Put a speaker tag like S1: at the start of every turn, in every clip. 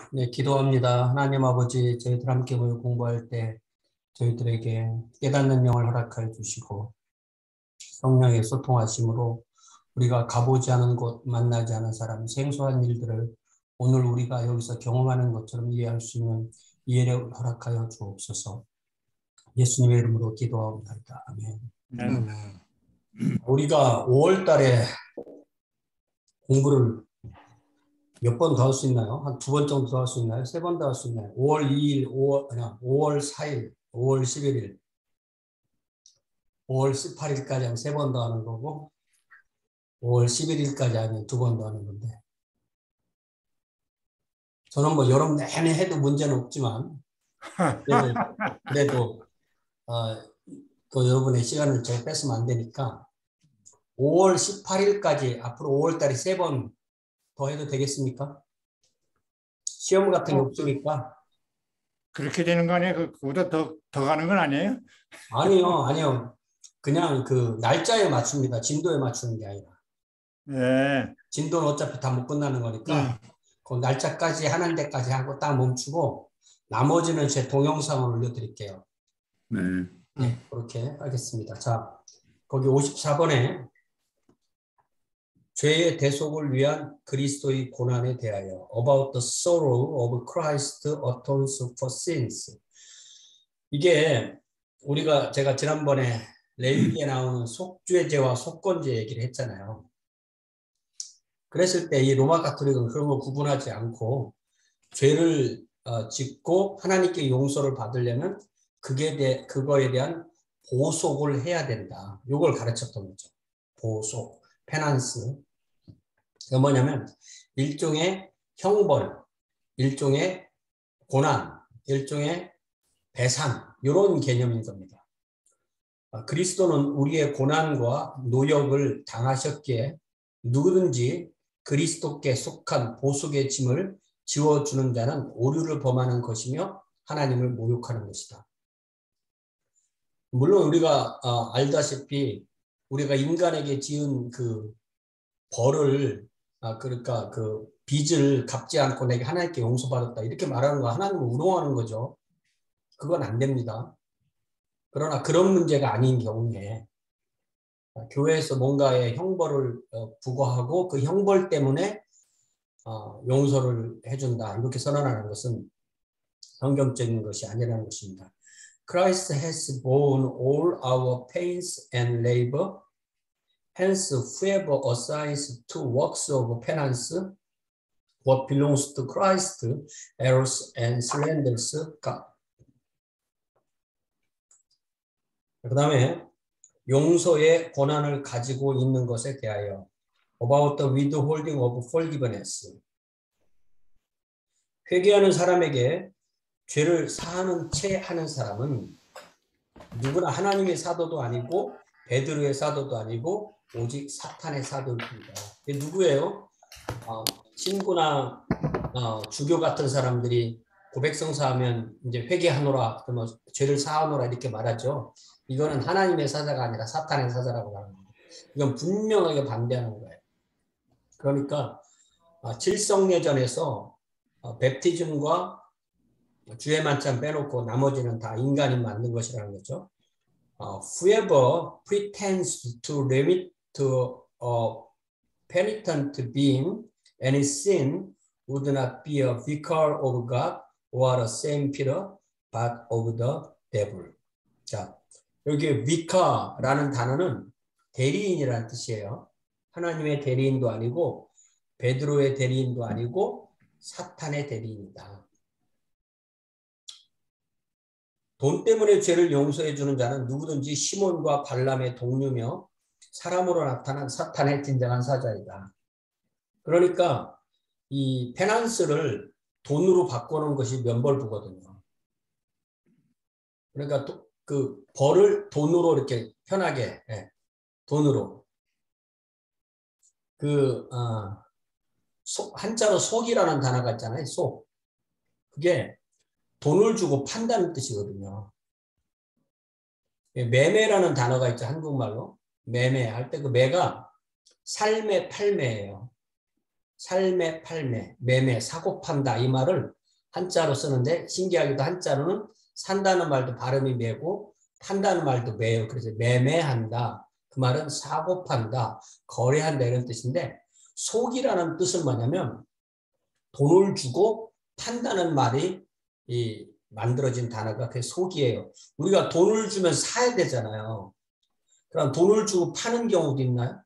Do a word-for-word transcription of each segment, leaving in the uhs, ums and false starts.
S1: 네, 기도합니다. 하나님 아버지, 저희들 함께 모여 공부할 때 저희들에게 깨닫는 영을 허락하여 주시고 성령의 소통하심으로 우리가 가보지 않은 곳, 만나지 않은 사람, 생소한 일들을 오늘 우리가 여기서 경험하는 것처럼 이해할 수 있는 이해를 허락하여 주옵소서. 예수님의 이름으로 기도합니다. 아멘.
S2: 음.
S1: 우리가 오월 달에 공부를 몇 번 더 할 수 있나요? 한 두 번 정도 더 할 수 있나요? 세 번 더 할 수 있나요? 오월 이일, 오월, 아니야, 오월 사일, 오월 십일일, 오월 십팔일까지 한 세 번 더 하는 거고, 오월 십일일까지 하면 두 번 더 하는 건데. 저는 뭐 여름 내내 해도 문제는 없지만, 그래도, 그래도, 어, 또 여러분의 시간을 제가 뺏으면 안 되니까, 오월 십팔일까지 앞으로 오월 달에 세 번 더 해도 되겠습니까? 시험 같은 게
S2: 어,
S1: 없으니까.
S2: 그렇게 되는 거 아니에요? 그- 그보다 더, 더 가는 건 아니에요?
S1: 아니요, 아니요. 그냥 그 날짜에 맞춥니다. 진도에 맞추는 게 아니라.
S2: 네.
S1: 진도는 어차피 다 못 끝나는 거니까,
S2: 음.
S1: 그 날짜까지 하는 데까지 하고 딱 멈추고, 나머지는 제 동영상을 올려드릴게요.
S3: 네.
S1: 네, 그렇게 하겠습니다. 자, 거기 오십사 번에 죄의 대속을 위한 그리스도의 고난에 대하여 About the sorrow of Christ atones for sins. 이게 우리가 제가 지난번에 레위기에 나오는 속죄제와 속건제 얘기를 했잖아요. 그랬을 때 이 로마 가톨릭은 그런 거 구분하지 않고 죄를 어, 짓고 하나님께 용서를 받으려면 그게 대, 그거에 대한 보속을 해야 된다. 이걸 가르쳤던 거죠. 보속, 페난스. 그게 뭐냐면 일종의 형벌, 일종의 고난, 일종의 배상 이런 개념인 겁니다. 그리스도는 우리의 고난과 노역을 당하셨기에 누구든지 그리스도께 속한 보속의 짐을 지워주는 자는 오류를 범하는 것이며 하나님을 모욕하는 것이다. 물론 우리가 알다시피 우리가 인간에게 지은 그 벌을 그러니까 그 빚을 갚지 않고 내게 하나님께 용서받았다 이렇게 말하는 거 하나님을 우롱하는 거죠. 그건 안 됩니다. 그러나 그런 문제가 아닌 경우에 교회에서 뭔가의 형벌을 부과하고 그 형벌 때문에 용서를 해준다 이렇게 선언하는 것은 성경적인 것이 아니라는 것입니다. Christ has borne all our pains and labor. Hence, whoever assigns to works of penance what belongs to Christ errs and slanders God. 그 다음에 용서의 권한을 가지고 있는 것에 대하여 About the withholding of forgiveness. 회개하는 사람에게 죄를 사하는 채 하는 사람은 누구나 하나님의 사도도 아니고 베드로의 사도도 아니고 오직 사탄의 사도일 뿐이다. 이게 누구예요? 어, 친구나 어, 주교 같은 사람들이 고백성사하면 이제 회개하노라, 그러면 죄를 사하노라 이렇게 말하죠. 이거는 하나님의 사자가 아니라 사탄의 사자라고 말합니다. 이건 분명하게 반대하는 거예요. 그러니까 어, 칠성예전에서 어, 베프티즘과 주의 만찬 빼놓고 나머지는 다 인간이 만든 것이라는 거죠. Uh, whoever pretends to remit to a penitent being any sin would not be a vicar of God or a Saint Peter, but of the devil. 자, 여기 vicar라는 단어는 대리인이라는 뜻이에요. 하나님의 대리인도 아니고 베드로의 대리인도 아니고 사탄의 대리인이다. 돈 때문에 죄를 용서해 주는 자는 누구든지 시몬과 발람의 동료며 사람으로 나타난 사탄의 진정한 사자이다. 그러니까 이 페난스를 돈으로 바꾸는 것이 면벌부거든요. 그러니까 도, 그 벌을 돈으로 이렇게 편하게 예, 돈으로 그 어, 속, 한자로 속이라는 단어가 있잖아요. 속. 그게 돈을 주고 판다는 뜻이거든요. 매매라는 단어가 있죠. 한국말로. 매매할 때 그 매가 삶의 팔매예요. 살매, 팔매, 매매, 사고 판다 이 말을 한자로 쓰는데 신기하게도 한자로는 산다는 말도 발음이 매고 판다는 말도 매요. 그래서 매매한다. 그 말은 사고 판다, 거래한다 이런 뜻인데 속이라는 뜻은 뭐냐면 돈을 주고 판다는 말이 이 만들어진 단어가 그 속이에요. 우리가 돈을 주면 사야 되잖아요. 그럼 돈을 주고 파는 경우도 있나요?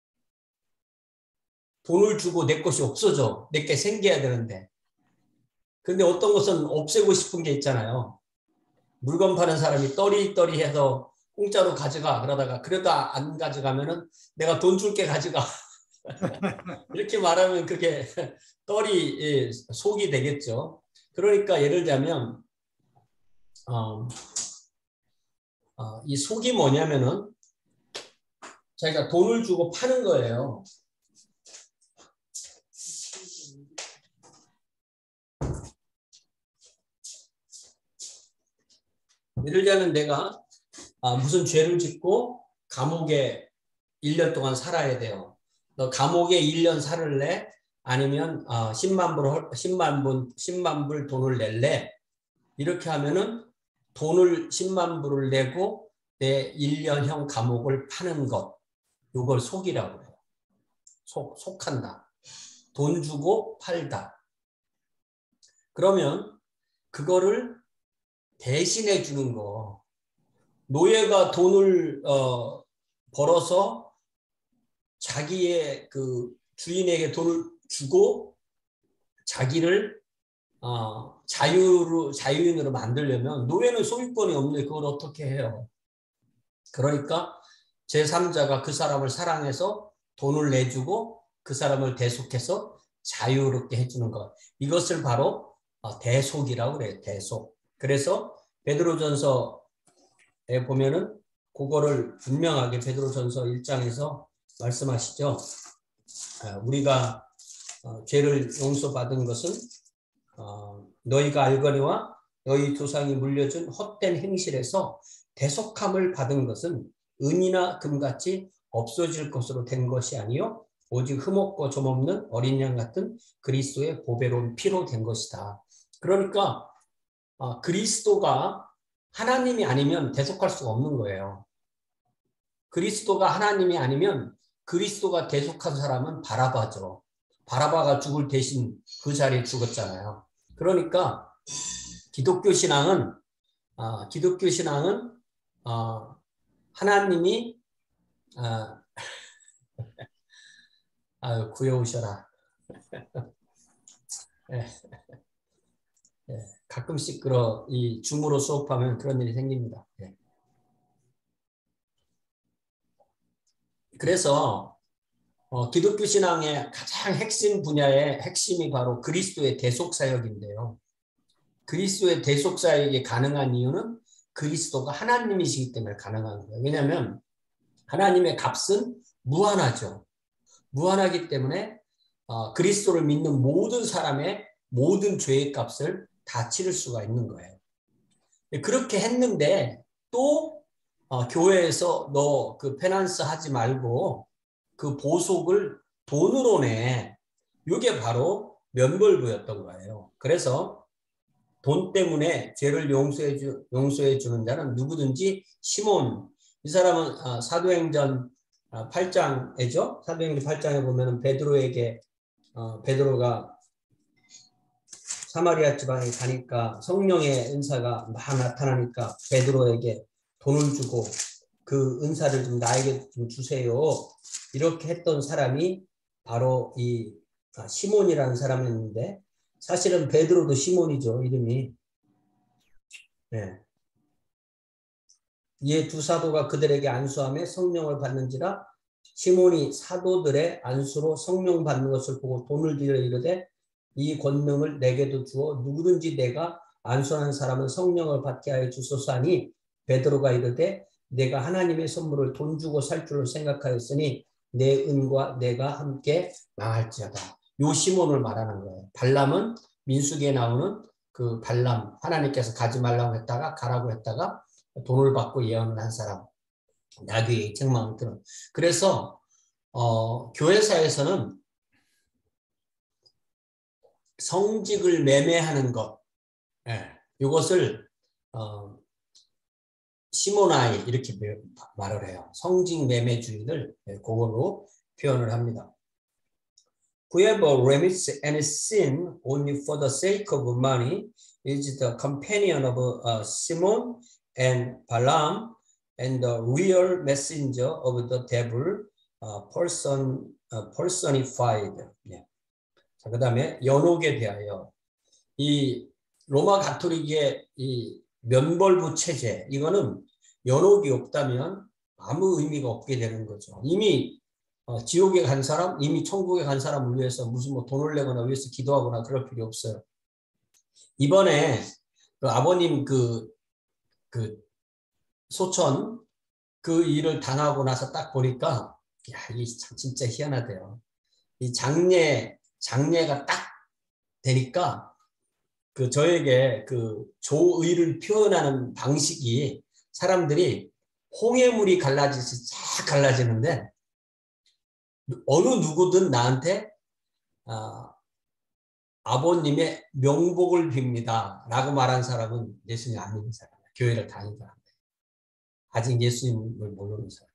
S1: 돈을 주고 내 것이 없어져. 내 게 생겨야 되는데. 근데 어떤 것은 없애고 싶은 게 있잖아요. 물건 파는 사람이 떠리떠리해서 공짜로 가져가 그러다가 그러다 안 가져가면은 내가 돈 줄게 가져가. 이렇게 말하면 그게 떨이 속이 되겠죠. 그러니까 예를 들자면 어, 어, 이 속이 뭐냐면은 자기가 돈을 주고 파는 거예요. 예를 들자면 내가 아, 무슨 죄를 짓고 감옥에 일 년 동안 살아야 돼요. 너 감옥에 일 년 살을래? 아니면 어, 십만 불, 십만 불, 십만 불 돈을 낼래? 이렇게 하면은 돈을 십만 불을 내고 내 일 년형 감옥을 파는 것. 이걸 속이라고 해요. 속, 속한다. 돈 주고 팔다. 그러면 그거를 대신해 주는 거. 노예가 돈을 어, 벌어서 자기의 그 주인에게 돈을 주고 자기를 어, 자유로, 자유인으로 만들려면 노예는 소유권이 없는데 그걸 어떻게 해요? 그러니까 제삼자가 그 사람을 사랑해서 돈을 내주고 그 사람을 대속해서 자유롭게 해주는 것. 이것을 바로 대속이라고 그래요. 대속. 그래서 베드로전서에 보면은 그거를 분명하게 베드로전서 일 장에서 말씀하시죠. 우리가 죄를 용서받은 것은 너희가 알거니와 너희 조상이 물려준 헛된 행실에서 대속함을 받은 것은 은이나 금같이 없어질 것으로 된 것이 아니요 오직 흠없고 점없는 어린 양 같은 그리스도의 보배로운 피로 된 것이다. 그러니까 어, 그리스도가 하나님이 아니면 대속할 수가 없는 거예요. 그리스도가 하나님이 아니면 그리스도가 대속한 사람은 바라바죠. 바라바가 죽을 대신 그 자리에 죽었잖아요. 그러니까 기독교 신앙은 어, 기독교 신앙은 어, 하나님이 어, 아유, 구여오셔라. 예, 예, 가끔씩 그런 이 줌으로 수업하면 그런 일이 생깁니다. 예. 그래서 어, 기독교 신앙의 가장 핵심 분야의 핵심이 바로 그리스도의 대속 사역인데요. 그리스도의 대속 사역이 가능한 이유는 그리스도가 하나님이시기 때문에 가능한 거예요. 왜냐하면 하나님의 값은 무한하죠. 무한하기 때문에 어, 그리스도를 믿는 모든 사람의 모든 죄의 값을 다 치를 수가 있는 거예요. 그렇게 했는데 또 어, 교회에서 너 그 페난스 하지 말고 그 보속을 돈으로 내. 이게 바로 면벌부였던 거예요. 그래서 돈 때문에 죄를 용서해, 주, 용서해 주는 자는 누구든지 시몬. 이 사람은 어, 사도행전 어, 팔 장이죠. 사도행전 팔 장에 보면 베드로에게 어, 베드로가 사마리아 지방에 가니까 성령의 은사가 막 나타나니까 베드로에게 돈을 주고 그 은사를 좀 나에게 좀 주세요. 이렇게 했던 사람이 바로 이 시몬이라는 사람이었는데 사실은 베드로도 시몬이죠. 이름이. 네. 이에 두 사도가 그들에게 안수하며 성령을 받는지라 시몬이 사도들의 안수로 성령 받는 것을 보고 돈을 들여 이르되 이 권능을 내게도 주어 누구든지 내가 안수하는 사람은 성령을 받게 하여 주소서 하니 베드로가 이르되 내가 하나님의 선물을 돈 주고 살 줄을 생각하였으니 내 은과 내가 함께 망할지어다. 요 시몬을 말하는 거예요. 발람은 민수기에 나오는 그 발람, 하나님께서 가지 말라고 했다가 가라고 했다가 돈을 받고 예언을 한 사람. 나귀의 책망을 들은. 그래서 어, 교회사에서는 성직을 매매하는 것, 예, 이것을 어, 시모나이 이렇게 말을 해요. 성직 매매주의를 그걸로 표현을 합니다. Whoever remits any sin only for the sake of money is the companion of uh, Simon and Balaam and the real messenger of the devil uh, person, uh, personified. 네. 자, 그 다음에 연옥에 대하여 이 로마 가톨릭의 이 면벌부 체제, 이거는 연옥이 없다면 아무 의미가 없게 되는 거죠. 이미 어, 지옥에 간 사람, 이미 천국에 간 사람을 위해서 무슨 뭐 돈을 내거나 위해서 기도하거나 그럴 필요 없어요. 이번에 그 아버님 그, 그 소천 그 일을 당하고 나서 딱 보니까 야, 이게 참 진짜 희한하대요. 이 장례, 장례가 딱 되니까 그 저에게 그 조의를 표현하는 방식이 사람들이 홍해물이 갈라지듯이 쫙 갈라지는데 어느 누구든 나한테 아, 아버님의 명복을 빕니다 라고 말한 사람은 예수님 안 믿는 사람이에요. 교회를 다니는 사람이에요. 아직 예수님을 모르는 사람이에요.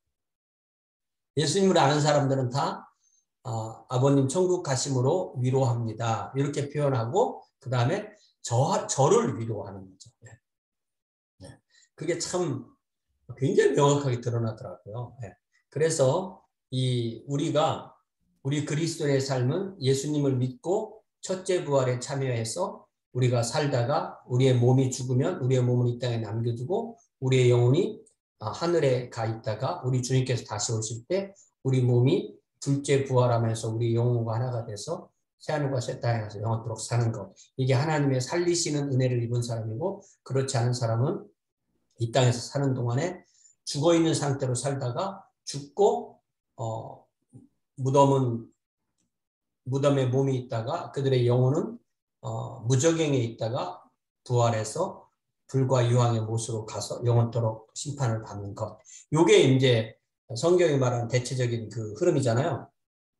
S1: 예수님을 아는 사람들은 다 아, 아버님 천국 가심으로 위로합니다 이렇게 표현하고 그 다음에 저, 저를 위로하는 거죠. 네. 네. 그게 참 굉장히 명확하게 드러나더라고요. 네. 그래서 이 우리가 우리 그리스도의 삶은 예수님을 믿고 첫째 부활에 참여해서 우리가 살다가 우리의 몸이 죽으면 우리의 몸을 이 땅에 남겨두고 우리의 영혼이 하늘에 가 있다가 우리 주님께서 다시 오실 때 우리 몸이 둘째 부활하면서 우리 영혼과 하나가 돼서 새하늘과 새 땅에 가서 영원토록 사는 것. 이게 하나님의 살리시는 은혜를 입은 사람이고 그렇지 않은 사람은 이 땅에서 사는 동안에 죽어있는 상태로 살다가 죽고 어, 무덤은 무덤에 몸이 있다가 그들의 영혼은 어, 무저갱에 있다가 부활해서 불과 유황의 못으로 가서 영원토록 심판을 받는 것. 요게 이제 성경이 말하는 대체적인 그 흐름이잖아요.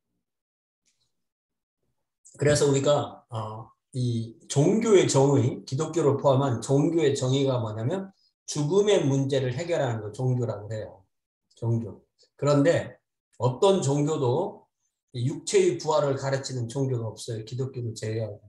S1: 그래서 우리가 어, 이 종교의 정의, 기독교를 포함한 종교의 정의가 뭐냐면 죽음의 문제를 해결하는 걸 종교라고 해요. 종교. 그런데 어떤 종교도 육체의 부활을 가르치는 종교가 없어요. 기독교를 제외하고.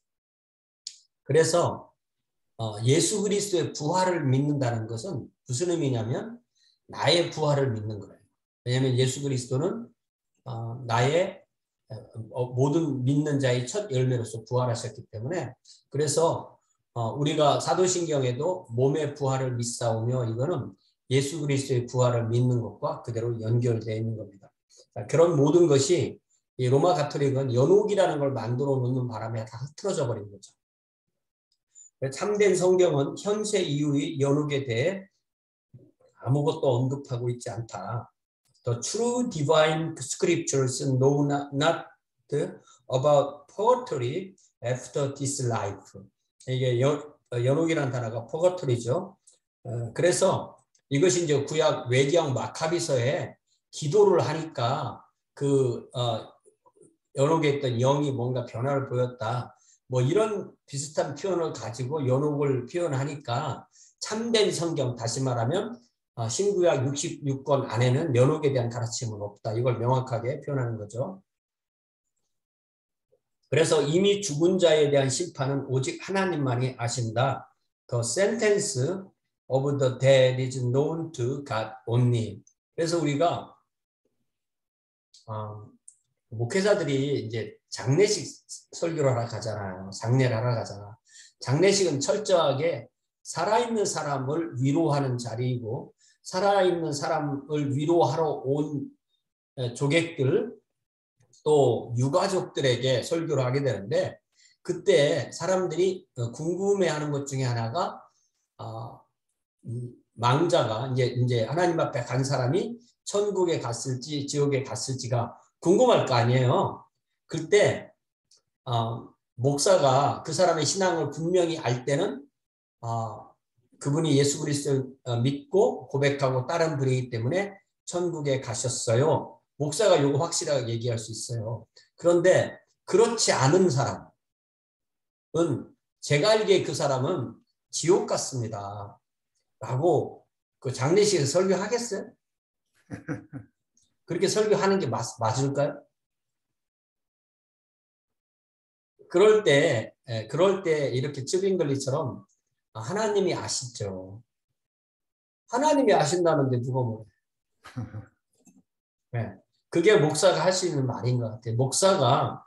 S1: 그래서 어, 예수 그리스도의 부활을 믿는다는 것은 무슨 의미냐면 나의 부활을 믿는 거예요. 왜냐하면 예수 그리스도는 어, 나의 어, 모든 믿는 자의 첫 열매로서 부활하셨기 때문에 그래서 어, 우리가 사도신경에도 몸의 부활을 믿사오며 이거는 예수 그리스도의 부활을 믿는 것과 그대로 연결되어 있는 겁니다. 자, 그런 모든 것이 이 로마 가톨릭은 연옥이라는 걸 만들어 놓는 바람에 다 흐트러져 버린 거죠. 참된 성경은 현세 이후의 연옥에 대해 아무것도 언급하고 있지 않다. The true divine scriptures know not, not about purgatory after this life. 이게 연, 연옥이라는 단어가 purgatory죠. 어, 그래서 이것이 이제 구약 외경 마카비서에 기도를 하니까 그 어, 연옥에 있던 영이 뭔가 변화를 보였다. 뭐 이런 비슷한 표현을 가지고 연옥을 표현하니까 참된 성경, 다시 말하면 신구약 육십육 권 안에는 연옥에 대한 가르침은 없다. 이걸 명확하게 표현하는 거죠. 그래서 이미 죽은 자에 대한 심판은 오직 하나님만이 아신다. The sentence of the dead is known to God only. 그래서 우리가 어, 목회자들이 이제 장례식 설교를 하러 가잖아요. 장례를 하러 가잖아. 장례식은 철저하게 살아있는 사람을 위로하는 자리이고 살아있는 사람을 위로하러 온 조객들 또 유가족들에게 설교를 하게 되는데 그때 사람들이 궁금해하는 것 중에 하나가 어, 망자가 이제 이제 하나님 앞에 간 사람이 천국에 갔을지 지옥에 갔을지가 궁금할 거 아니에요. 그때 어, 목사가 그 사람의 신앙을 분명히 알 때는 어, 그분이 예수 그리스도를 믿고 고백하고 따른 분이기 때문에 천국에 가셨어요. 목사가 이거 확실하게 얘기할 수 있어요. 그런데 그렇지 않은 사람, 제가 알기에 그 사람은 지옥 같습니다. 라고 그 장례식에서 설교하겠어요? 그렇게 설교하는 게 맞, 맞을까요? 그럴 때, 예, 그럴 때 이렇게 츠빙글리처럼 하나님이 아시죠. 하나님이 아신다는데 누가 뭐래. 네. 그게 목사가 할 수 있는 말인 것 같아요. 목사가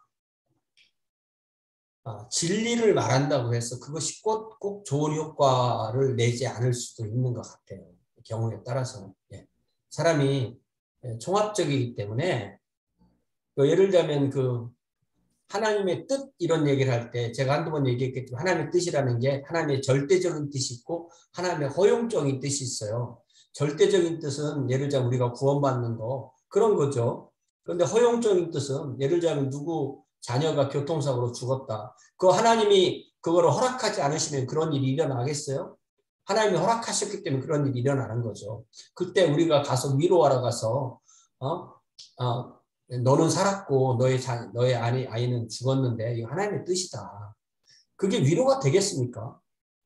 S1: 진리를 말한다고 해서 그것이 꼭, 꼭 좋은 효과를 내지 않을 수도 있는 것 같아요. 경우에 따라서는. 예. 사람이 종합적이기 때문에 예를 들자면 그 하나님의 뜻 이런 얘기를 할 때 제가 한두 번 얘기했겠지만 하나님의 뜻이라는 게 하나님의 절대적인 뜻이 있고 하나님의 허용적인 뜻이 있어요. 절대적인 뜻은 예를 들자면 우리가 구원받는 거 그런 거죠. 그런데 허용적인 뜻은 예를 들자면 누구 자녀가 교통사고로 죽었다. 그 하나님이 그거를 허락하지 않으시면 그런 일이 일어나겠어요? 하나님이 허락하셨기 때문에 그런 일이 일어나는 거죠. 그때 우리가 가서 위로하러 가서 어? 어, 너는 살았고 너의 자, 너의 아이, 아이는 죽었는데 이거 하나님의 뜻이다. 그게 위로가 되겠습니까?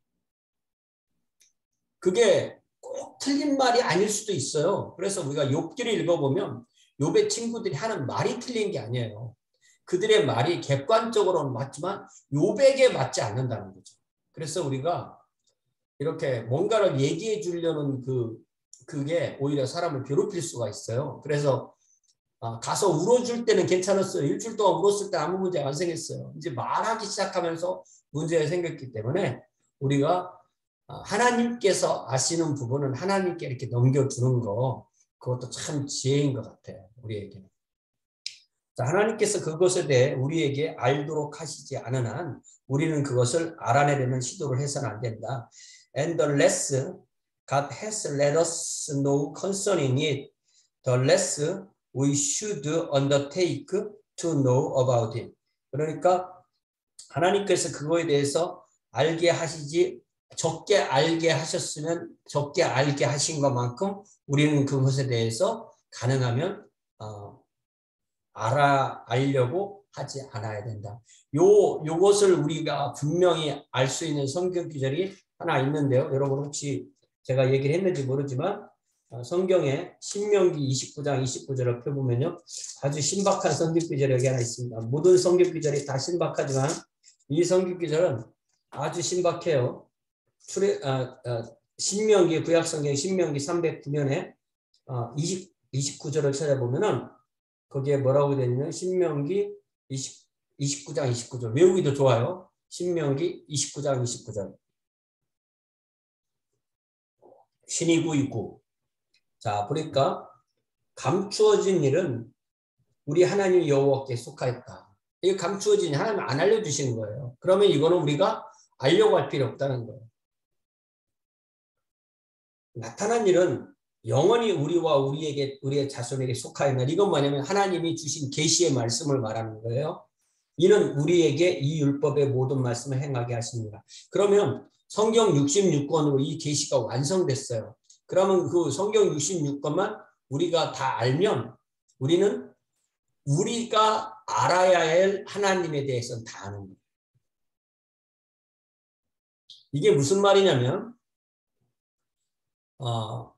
S1: 그게 꼭 틀린 말이 아닐 수도 있어요. 그래서 우리가 욥기를 읽어보면 욥의 친구들이 하는 말이 틀린 게 아니에요. 그들의 말이 객관적으로는 맞지만 욥에게 맞지 않는다는 거죠. 그래서 우리가 이렇게 뭔가를 얘기해 주려는 그, 그게 오히려 사람을 괴롭힐 수가 있어요. 그래서 가서 울어줄 때는 괜찮았어요. 일주일 동안 울었을 때 아무 문제가 안 생겼어요. 이제 말하기 시작하면서 문제가 생겼기 때문에 우리가 하나님께서 아시는 부분은 하나님께 이렇게 넘겨주는 거 그것도 참 지혜인 것 같아요. 우리에게는. 자, 하나님께서 그것에 대해 우리에게 알도록 하시지 않은 한 우리는 그것을 알아내려는 시도를 해서는 안 된다. And the less God has let us know concerning it, the less we should undertake to know about it. 그러니까 하나님께서 그거에 대해서 알게 하시지 적게 알게 하셨으면 적게 알게 하신 것만큼 우리는 그것에 대해서 가능하면 어, 알아 알려고 하지 않아야 된다. 요 요것을 우리가 분명히 알 수 있는 성경 구절이 하나 있는데요. 여러분 혹시 제가 얘기를 했는지 모르지만 성경에 신명기 이십구 장 이십구 절을 펴보면요. 아주 신박한 성경 구절이 여기 하나 있습니다. 모든 성경 구절이 다 신박하지만 이 성경 구절은 아주 신박해요. 출애, 아, 아, 신명기 구약성경 신명기 삼백구 년에 아, 이십, 이십구 절을 찾아보면은 거기에 뭐라고 되어 있냐면 신명기 이십, 이십구 장 이십구 절 외우기도 좋아요. 신명기 이십구 장 이십구 절 신이구이구 자 보니까 감추어진 일은 우리 하나님 여호와께 속하였다. 이 감추어진 일 하나님 안 알려주시는 거예요. 그러면 이거는 우리가 알려고 할 필요 없다는 거예요. 나타난 일은 영원히 우리와 우리에게 우리의 자손에게 속하였나. 이건 뭐냐면 하나님이 주신 계시의 말씀을 말하는 거예요. 이는 우리에게 이 율법의 모든 말씀을 행하게 하십니다. 그러면 성경 육십육 권으로 이 계시가 완성됐어요. 그러면 그 성경 육십육 권만 우리가 다 알면 우리는 우리가 알아야 할 하나님에 대해서는 다 아는 거예요. 이게 무슨 말이냐면 어,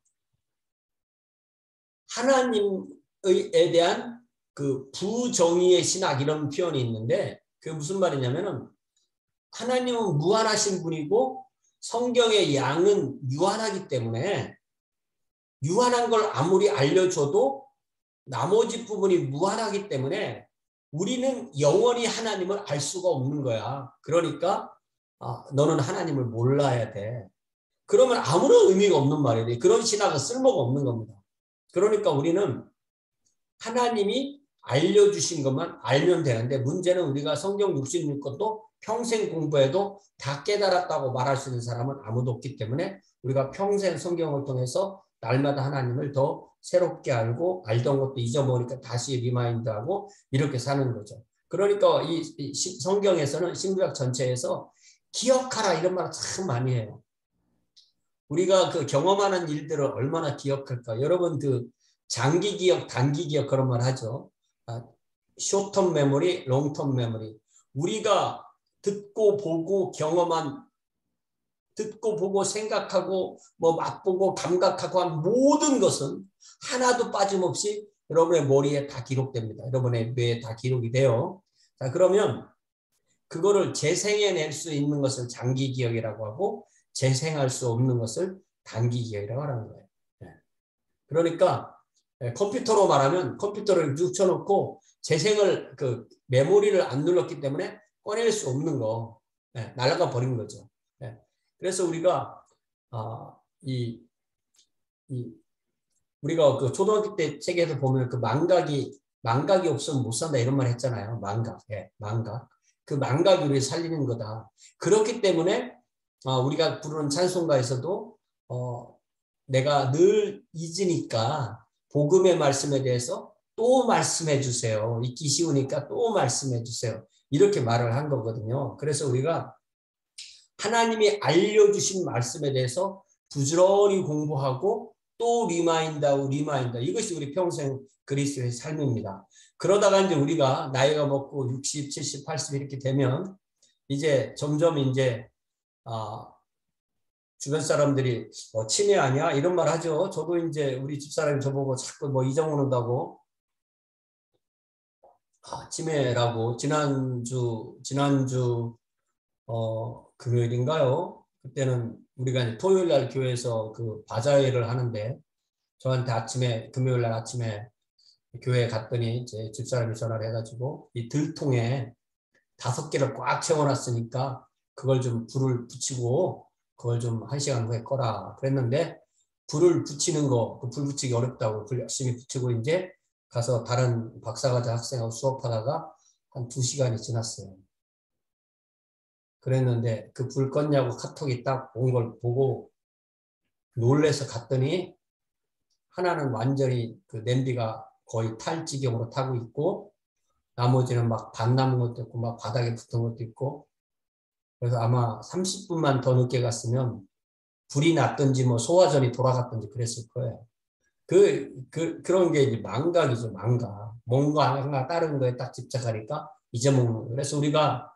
S1: 하나님에 대한 그 부정의의 신학 이런 표현이 있는데 그게 무슨 말이냐면은 하나님은 무한하신 분이고 성경의 양은 유한하기 때문에 유한한 걸 아무리 알려줘도 나머지 부분이 무한하기 때문에 우리는 영원히 하나님을 알 수가 없는 거야. 그러니까 아, 너는 하나님을 몰라야 돼. 그러면 아무런 의미가 없는 말이에요. 그런 신학은 쓸모가 없는 겁니다. 그러니까 우리는 하나님이 알려주신 것만 알면 되는데 문제는 우리가 성경 육십육 권도 평생 공부해도 다 깨달았다고 말할 수 있는 사람은 아무도 없기 때문에 우리가 평생 성경을 통해서 날마다 하나님을 더 새롭게 알고 알던 것도 잊어먹으니까 다시 리마인드하고 이렇게 사는 거죠. 그러니까 이 성경에서는 신구약 전체에서 기억하라 이런 말을 참 많이 해요. 우리가 그 경험하는 일들을 얼마나 기억할까? 여러분 그 장기 기억, 단기 기억 그런 말 하죠. 쇼텀 메모리, 롱텀 메모리. 우리가 듣고 보고 경험한 듣고 보고 생각하고 뭐 맛보고 감각하고 한 모든 것은 하나도 빠짐없이 여러분의 머리에 다 기록됩니다. 여러분의 뇌에 다 기록이 돼요. 자, 그러면 그거를 재생해낼 수 있는 것을 장기 기억이라고 하고 재생할 수 없는 것을 단기 기억이라고 하는 거예요. 그러니까 컴퓨터로 말하면 컴퓨터를 쭉 쳐놓고 재생을 그 메모리를 안 눌렀기 때문에 꺼낼 수 없는 거, 날아가 버린 거죠. 그래서 우리가 아, 이, 이 우리가 그 초등학교 때 책에서 보면 그 망각이 망각이 없으면 못 산다 이런 말 했잖아요. 망각, 예, 망각. 그 망각이 우리 살리는 거다. 그렇기 때문에 어, 우리가 부르는 찬송가에서도 어, 내가 늘 잊으니까 복음의 말씀에 대해서 또 말씀해 주세요. 잊기 쉬우니까 또 말씀해 주세요. 이렇게 말을 한 거거든요. 그래서 우리가 하나님이 알려주신 말씀에 대해서 부지런히 공부하고 또 리마인드하고 리마인드. 이것이 우리 평생 그리스도의 삶입니다. 그러다가 이제 우리가 나이가 먹고 육십, 칠십, 팔십 이렇게 되면 이제 점점 이제 아, 주변 사람들이 뭐 치매 아니야? 이런 말 하죠. 저도 이제 우리 집사람이 저보고 자꾸 뭐 이정 오는다고 아, 치매라고 지난주 지난주 어, 금요일인가요? 그때는 우리가 이제 토요일 날 교회에서 그 바자회를 하는데 저한테 아침에 금요일 날 아침에 교회에 갔더니 제 집사람이 전화를 해가지고 이 들통에 다섯 개를 꽉 채워놨으니까 그걸 좀 불을 붙이고 그걸 좀 한 시간 후에 꺼라 그랬는데 불을 붙이는 거, 그 불 붙이기 어렵다고 불 열심히 붙이고 이제 가서 다른 박사과정 학생하고 수업하다가 한 두 시간이 지났어요. 그랬는데 그 불 껐냐고 카톡이 딱 온 걸 보고 놀래서 갔더니 하나는 완전히 그 냄비가 거의 탈 지경으로 타고 있고 나머지는 막 반 남은 것도 있고 막 바닥에 붙은 것도 있고 그래서 아마 삼십 분만 더 늦게 갔으면 불이 났든지 뭐 소화전이 돌아갔든지 그랬을 거예요. 그, 그, 그런 게 이제 망각이죠, 망각. 뭔가 하나 다른 거에 딱 집착하니까 잊어먹는 거예요. 그래서 우리가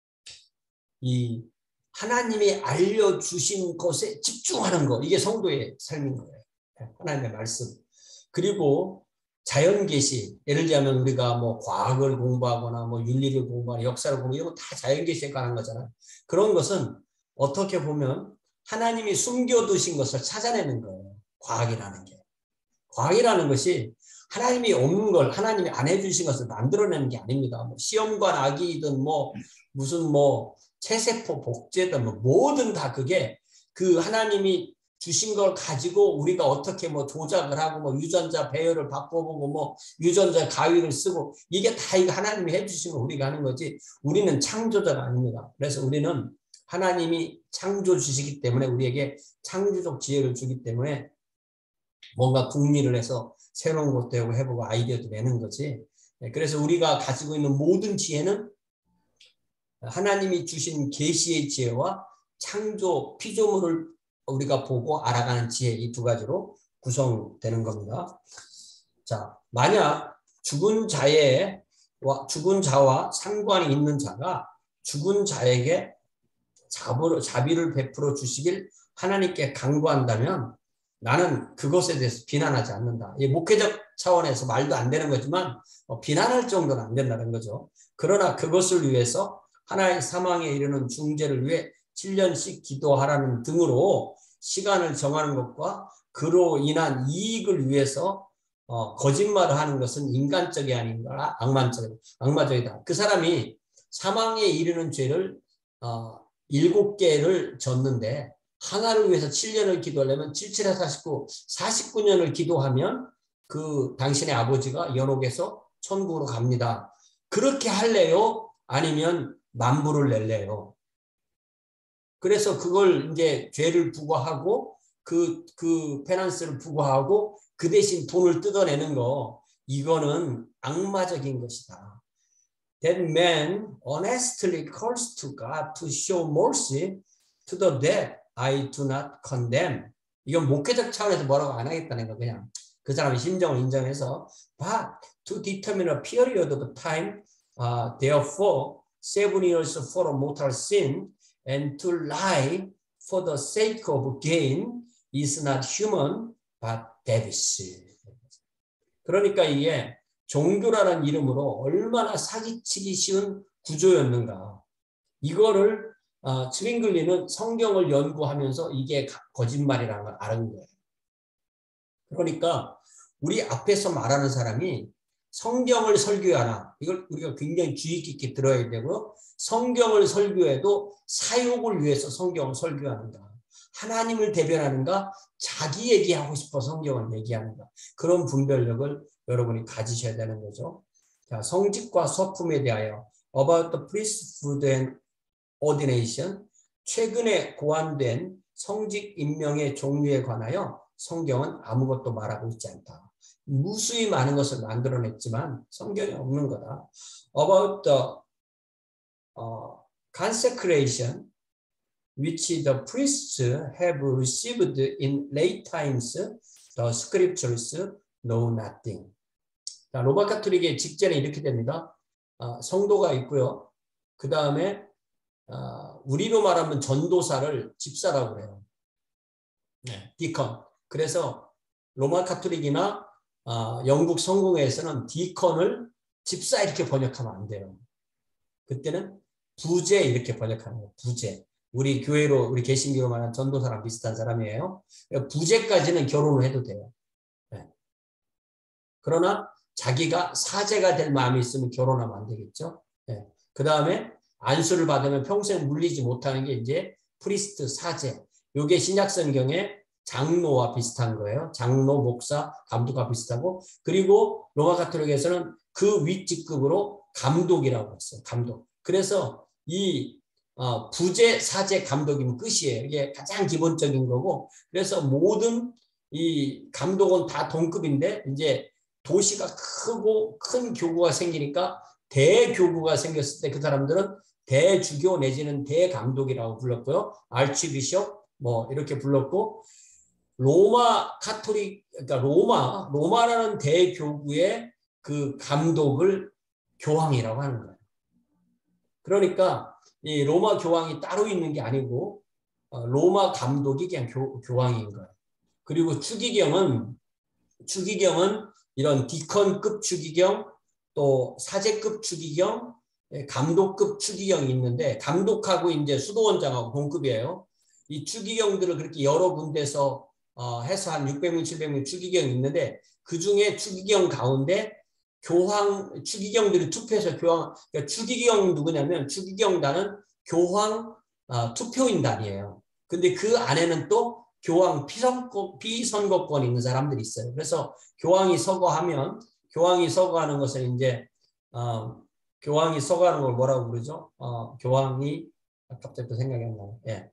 S1: 이 하나님이 알려주신 것에 집중하는 거, 이게 성도의 삶인 거예요. 하나님의 말씀. 그리고 자연 계시, 예를 들자면 우리가 뭐 과학을 공부하거나 뭐 윤리를 공부하거나 역사를 공부 이런 거 다 자연 계시에 관한 거잖아요. 그런 것은 어떻게 보면 하나님이 숨겨두신 것을 찾아내는 거예요. 과학이라는 게. 과학이라는 것이 하나님이 없는 걸 하나님이 안 해주신 것을 만들어내는 게 아닙니다. 뭐 시험관 아기이든 뭐 무슨 뭐 체세포 복제든 뭐 뭐든 다 그게 그 하나님이 주신 걸 가지고 우리가 어떻게 뭐 조작을 하고 뭐 유전자 배열을 바꿔보고 뭐 유전자 가위를 쓰고 이게 다 이거 하나님이 해주신 거 우리가 하는 거지 우리는 창조자가 아닙니다. 그래서 우리는 하나님이 창조 주시기 때문에 우리에게 창조적 지혜를 주기 때문에 뭔가 궁리를 해서 새로운 것도 해보고 아이디어도 내는 거지. 그래서 우리가 가지고 있는 모든 지혜는 하나님이 주신 계시의 지혜와 창조 피조물을 우리가 보고 알아가는 지혜 이 두 가지로 구성되는 겁니다. 자, 만약 죽은 자의 죽은 자와 상관이 있는 자가 죽은 자에게 자비를 베풀어 주시길 하나님께 간구한다면 나는 그것에 대해서 비난하지 않는다. 이 목회적 차원에서 말도 안 되는 거지만 비난할 정도는 안 된다는 거죠. 그러나 그것을 위해서 하나의 사망에 이르는 중재를 위해 칠 년씩 기도하라는 등으로 시간을 정하는 것과 그로 인한 이익을 위해서 어, 거짓말을 하는 것은 인간적이 아닌가 악마적, 악마적이다. 그 사람이 사망에 이르는 죄를 어, 일곱 개를 졌는데 하나를 위해서 칠 년을 기도하려면 칠칠에 사십구, 사십구 년을 기도하면 그 당신의 아버지가 연옥에서 천국으로 갑니다. 그렇게 할래요? 아니면 만불을 낼래요? 그래서 그걸 이제 죄를 부과하고 그, 그 페넌스를 부과하고 그 대신 돈을 뜯어내는 거 이거는 악마적인 것이다. That man honestly calls to God to show mercy to the dead. I do not condemn. 이건 목회적 차원에서 뭐라고 안 하겠다는 거 그냥 그 사람의 심정을 인정해서 but to determine a period of time uh, therefore seven years for a mortal sin, and to lie for the sake of gain is not human, but devilish. 그러니까 이게 종교라는 이름으로 얼마나 사기치기 쉬운 구조였는가. 이거를 어, 츠윙글리는 성경을 연구하면서 이게 거짓말이라는 걸 아는 거예요. 그러니까 우리 앞에서 말하는 사람이 성경을 설교하나, 이걸 우리가 굉장히 주의 깊게 들어야 되고요. 성경을 설교해도 사욕을 위해서 성경을 설교하는가, 하나님을 대변하는가, 자기 얘기하고 싶어 성경을 얘기하는가, 그런 분별력을 여러분이 가지셔야 되는 거죠. 자, 성직과 서품에 대하여 about the priesthood and ordination, 최근에 고안된 성직 임명의 종류에 관하여 성경은 아무것도 말하고 있지 않다. 무수히 많은 것을 만들어냈지만 성경에 없는 거다. About the uh, consecration which the priests have received in late times, the scriptures know nothing. 자, 로마 가톨릭의 직전에 이렇게 됩니다. 어, 성도가 있고요. 그 다음에 어, 우리로 말하면 전도사를 집사라고 그래요. 네, 디컨. 그래서 로마 가톨릭이나 어, 영국 성공회에서는 디컨을 집사 이렇게 번역하면 안 돼요. 그때는 부제 이렇게 번역하는 거예요. 부제. 우리 교회로, 우리 개신교로 말하는 전도사랑 비슷한 사람이에요. 부제까지는 결혼을 해도 돼요. 네. 그러나 자기가 사제가 될 마음이 있으면 결혼하면 안 되겠죠. 네. 그 다음에 안수를 받으면 평생 물리지 못하는 게 이제 프리스트, 사제. 요게 신약성경에 장로와 비슷한 거예요. 장로, 목사, 감독과 비슷하고, 그리고 로마 가톨릭에서는 그 윗직급으로 감독이라고 했어요. 감독. 그래서 이 어, 부제, 사제, 감독이면 끝이에요. 이게 가장 기본적인 거고, 그래서 모든 이 감독은 다 동급인데, 이제 도시가 크고 큰 교구가 생기니까 대교구가 생겼을 때 그 사람들은 대주교 내지는 대감독이라고 불렀고요. 알치비숍 뭐 이렇게 불렀고, 로마 카톨릭, 그러니까 로마, 로마라는 대교구의 그 감독을 교황이라고 하는 거예요. 그러니까 이 로마 교황이 따로 있는 게 아니고 로마 감독이 그냥 교, 교황인 거예요. 그리고 추기경은 추기경은 이런 디컨급 추기경, 또 사제급 추기경, 감독급 추기경이 있는데, 감독하고 이제 수도원장하고 동급이에요. 이 추기경들을 그렇게 여러 군데서 어, 해서 한 육백 명, 칠백 명 추기경이 있는데, 그 중에 추기경 가운데 교황, 추기경들이 투표해서 교황, 그러니까 추기경 누구냐면 추기경단은 교황 어, 투표인단이에요. 근데 그 안에는 또 교황 피선거, 피선거권이 있는 사람들이 있어요. 그래서 교황이 서거하면, 교황이 서거하는 것은 이제, 어, 교황이 서거하는 걸 뭐라고 부르죠? 어, 교황이, 갑자기 또 생각이 안 나요. 예.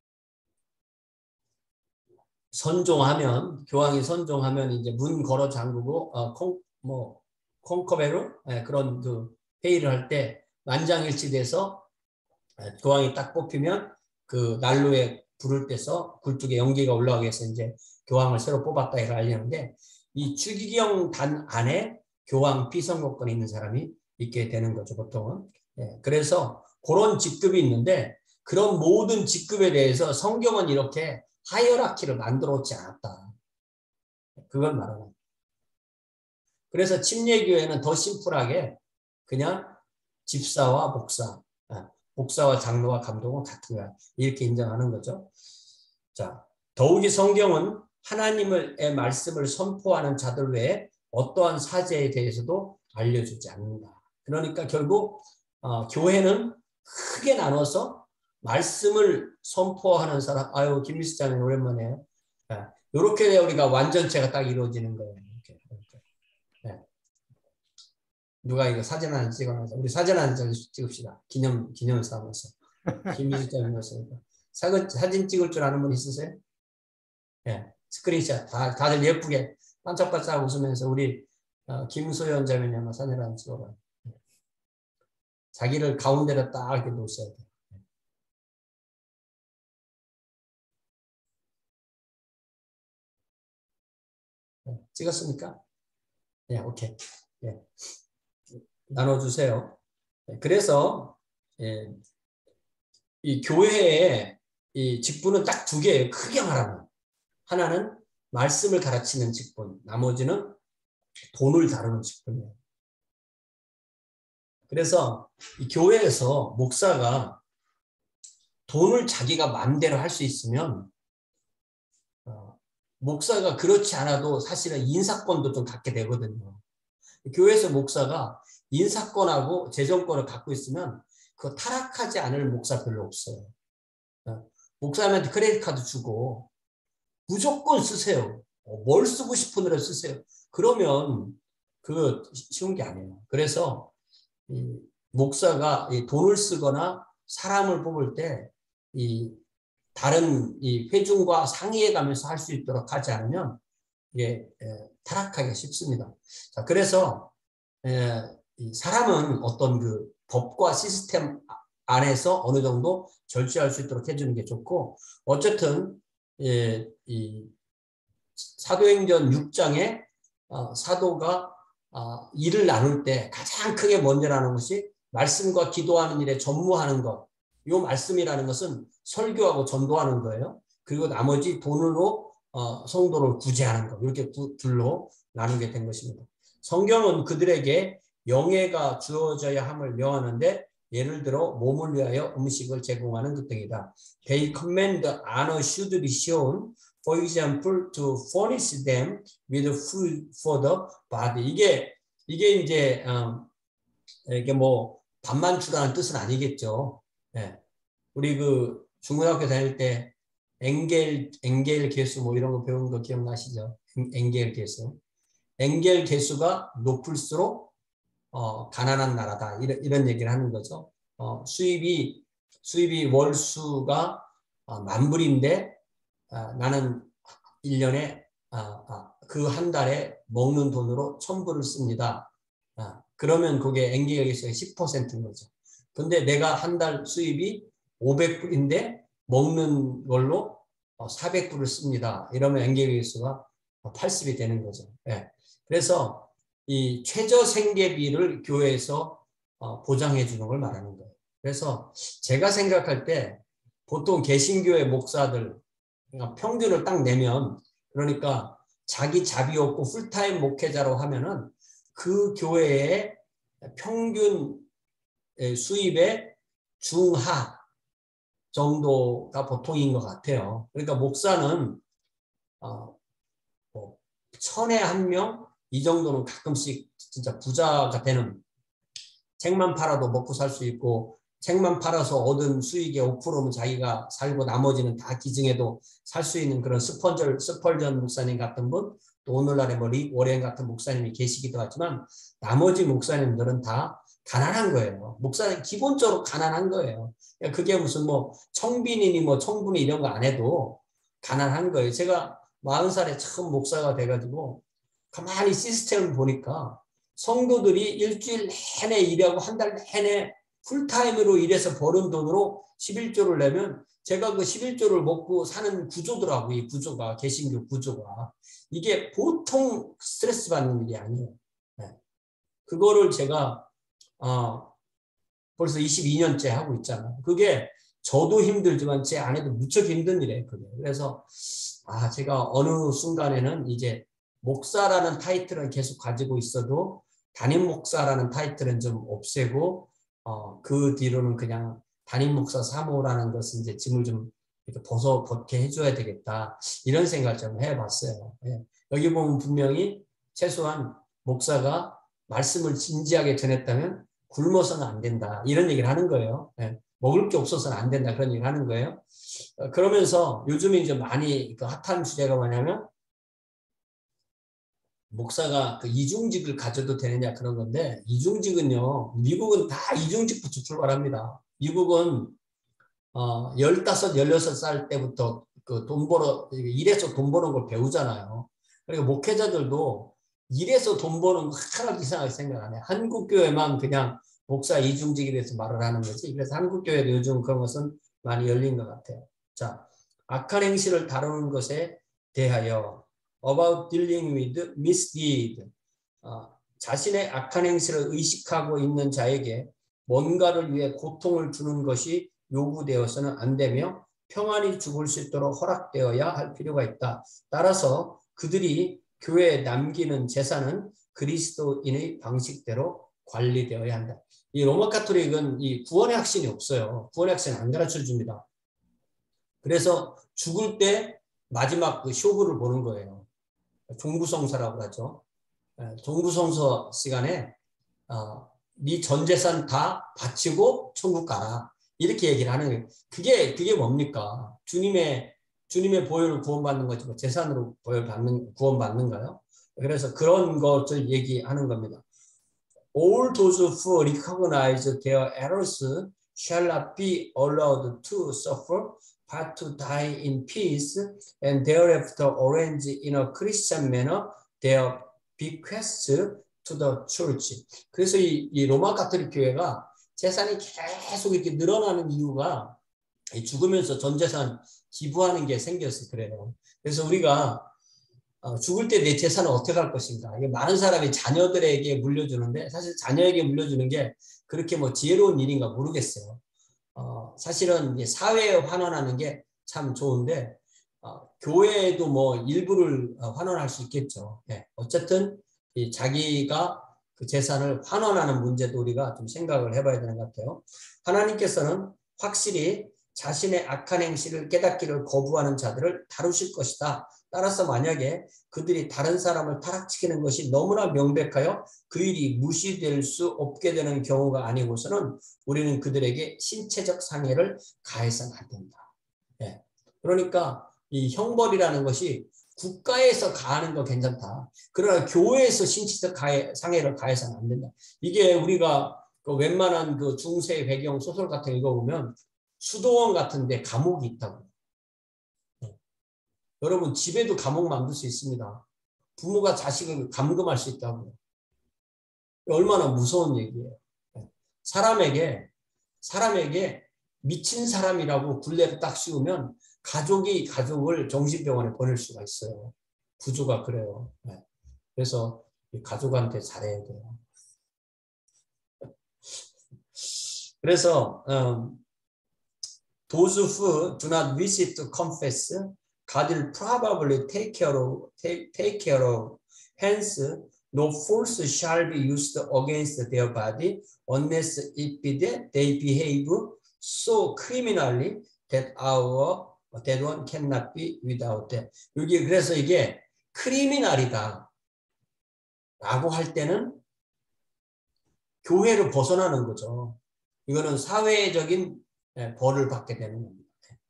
S1: 선종하면, 교황이 선종하면 이제 문 걸어 잠그고, 어, 콩, 뭐, 콩커베르? 예, 그런 그 회의를 할 때 만장일치돼서 교황이 딱 뽑히면 그 난로에 불을 떼서 굴뚝에 연기가 올라가게 해서 이제 교황을 새로 뽑았다 이걸 알리는데, 이 추기경 단 안에 교황 피선거권이 있는 사람이 있게 되는 거죠, 보통은. 예, 그래서 그런 직급이 있는데, 그런 모든 직급에 대해서 성경은 이렇게 하이어라키를 만들어 놓지 않았다. 그걸 말하는 거예요. 그래서 침례교회는 더 심플하게 그냥 집사와 목사, 목사와 장로와 감독은 같은 거야. 이렇게 인정하는 거죠. 자, 더욱이 성경은 하나님의 말씀을 선포하는 자들 외에 어떠한 사제에 대해서도 알려주지 않는다. 그러니까 결국 어, 교회는 크게 나눠서 말씀을 선포하는 사람, 아유 김미수장님 오랜만이에요. 이렇게 우리가 완전체가 딱 이루어지는 거예요. 이렇게. 네. 누가 이거 사진 하나 찍어놔서 우리 사진 하나 찍읍시다. 기념 기념을 삼아서. 김미수장님이었으니까. 사진 사진 찍을 줄 아는 분 있으세요? 예, 스크린샷 다 다들 예쁘게 반짝반짝 웃으면서 우리 어, 김소연 자매님 사진 하나 찍어봐요. 자기를 가운데로 딱 이렇게 놓으셔야 돼요. 네, 찍었습니까? 네, 오케이. 네. 나눠주세요. 네, 그래서 예, 이 교회의 이 직분은 딱 두 개예요. 크게 말하면. 하나는 말씀을 가르치는 직분, 나머지는 돈을 다루는 직분이에요. 그래서 이 교회에서 목사가 돈을 자기가 마음대로 할 수 있으면 어, 목사가 그렇지 않아도 사실은 인사권도 좀 갖게 되거든요. 교회에서 목사가 인사권하고 재정권을 갖고 있으면 그 타락하지 않을 목사 별로 없어요. 어, 목사님한테 크레딧 카드 주고 무조건 쓰세요. 어, 뭘 쓰고 싶은 대로 쓰세요. 그러면 그 쉬운 게 아니에요. 그래서 이 목사가 이 돈을 쓰거나 사람을 뽑을 때 이 다른 이 회중과 상의해 가면서 할 수 있도록 하지 않으면 이게 에, 타락하기 쉽습니다. 자, 그래서 에, 이 사람은 어떤 그 법과 시스템 안에서 어느 정도 절제할 수 있도록 해주는 게 좋고, 어쨌든 예, 이 사도행전 육 장에 어, 사도가 어, 일을 나눌 때 가장 크게 먼저 나누는 것이 말씀과 기도하는 일에 전무하는 것. 이 말씀이라는 것은 설교하고 전도하는 거예요. 그리고 나머지 돈으로 어, 성도를 구제하는 것. 이렇게 두, 둘로 나누게 된 것입니다. 성경은 그들에게 영예가 주어져야 함을 명하는데, 예를 들어 몸을 위하여 음식을 제공하는 것 등이다. They command honor should be shown, for example, to furnish them with food for the body. 이게 이게 이제 어, 이게 뭐 밥만 주라는 뜻은 아니겠죠. 네. 우리 그 중고등학교 다닐 때 엥겔 엥겔 개수 뭐 이런 거 배운 거 기억나시죠? 엥겔 개수. 엥겔 개수가 높을수록 어, 가난한 나라다. 이런 이런 얘기를 하는 거죠. 어, 수입이 수입이 월수가 어, 만 불인데 어, 나는 일 년에 어, 어, 그 한 달에 먹는 돈으로 천 불을 씁니다. 어, 그러면 그게 엥겔 개수의 십 퍼센트인 거죠. 근데 내가 한 달 수입이 오백 불인데 먹는 걸로 사백 불을 씁니다. 이러면 엥겔 개수가 팔십이 되는 거죠. 네. 그래서 이 최저 생계비를 교회에서 보장해 주는 걸 말하는 거예요. 그래서 제가 생각할 때 보통 개신교회 목사들 평균을 딱 내면, 그러니까 자기 잡이 없고 풀타임 목회자로 하면은 그 교회의 평균 수입의 중하 정도가 보통인 것 같아요. 그러니까 목사는 어, 뭐 천에 한 명 이 정도는 가끔씩 진짜 부자가 되는, 책만 팔아도 먹고 살 수 있고 책만 팔아서 얻은 수익의 오 퍼센트는 자기가 살고 나머지는 다 기증해도 살 수 있는 그런 스펄전, 스펄전 목사님 같은 분, 또 오늘날에 뭐 릭 워렌 같은 목사님이 계시기도 하지만 나머지 목사님들은 다 가난한 거예요. 목사님 기본적으로 가난한 거예요. 그게 무슨 뭐 청빈이니 뭐 청분이 이런 거 안 해도 가난한 거예요. 제가 마흔 살에 처음 목사가 돼가지고 가만히 시스템을 보니까 성도들이 일주일 내내 일하고 한 달 내내 풀타임으로 일해서 버는 돈으로 십일조를 내면 제가 그 십일조를 먹고 사는 구조더라고요. 이 구조가, 개신교 구조가. 이게 보통 스트레스 받는 일이 아니에요. 네. 그거를 제가 어, 벌써 이십이 년째 하고 있잖아요. 그게 저도 힘들지만 제 아내도 무척 힘든 일이에요. 그게. 그래서 아, 제가 어느 순간에는 이제 목사라는 타이틀은 계속 가지고 있어도 담임 목사라는 타이틀은 좀 없애고 어, 그 뒤로는 그냥 담임 목사 사모라는 것은 이제 짐을 좀 이렇게 벗어 벗게 해줘야 되겠다, 이런 생각을 좀 해봤어요. 예. 여기 보면 분명히 최소한 목사가 말씀을 진지하게 전했다면 굶어서는 안 된다, 이런 얘기를 하는 거예요. 예. 먹을 게 없어서는 안 된다, 그런 얘기를 하는 거예요. 어, 그러면서 요즘에 이제 많이 그 핫한 주제가 뭐냐면 목사가 그 이중직을 가져도 되느냐 그런 건데, 이중직은요, 미국은 다 이중직부터 출발합니다. 미국은 어, 열다섯, 열여섯 살 때부터 그 돈 벌어, 일해서 돈 버는 걸 배우잖아요. 그러니까 목회자들도 일해서 돈 버는 거 하나도 이상하게 생각 안 해. 한국 교회만 그냥 목사 이중직에 대해서 말을 하는 거지. 그래서 한국 교회도 요즘 그런 것은 많이 열린 것 같아요. 자, 악한 행실을 다루는 것에 대하여 about dealing with misdeed, 어, 자신의 악한 행실을 의식하고 있는 자에게 뭔가를 위해 고통을 주는 것이 요구되어서는 안 되며 평안히 죽을 수 있도록 허락되어야 할 필요가 있다. 따라서 그들이 교회에 남기는 재산은 그리스도인의 방식대로 관리되어야 한다. 이 로마 가톨릭은 이 구원의 확신이 없어요. 구원의 확신 안 가르쳐 줍니다. 그래서 죽을 때 마지막 그 쇼부를 보는 거예요. 종부성사라고 하죠. 종부성서 시간에 어, 네 전 재산 다 바치고 천국 가라. 이렇게 얘기를 하는 거예요. 그게 그게 뭡니까? 주님의 주님의 보혈을 구원받는 거지 뭐 재산으로 보혈 받는 구원받는가요? 그래서 그런 것을 얘기하는 겁니다. All those who recognize their errors shall not be allowed to suffer, but to die in peace, and thereafter arrange in a Christian manner their bequests to the church. 그래서 이, 이 로마 가톨릭 교회가 재산이 계속 이렇게 늘어나는 이유가 죽으면서 전 재산 기부하는 게 생겨서 그래요. 그래서 우리가 어, 죽을 때 내 재산을 어떻게 할 것인가. 이게 많은 사람이 자녀들에게 물려주는데 사실 자녀에게 물려주는 게 그렇게 뭐 지혜로운 일인가 모르겠어요. 어, 사실은 이제 사회에 환원하는 게 참 좋은데 어, 교회에도 뭐 일부를 환원할 수 있겠죠. 네. 어쨌든 이 자기가 그 재산을 환원하는 문제도 우리가 좀 생각을 해봐야 되는 것 같아요. 하나님께서는 확실히 자신의 악한 행실을 깨닫기를 거부하는 자들을 다루실 것이다. 따라서 만약에 그들이 다른 사람을 타락시키는 것이 너무나 명백하여 그 일이 무시될 수 없게 되는 경우가 아니고서는 우리는 그들에게 신체적 상해를 가해서는 안 된다. 네. 그러니까 이 형벌이라는 것이 국가에서 가하는 건 괜찮다. 그러나 교회에서 신체적 가해, 상해를 가해서는 안 된다. 이게 우리가 그 웬만한 그 중세 배경 소설 같은 거 읽어보면 수도원 같은데 감옥이 있다고. 네. 여러분 집에도 감옥 만들 수 있습니다. 부모가 자식을 감금할 수 있다고요. 얼마나 무서운 얘기예요. 네. 사람에게 사람에게 미친 사람이라고 굴레를 딱 씌우면 가족이 가족을 정신병원에 보낼 수가 있어요. 구조가 그래요. 네. 그래서 가족한테 잘해야 돼요. 그래서 um, those who do not wish to confess, God will probably take care of, take, take care of. Hence, no force shall be used against their body unless it be that they behave so criminally that our that one cannot be without them. 여기 그래서 이게 크리미널이다 라고 할 때는 교회를 벗어나는 거죠. 이거는 사회적인 벌을 받게 되는 겁니다.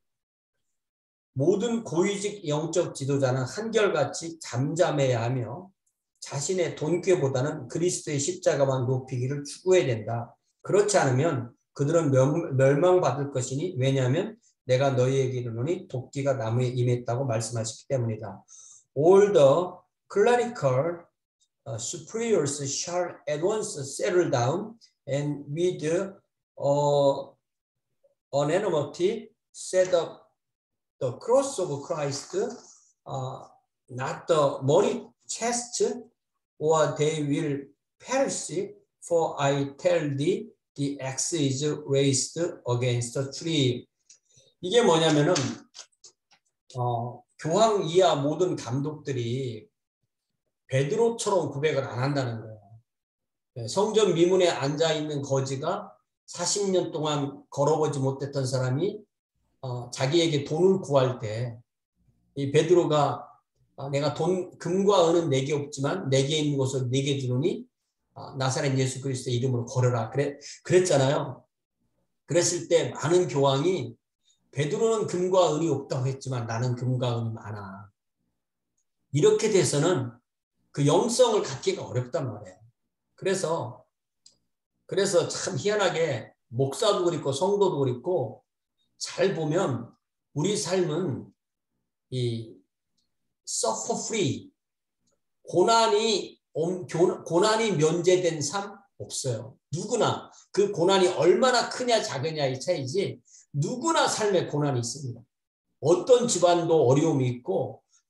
S1: 모든 고위직 영적 지도자는 한결같이 잠잠해야 하며 자신의 돈꾀보다는 그리스도의 십자가만 높이기를 추구해야 된다. 그렇지 않으면 그들은 멸망받을 것이니 왜냐하면 내가 너희에게 이르노니 도끼가 나무에 임했다고 말씀하셨기 때문이다. All the clerical uh, superiors shall at once settle down and with uh, unanimity set up the cross of Christ, uh, not the money chest, or they will perish. For I tell thee, the axe is raised against the tree. 이게 뭐냐면은 어, 교황 이하 모든 감독들이 베드로처럼 고백을 안 한다는 거예요. 성전 미문에 앉아 있는 거지가 사십 년 동안 걸어보지 못했던 사람이 어, 자기에게 돈을 구할 때 이 베드로가 어, 내가 돈 금과 은은 내게 없지만 내게 있는 것을 내게 주노니 어, 나사렛 예수 그리스도의 이름으로 걸어라. 그래 그랬잖아요. 그랬을 때 많은 교황이 베드로는 금과 은이 없다고 했지만 나는 금과 은이 많아. 이렇게 돼서는 그 영성을 갖기가 어렵단 말이에요. 그래서 그래서 참 희한하게 목사도 그렇고 성도도 그렇고 잘 보면 우리 삶은 이 suffer free 고난이 고난이 면제된 삶 없어요. 누구나 그 고난이 얼마나 크냐 작으냐의 차이지 누구나 삶에 고난이 있습니다. 어떤 집안도 어려움이 있고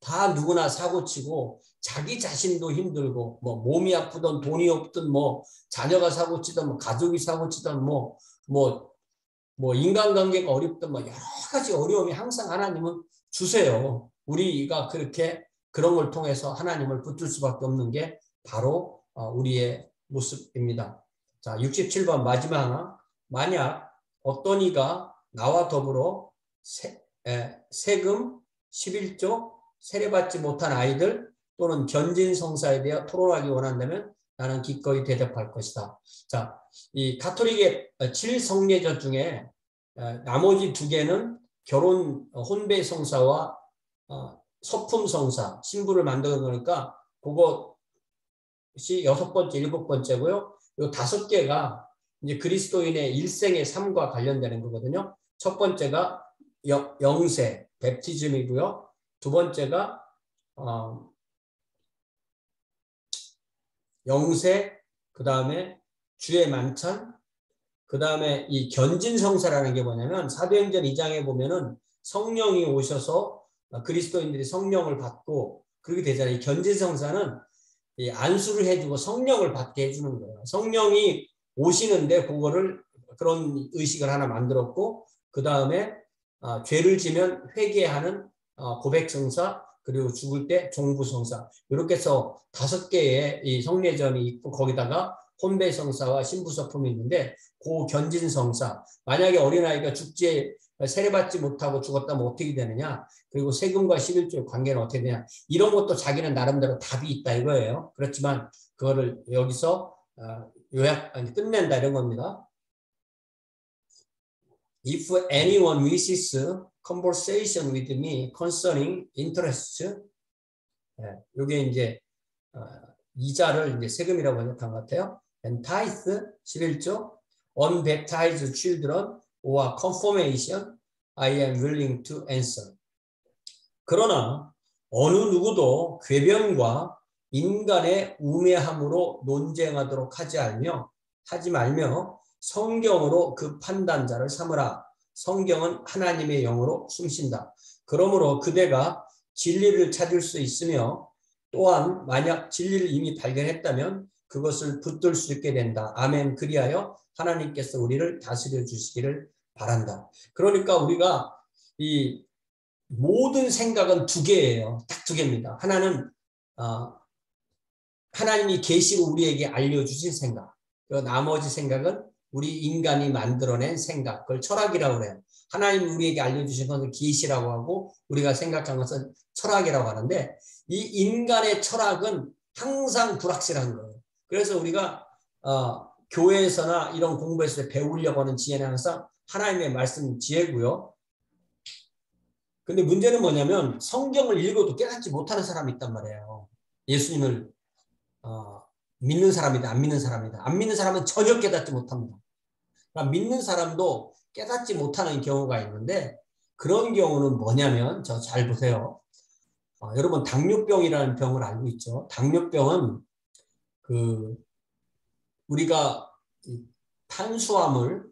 S1: 다 누구나 사고치고 자기 자신도 힘들고 뭐 몸이 아프든 돈이 없든 뭐 자녀가 사고치든 뭐 가족이 사고치든 뭐 뭐 뭐 인간관계가 어렵든 뭐 여러 가지 어려움이 항상 하나님은 주세요. 우리가 그렇게 그런 걸 통해서 하나님을 붙들 수밖에 없는 게 바로 우리의 모습입니다. 자, 육십칠 번 마지막. 만약 어떤 이가 나와 더불어 세, 에, 세금, 십일조, 세례받지 못한 아이들 또는 견진성사에 대해 토론하기 원한다면 나는 기꺼이 대답할 것이다. 자, 이 가톨릭의 칠 성례절 중에 나머지 두 개는 결혼 혼배 성사와 소품 성사, 신부를 만드는 거니까 그것이 여섯 번째, 일곱 번째고요. 이 다섯 개가 이제 그리스도인의 일생의 삶과 관련되는 거거든요. 첫 번째가 영세, 베프티즘이고요. 두 번째가 어, 영세, 그 다음에 주의 만찬, 그 다음에 이 견진성사라는 게 뭐냐면 사도행전 이 장에 보면은 성령이 오셔서 그리스도인들이 성령을 받고 그렇게 되잖아요. 이 견진성사는 이 안수를 해주고 성령을 받게 해주는 거예요. 성령이 오시는데 그거를 그런 의식을 하나 만들었고 그 다음에 어, 죄를 지면 회개하는 어, 고백성사 그리고 죽을 때 종부성사 이렇게 해서 다섯 개의 이 성례전이 있고 거기다가 혼배성사와 신부서품이 있는데 그 견진성사 만약에 어린아이가 죽지에 세례받지 못하고 죽었다면 어떻게 되느냐 그리고 세금과 십일조의 관계는 어떻게 되냐 이런 것도 자기는 나름대로 답이 있다 이거예요. 그렇지만 그거를 여기서 요약 아니, 끝낸다 이런 겁니다. If anyone wishes conversation with me concerning interests, 이게 이제 이자를 이제 세금이라고 번역한 것 같아요. And tithe 십일조, unbaptized children or confirmation, I am willing to answer. 그러나 어느 누구도 궤변과 인간의 우매함으로 논쟁하도록 하지 말며 하지 말며 성경으로 그 판단자를 삼으라. 성경은 하나님의 영으로 숨쉰다. 그러므로 그대가 진리를 찾을 수 있으며 또한 만약 진리를 이미 발견했다면 그것을 붙들 수 있게 된다. 아멘. 그리하여 하나님께서 우리를 다스려 주시기를 바란다. 그러니까 우리가 이 모든 생각은 두 개예요. 딱 두 개입니다. 하나는 어, 하나님이 계시고 우리에게 알려주신 생각. 그리고 나머지 생각은 우리 인간이 만들어낸 생각. 그걸 철학이라고 그래요. 하나님이 우리에게 알려주신 것은 계시라고 하고 우리가 생각한 것은 철학이라고 하는데 이 인간의 철학은 항상 불확실한 거예요. 그래서 우리가 어, 교회에서나 이런 공부에서 배우려고 하는 지혜는 항상 하나님의 말씀 지혜고요. 근데 문제는 뭐냐면 성경을 읽어도 깨닫지 못하는 사람이 있단 말이에요. 예수님을 어, 믿는 사람이다 안 믿는 사람이다. 안 믿는 사람은 전혀 깨닫지 못합니다. 그러니까 믿는 사람도 깨닫지 못하는 경우가 있는데 그런 경우는 뭐냐면 저 잘 보세요. 어, 여러분 당뇨병이라는 병을 알고 있죠. 당뇨병은 그 우리가 탄수화물을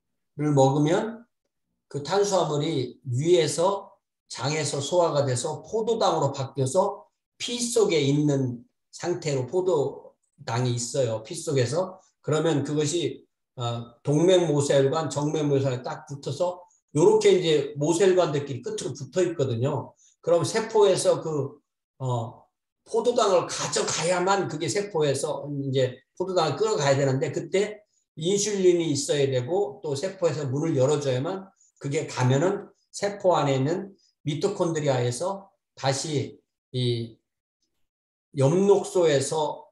S1: 먹으면 그 탄수화물이 위에서 장에서 소화가 돼서 포도당으로 바뀌어서 피 속에 있는 상태로 포도당이 있어요. 피 속에서. 그러면 그것이 동맥모세혈관, 정맥모세혈관에 딱 붙어서 이렇게 이제 모세혈관들끼리 끝으로 붙어 있거든요. 그럼 세포에서 그 어, 포도당을 가져가야만 그게 세포에서 이제 포도당을 끌어가야 되는데 그때 인슐린이 있어야 되고 또 세포에서 문을 열어줘야만 그게 가면은 세포 안에 있는 미토콘드리아에서 다시 이 엽록소에서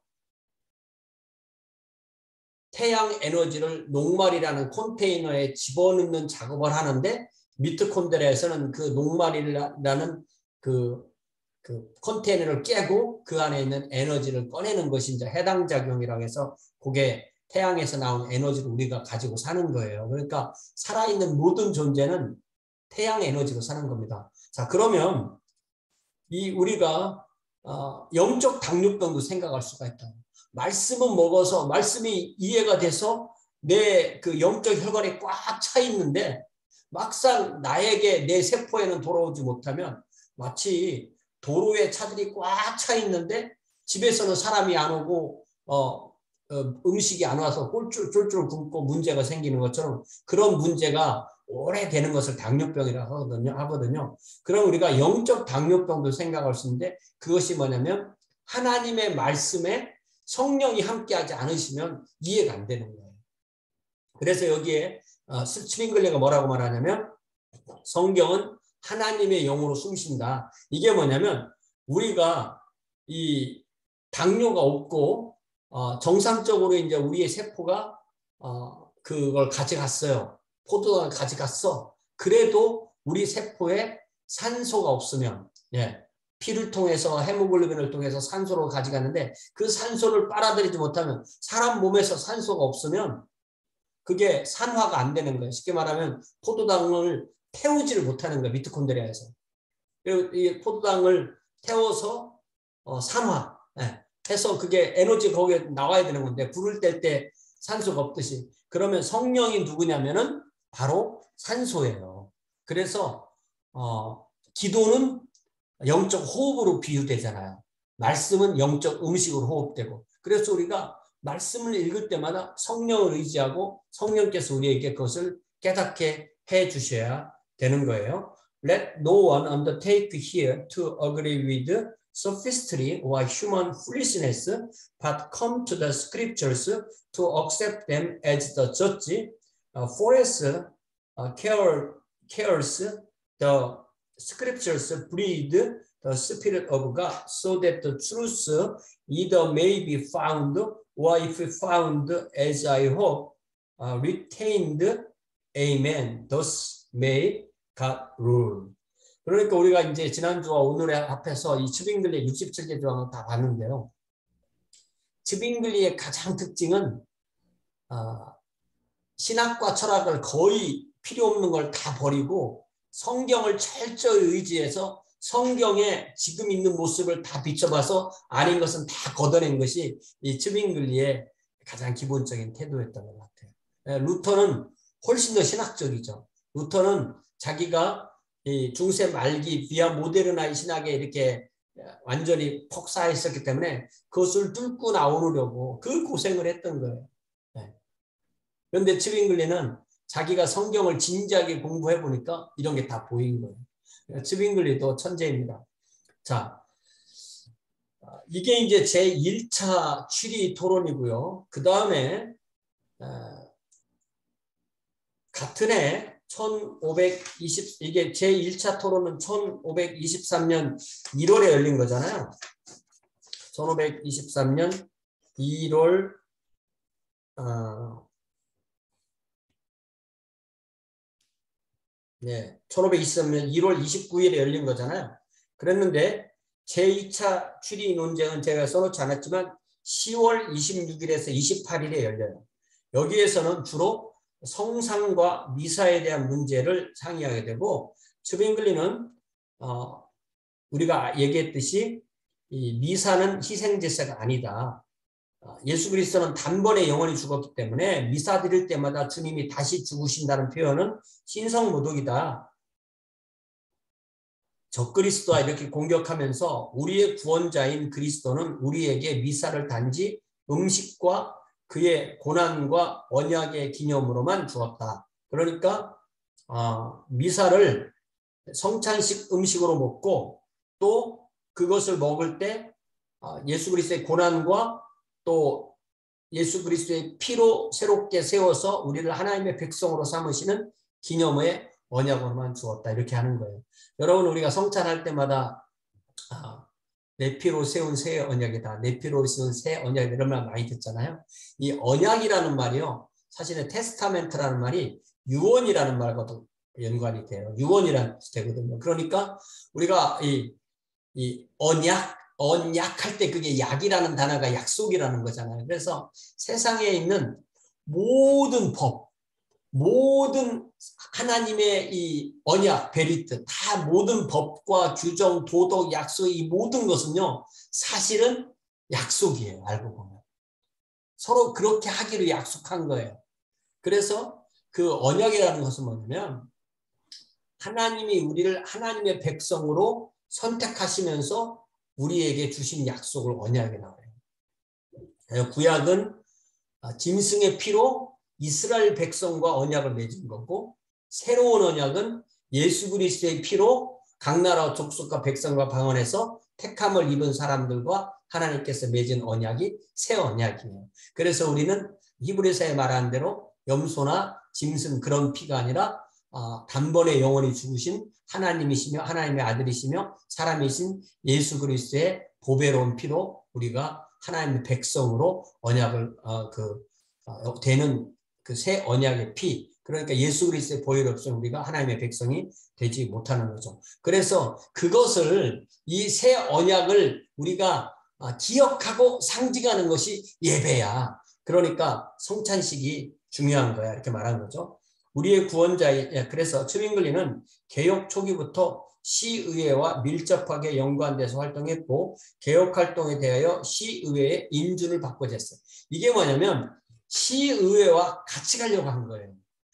S1: 태양 에너지를 녹말이라는 컨테이너에 집어넣는 작업을 하는데 미토콘드리아에서는 그 녹말이라는 그, 그 컨테이너를 깨고 그 안에 있는 에너지를 꺼내는 것이 이제 해당 작용이라고 해서 그게 태양에서 나온 에너지를 우리가 가지고 사는 거예요. 그러니까 살아있는 모든 존재는 태양 에너지로 사는 겁니다. 자, 그러면 이 우리가 어, 영적 당뇨병도 생각할 수가 있다. 말씀은 먹어서 말씀이 이해가 돼서 내 그 영적 혈관이 꽉 차 있는데 막상 나에게 내 세포에는 돌아오지 못하면 마치 도로에 차들이 꽉 차 있는데 집에서는 사람이 안 오고 어, 어, 음식이 안 와서 쫄쫄쫄쫄 굶고 문제가 생기는 것처럼 그런 문제가 오래되는 것을 당뇨병이라고 하거든요. 하거든요. 그럼 우리가 영적 당뇨병도 생각할 수 있는데 그것이 뭐냐면 하나님의 말씀에 성령이 함께하지 않으시면 이해가 안 되는 거예요. 그래서 여기에 어, 스밍글레가 뭐라고 말하냐면 성경은 하나님의 영으로 숨쉰다. 이게 뭐냐면 우리가 이 당뇨가 없고 어, 정상적으로 이제 우리의 세포가 어, 그걸 가져갔어요. 포도당을 가져갔어. 그래도 우리 세포에 산소가 없으면 예, 피를 통해서 헤모글로빈을 통해서 산소를 가져갔는데 그 산소를 빨아들이지 못하면 사람 몸에서 산소가 없으면 그게 산화가 안 되는 거예요. 쉽게 말하면 포도당을 태우지를 못하는 거예요. 미토콘드리아에서. 이 포도당을 태워서 어, 산화 예, 해서 그게 에너지 거기에 나와야 되는 건데 불을 뗄 때 산소가 없듯이 그러면 성령이 누구냐면은 바로 산소예요. 그래서 어, 기도는 영적 호흡으로 비유되잖아요. 말씀은 영적 음식으로 호흡되고 그래서 우리가 말씀을 읽을 때마다 성령을 의지하고 성령께서 우리에게 그것을 깨닫게 해 주셔야 되는 거예요. Let no one undertake here to agree with sophistry or human foolishness, but come to the scriptures to accept them as the judge. Uh, for as uh, care, cares the scriptures breathe the Spirit of God, so that the truth either may be found, or if found, as I hope, uh, retained. Amen. Thus may God rule. 그러니까 우리가 이제 지난주와 오늘의 앞에서 이 츠빙글리의 육십칠 개 조항을 다 봤는데요. 츠빙글리의 가장 특징은 어, 신학과 철학을 거의 필요 없는 걸 다 버리고 성경을 철저히 의지해서 성경에 지금 있는 모습을 다 비춰봐서 아닌 것은 다 걷어낸 것이 이 츠빙글리의 가장 기본적인 태도였던 것 같아요. 루터는 훨씬 더 신학적이죠. 루터는 자기가 이 중세 말기 비아 모데르나의 신학에 이렇게 완전히 폭사해 있었기 때문에 그것을 뚫고 나오려고 그 고생을 했던 거예요. 네. 그런데 츠빙글리는 자기가 성경을 진지하게 공부해 보니까 이런 게 다 보인 거예요. 츠빙글리도 천재입니다. 자, 이게 이제 제일 차 취리 토론이고요. 그 다음에 같은 해 천오백이십 이게 제일 차 토론은 천오백이십삼 년 일월에 열린 거잖아요. 천오백이십삼 년 일월 어, 네, 천오백이십삼 년 일월 이십구일에 열린 거잖아요. 그랬는데 제이 차 추리 논쟁은 제가 써놓지 않았지만 시월 이십육일에서 이십팔일에 열려요. 여기에서는 주로 성상과 미사에 대한 문제를 상의하게 되고 츠빙글리는 어, 우리가 얘기했듯이 이 미사는 희생제사가 아니다. 어, 예수 그리스도는 단번에 영원히 죽었기 때문에 미사 드릴 때마다 주님이 다시 죽으신다는 표현은 신성모독이다. 적그리스도와 이렇게 공격하면서 우리의 구원자인 그리스도는 우리에게 미사를 단지 음식과 그의 고난과 언약의 기념으로만 주었다. 그러니까 어, 미사를 성찬식 음식으로 먹고 또 그것을 먹을 때 어, 예수 그리스도의 고난과 또 예수 그리스도의 피로 새롭게 세워서 우리를 하나님의 백성으로 삼으시는 기념의 언약으로만 주었다. 이렇게 하는 거예요. 여러분 우리가 성찬할 때마다 어, 내 피로 세운 새 언약이다. 내 피로 세운 새 언약이다. 이런 말 많이 듣잖아요. 이 언약이라는 말이요. 사실은 테스타멘트라는 말이 유언이라는 말과도 연관이 돼요. 유언이라는 뜻이 되거든요. 그러니까 우리가 이, 이 언약, 언약할 때 그게 약이라는 단어가 약속이라는 거잖아요. 그래서 세상에 있는 모든 법, 모든 하나님의 이 언약, 베리트, 다 모든 법과 규정, 도덕, 약속, 이 모든 것은요, 사실은 약속이에요. 알고 보면. 서로 그렇게 하기로 약속한 거예요. 그래서 그 언약이라는 것은 뭐냐면, 하나님이 우리를 하나님의 백성으로 선택하시면서 우리에게 주신 약속을 언약에 나와요. 구약은 짐승의 피로 이스라엘 백성과 언약을 맺은 거고, 새로운 언약은 예수 그리스도의 피로 각 나라 족속과 백성과 방언에서 택함을 입은 사람들과 하나님께서 맺은 언약이 새 언약이에요. 그래서 우리는 히브리서에 말한 대로 염소나 짐승 그런 피가 아니라 어, 단번에 영원히 죽으신 하나님이시며 하나님의 아들이시며 사람이신 예수 그리스도의 보배로운 피로 우리가 하나님의 백성으로 언약을 어, 그 어, 되는 그 새 언약의 피, 그러니까 예수 그리스도의 보혈 없으면 우리가 하나님의 백성이 되지 못하는 거죠. 그래서 그것을 이 새 언약을 우리가 기억하고 상징하는 것이 예배야. 그러니까 성찬식이 중요한 거야. 이렇게 말한 거죠. 우리의 구원자의, 그래서 츠윙글리는 개혁 초기부터 시의회와 밀접하게 연관돼서 활동했고, 개혁 활동에 대하여 시의회의 인준을 받고자 했어요. 이게 뭐냐면 시의회와 같이 가려고 한 거예요.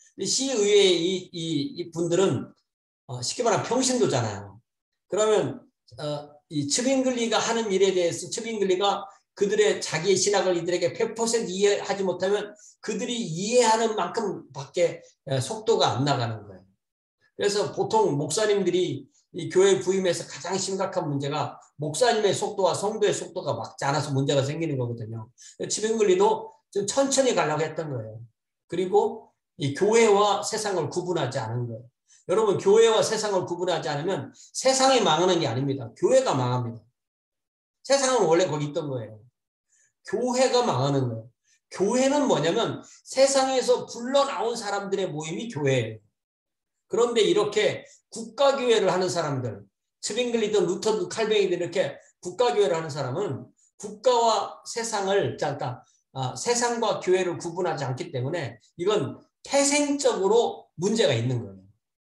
S1: 시의회의 이, 이, 이 분들은 어, 쉽게 말하면 평신도잖아요. 그러면 어, 이 츠윙글리가 하는 일에 대해서 츠윙글리가 그들의 자기의 신학을 이들에게 백 퍼센트 이해하지 못하면 그들이 이해하는 만큼밖에 속도가 안 나가는 거예요. 그래서 보통 목사님들이 이 교회 부임에서 가장 심각한 문제가 목사님의 속도와 성도의 속도가 맞지 않아서 문제가 생기는 거거든요. 츠윙글리도 좀 천천히 가려고 했던 거예요. 그리고 이 교회와 세상을 구분하지 않은 거예요. 여러분, 교회와 세상을 구분하지 않으면 세상이 망하는 게 아닙니다. 교회가 망합니다. 세상은 원래 거기 있던 거예요. 교회가 망하는 거예요. 교회는 뭐냐면 세상에서 불러나온 사람들의 모임이 교회예요. 그런데 이렇게 국가교회를 하는 사람들, 츠윙글리든 루터든 칼뱅이든 이렇게 국가교회를 하는 사람은 국가와 세상을, 잠깐, 아, 세상과 교회를 구분하지 않기 때문에 이건 태생적으로 문제가 있는 거예요.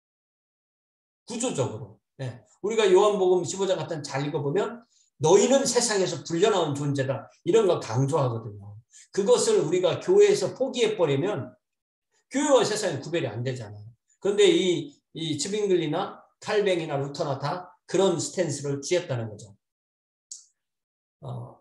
S1: 구조적으로. 네. 우리가 요한복음 십오 장 같은 잘 읽어보면 너희는 세상에서 불려나온 존재다. 이런 걸 강조하거든요. 그것을 우리가 교회에서 포기해버리면 교회와 세상이 구별이 안 되잖아요. 그런데 이, 이 츠윙글리나 칼뱅이나 루터나 다 그런 스탠스를 취했다는 거죠. 어,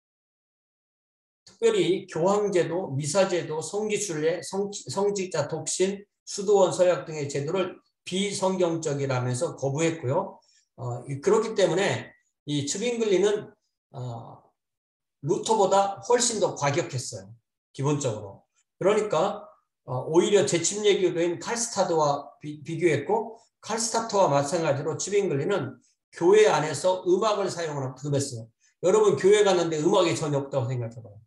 S1: 특별히 교황제도, 미사제도, 성기순례, 성, 성직자 독신, 수도원 서약 등의 제도를 비성경적이라면서 거부했고요. 어, 그렇기 때문에 이 츠윙글리는 어, 루터보다 훨씬 더 과격했어요. 기본적으로. 그러니까 어, 오히려 재침례교도인 칼스타드와 비, 비교했고, 칼스타트와 마찬가지로 츠윙글리는 교회 안에서 음악을 사용을 금했어요. 여러분, 교회 갔는데 음악이 전혀 없다고 생각해봐요.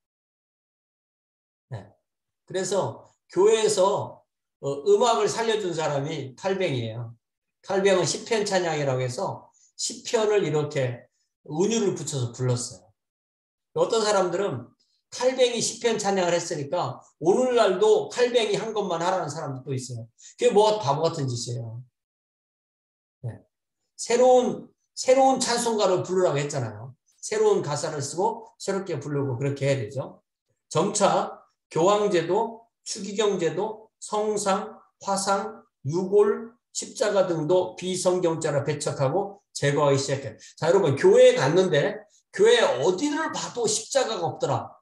S1: 네. 그래서 교회에서 어, 음악을 살려준 사람이 칼뱅이에요. 칼뱅은 시편 찬양이라고 해서 시편을 이렇게 은유를 붙여서 불렀어요. 어떤 사람들은 칼뱅이 시편 찬양을 했으니까 오늘날도 칼뱅이 한 것만 하라는 사람도 또 있어요. 그게 뭐 바보 같은 짓이에요. 네. 새로운 새로운 찬송가를 부르라고 했잖아요. 새로운 가사를 쓰고 새롭게 부르고 그렇게 해야 되죠. 점차 교황제도, 추기경제도, 성상, 화상, 유골, 십자가 등도 비성경자로 배척하고 제거하기 시작해요. 자, 여러분, 교회에 갔는데 교회 어디를 봐도 십자가가 없더라.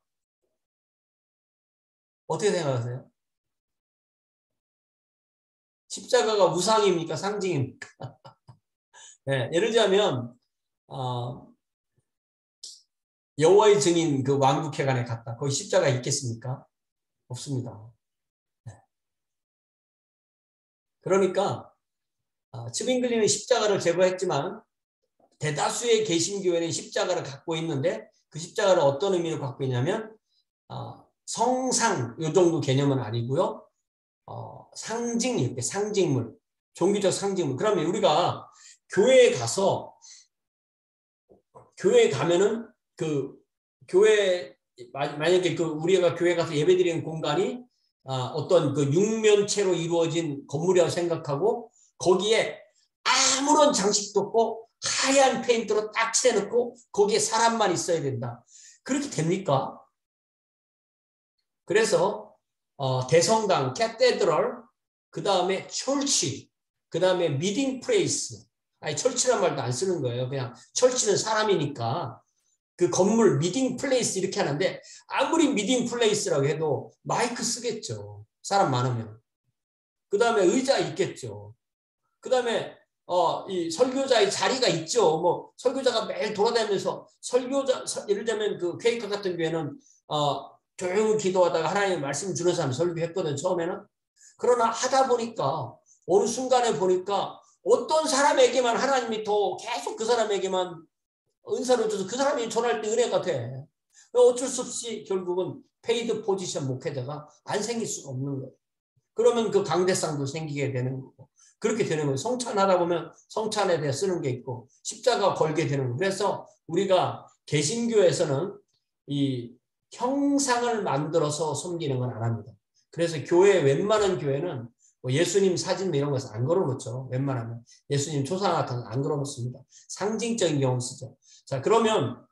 S1: 어떻게 생각하세요? 십자가가 우상입니까? 상징입니까? 네, 예를 들자면 어, 여호와의 증인 그 왕국회관에 갔다. 거기 십자가 있겠습니까? 없습니다. 네. 그러니까 어, 츠윙글리는 십자가를 제거했지만 대다수의 개신교회는 십자가를 갖고 있는데 그 십자가를 어떤 의미로 갖고 있냐면 어, 성상 이 정도 개념은 아니고요. 어, 상징 이렇게 상징물, 종교적 상징물. 그러면 우리가 교회에 가서 교회에 가면은 그 교회 만약에 그 우리가 교회 가서 예배드리는 공간이 아, 어떤 그 육면체로 이루어진 건물이라고 생각하고 거기에 아무런 장식도 없고 하얀 페인트로 딱 칠해놓고 거기에 사람만 있어야 된다. 그렇게 됩니까? 그래서 어, 대성당, 캐테드럴, 그 다음에 철치, 그 다음에 미팅 프레이스, 아니 철치란 말도 안 쓰는 거예요. 그냥 철치는 사람이니까 그 건물 미팅 플레이스 이렇게 하는데 아무리 미팅 플레이스라고 해도 마이크 쓰겠죠. 사람 많으면. 그 다음에 의자 있겠죠. 그 다음에 어, 이 설교자의 자리가 있죠. 뭐 설교자가 매일 돌아다니면서 설교자 예를 들면 그 퀘이커 같은 교회는 어, 조용히 기도하다가 하나님의 말씀 주는 사람 설교했거든 처음에는. 그러나 하다 보니까 어느 순간에 보니까 어떤 사람에게만 하나님이 더 계속 그 사람에게만 은사를 줘서 그 사람이 전할 때 은혜가 돼. 어쩔 수 없이 결국은 페이드 포지션 목회자가 안 생길 수가 없는 거예요. 그러면 그 강대상도 생기게 되는 거고 그렇게 되는 거예요. 성찬하다 보면 성찬에 대해 쓰는 게 있고 십자가 걸게 되는 거예요. 그래서 우리가 개신교에서는 이 형상을 만들어서 섬기는 건 안 합니다. 그래서 교회 웬만한 교회는 뭐 예수님 사진 이런 것을 안 걸어놓죠. 웬만하면 예수님 초상 같은 거 안 걸어놓습니다. 상징적인 경우 쓰죠. 자 그러면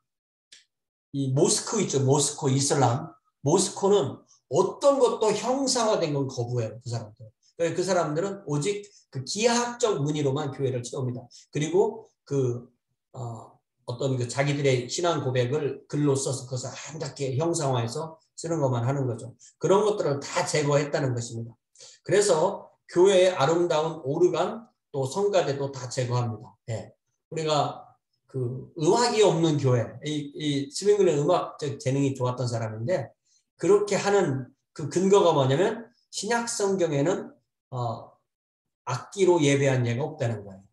S1: 이 모스크 있죠. 모스코 이슬람 모스코는 어떤 것도 형상화된 건 거부해요. 그 사람들. 그 사람들은 오직 그 기하학적 무늬로만 교회를 채웁니다. 그리고 그 어, 어떤 그 자기들의 신앙 고백을 글로 써서 그것을 한답게 형상화해서 쓰는 것만 하는 거죠. 그런 것들을 다 제거했다는 것입니다. 그래서 교회의 아름다운 오르간 또 성가대도 다 제거합니다. 예. 우리가 그 음악이 없는 교회, 이, 이 스윙글의 음악적 재능이 좋았던 사람인데 그렇게 하는 그 근거가 뭐냐면 신약 성경에는 어, 악기로 예배한 예가 없다는 거예요.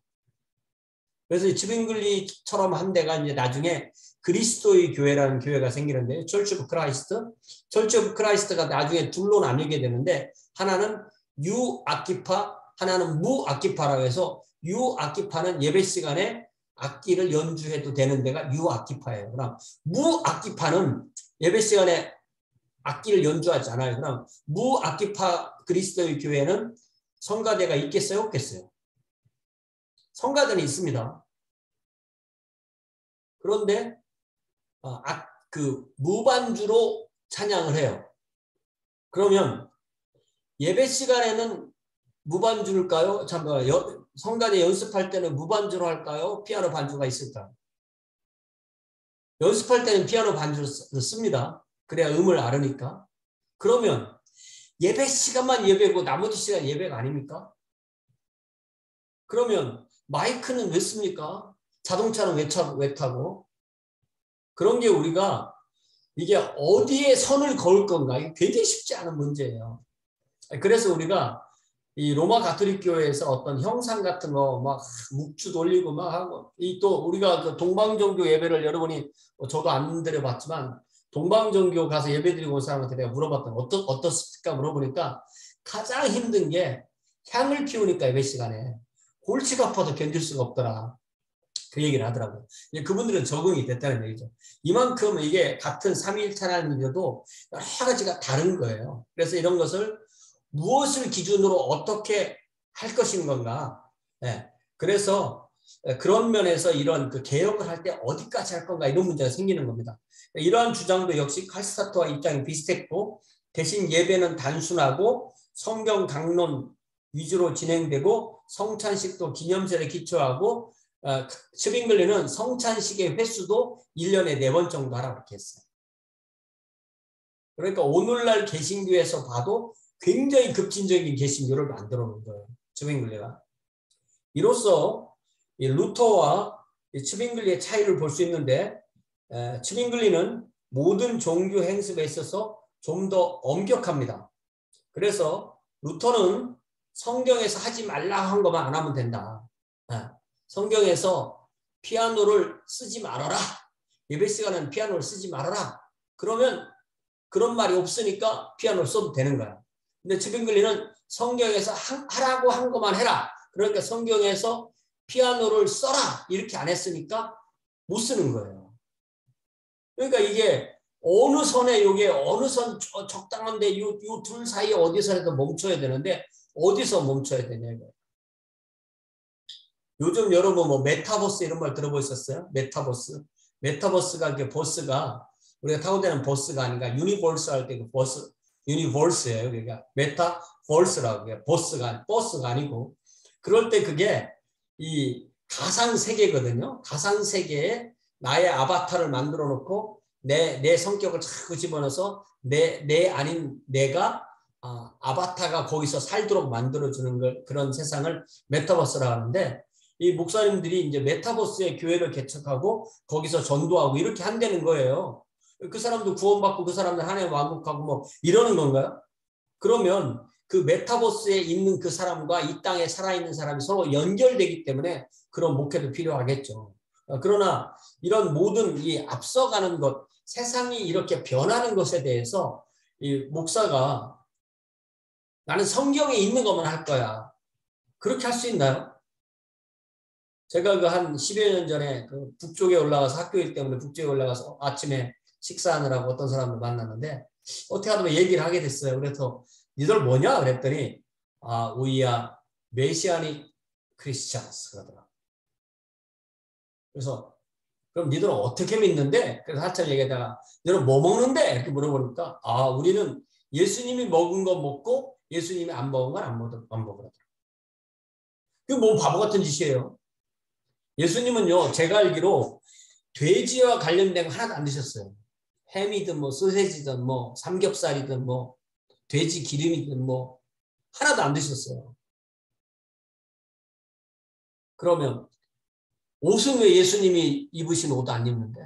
S1: 그래서 지빙글리처럼 한 데가 이제 나중에 그리스도의 교회라는 교회가 생기는데 철치 오브 크라이스트, 철치 오브 크라이스트가 나중에 둘로 나뉘게 되는데 하나는 유악기파, 하나는 무악기파라고 해서 유악기파는 예배 시간에 악기를 연주해도 되는 데가 유악기파예요. 그럼 무악기파는 예배 시간에 악기를 연주하지 않아요. 그럼 무악기파 그리스도의 교회는 성가대가 있겠어요? 없겠어요? 성가대는 있습니다. 그런데 어, 악, 그 무반주로 찬양을 해요. 그러면 예배 시간에는 무반주일까요? 잠깐 성가대 연습할 때는 무반주로 할까요? 피아노 반주가 있을까요? 연습할 때는 피아노 반주를 씁니다. 그래야 음을 알으니까. 그러면 예배 시간만 예배고 나머지 시간 예배가 아닙니까? 그러면 마이크는 왜 씁니까? 자동차는 왜, 차, 왜 타고? 그런 게 우리가 이게 어디에 선을 그을 건가? 이게 굉장히 쉽지 않은 문제예요. 그래서 우리가 이 로마 가톨릭 교회에서 어떤 형상 같은 거 막 묵주 돌리고 막 하고 이 또 우리가 그 동방종교 예배를 여러분이 저도 안 드려봤지만 동방종교 가서 예배 드리고 온 사람한테 내가 물어봤던 어떠, 어떻습니까? 물어보니까 가장 힘든 게 향을 피우니까 예배 시간에 골치가 아파도 견딜 수가 없더라. 그 얘기를 하더라고요. 그분들은 적응이 됐다는 얘기죠. 이만큼 이게 같은 삼위일체라는데도 여러 가지가 다른 거예요. 그래서 이런 것을 무엇을 기준으로 어떻게 할 것인 건가. 네. 그래서 그런 면에서 이런 그 개혁을 할 때 어디까지 할 건가 이런 문제가 생기는 겁니다. 이러한 주장도 역시 칼스타트와 입장이 비슷했고 대신 예배는 단순하고 성경 강론 위주로 진행되고 성찬식도 기념절에 기초하고 어, 스빙글리는 성찬식의 횟수도 일 년에 네 번 정도 하라고 이렇게 했어요. 그러니까 오늘날 개신교에서 봐도 굉장히 급진적인 개신교를 만들어 놓은 거예요. 스빙글리가. 이로써 이 루터와 이 스빙글리의 차이를 볼 수 있는데 에, 스빙글리는 모든 종교 행습에 있어서 좀 더 엄격합니다. 그래서 루터는 성경에서 하지 말라 한 것만 안 하면 된다. 에, 성경에서 피아노를 쓰지 말아라. 예배 시간은 피아노를 쓰지 말아라. 그러면 그런 말이 없으니까 피아노를 써도 되는 거야. 근데 스빙글리는 성경에서 하라고 한 것만 해라. 그러니까 성경에서 피아노를 써라. 이렇게 안 했으니까 못 쓰는 거예요. 그러니까 이게 어느 선에 이게 어느 선 적당한데 이 둘 사이에 어디서라도 멈춰야 되는데 어디서 멈춰야 되냐고요. 요즘 여러분 뭐 메타버스 이런 말 들어보셨어요? 메타버스. 메타버스가 그 버스가 우리가 타고 다니는 버스가 아닌가 유니버스 할 때 그 버스 유니버스예요. 그러니까 메타버스라고 해요. 버스가 버스가 아니고 그럴 때 그게 이 가상 세계거든요. 가상 세계에 나의 아바타를 만들어 놓고 내, 내 성격을 자꾸 집어넣어서 내, 내 아닌 내가 아, 아바타가 거기서 살도록 만들어주는 걸, 그런 세상을 메타버스라고 하는데, 이 목사님들이 이제 메타버스의 교회를 개척하고 거기서 전도하고 이렇게 한다는 거예요. 그 사람도 구원받고 그 사람들 하나님 왕국하고 뭐 이러는 건가요? 그러면 그 메타버스에 있는 그 사람과 이 땅에 살아있는 사람이 서로 연결되기 때문에 그런 목회도 필요하겠죠. 그러나 이런 모든 이 앞서가는 것, 세상이 이렇게 변하는 것에 대해서 이 목사가 나는 성경에 있는 것만 할 거야. 그렇게 할 수 있나요? 제가 그 한 십여 년 전에 그 북쪽에 올라가서 학교 일 때문에 북쪽에 올라가서 아침에 식사하느라고 어떤 사람을 만났는데 어떻게 하다 보면 얘기를 하게 됐어요. 그래서 니들 뭐냐? 그랬더니 아, we are Messianic Christians 그러더라. 그래서 그럼 니들은 어떻게 믿는데? 그래서 한참 얘기하다가 너는 뭐 먹는데? 이렇게 물어보니까 아, 우리는 예수님이 먹은 거 먹고 예수님이 안 먹은 건 안 먹으라더라. 그게 뭐 바보 같은 짓이에요. 예수님은요, 제가 알기로 돼지와 관련된 거 하나도 안 드셨어요. 햄이든 뭐 소세지든 뭐 삼겹살이든 뭐 돼지 기름이든 뭐 하나도 안 드셨어요. 그러면 옷은 왜 예수님이 입으신 옷 안 입는데?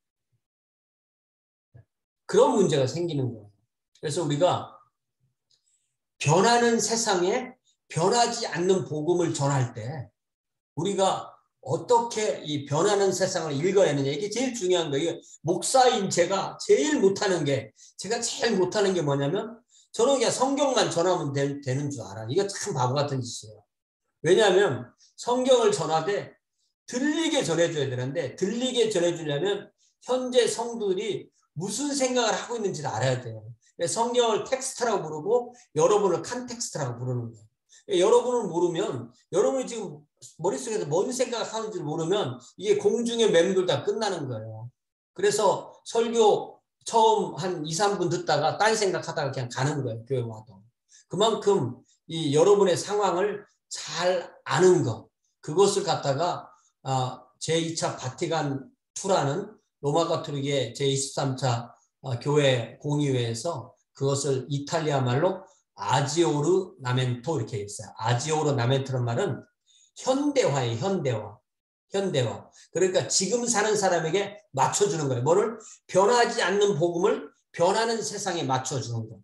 S1: 그런 문제가 생기는 거예요. 그래서 우리가 변하는 세상에 변하지 않는 복음을 전할 때 우리가 어떻게 이 변하는 세상을 읽어내느냐, 이게 제일 중요한 거예요. 목사인 제가 제일 못하는 게, 제가 제일 못하는 게 뭐냐면 저는 그냥 성경만 전하면 되, 되는 줄 알아요. 이거 참 바보 같은 짓이에요. 왜냐하면 성경을 전하되 들리게 전해줘야 되는데, 들리게 전해주려면 현재 성도들이 무슨 생각을 하고 있는지를 알아야 돼요. 성경을 텍스트라고 부르고 여러분을 칸텍스트라고 부르는 거예요. 여러분을 모르면, 여러분이 지금 머릿속에서 뭔 생각을 하는지를 모르면 이게 공중에 맴돌다 끝나는 거예요. 그래서 설교 처음 한 이, 삼 분 듣다가 딴 생각하다가 그냥 가는 거예요. 교회 와도. 그만큼 이 여러분의 상황을 잘 아는 것, 그것을 갖다가 제이 차 바티칸 이라는 로마 가톨릭의 제이십삼 차 교회 공의회에서 그것을 이탈리아 말로 아지오르 나멘토 이렇게 있어요. 아지오르 나멘토라는 말은 현대화예요. 현대화. 현대화. 그러니까 지금 사는 사람에게 맞춰주는 거예요. 뭐를? 변하지 않는 복음을 변하는 세상에 맞춰주는 거예요.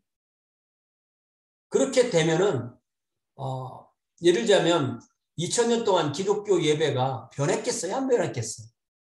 S1: 그렇게 되면은 어, 예를 들자면 이천 년 동안 기독교 예배가 변했겠어요? 안 변했겠어요?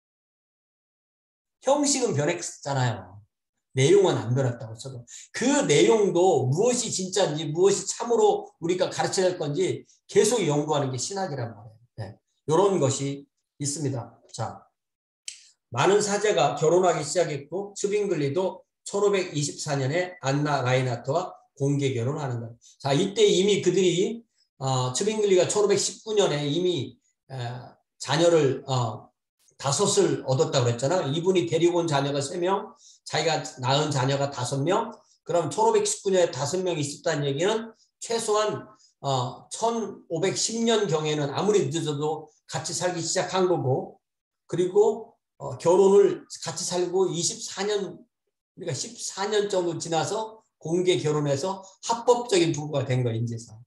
S1: 형식은 변했잖아요. 내용은 안 변했다고 쳐도 그 내용도 무엇이 진짜인지 무엇이 참으로 우리가 가르쳐야 할 건지 계속 연구하는 게 신학이란 말이에요. 네. 이런 것이 있습니다. 자, 많은 사제가 결혼하기 시작했고 츠빙글리도 천오백이십사 년에 안나 라이나트와 공개 결혼하는 거예요. 자, 이때 이미 그들이 어, 츠빙글리가 천오백십구 년에 이미 어, 자녀를 어, 다섯을 얻었다고 그랬잖아. 이분이 데리고 온 자녀가 세 명, 자기가 낳은 자녀가 다섯 명. 그럼 천오백십구 년에 다섯 명이 있었다는 얘기는 최소한 어, 천오백십 년경에는 아무리 늦어도 같이 살기 시작한 거고, 그리고 어, 결혼을 같이 살고 이십사 년, 그러니까 십사 년 정도 지나서 공개 결혼해서 합법적인 부부가 된 거예요, 인제서.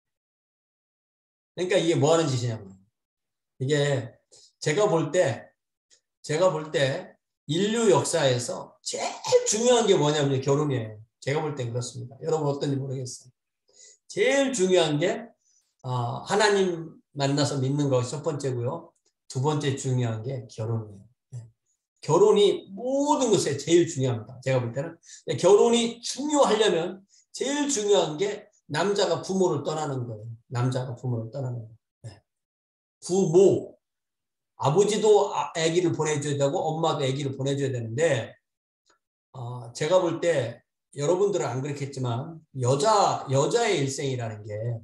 S1: 그러니까 이게 뭐 하는 짓이냐고요. 이게 제가 볼 때, 제가 볼 때 인류 역사에서 제일 중요한 게 뭐냐면 결혼이에요. 제가 볼 때 그렇습니다. 여러분 어떤지 모르겠어요. 제일 중요한 게 어, 하나님 만나서 믿는 것이 첫 번째고요. 두 번째 중요한 게 결혼이에요. 네. 결혼이 모든 것에 제일 중요합니다. 제가 볼 때는. 결혼이 중요하려면 제일 중요한 게 남자가 부모를 떠나는 거예요. 남자가 부모를 떠나는 거예요. 네. 부모. 아버지도 아기를 보내줘야 되고 엄마도 아기를 보내줘야 되는데 어, 제가 볼 때 여러분들은 안 그렇겠지만 여자, 여자의 일생이라는 게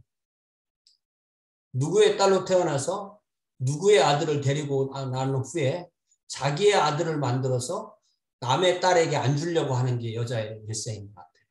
S1: 누구의 딸로 태어나서 누구의 아들을 데리고 난 후에 자기의 아들을 만들어서 남의 딸에게 안 주려고 하는 게 여자의 일생인 것 같아요.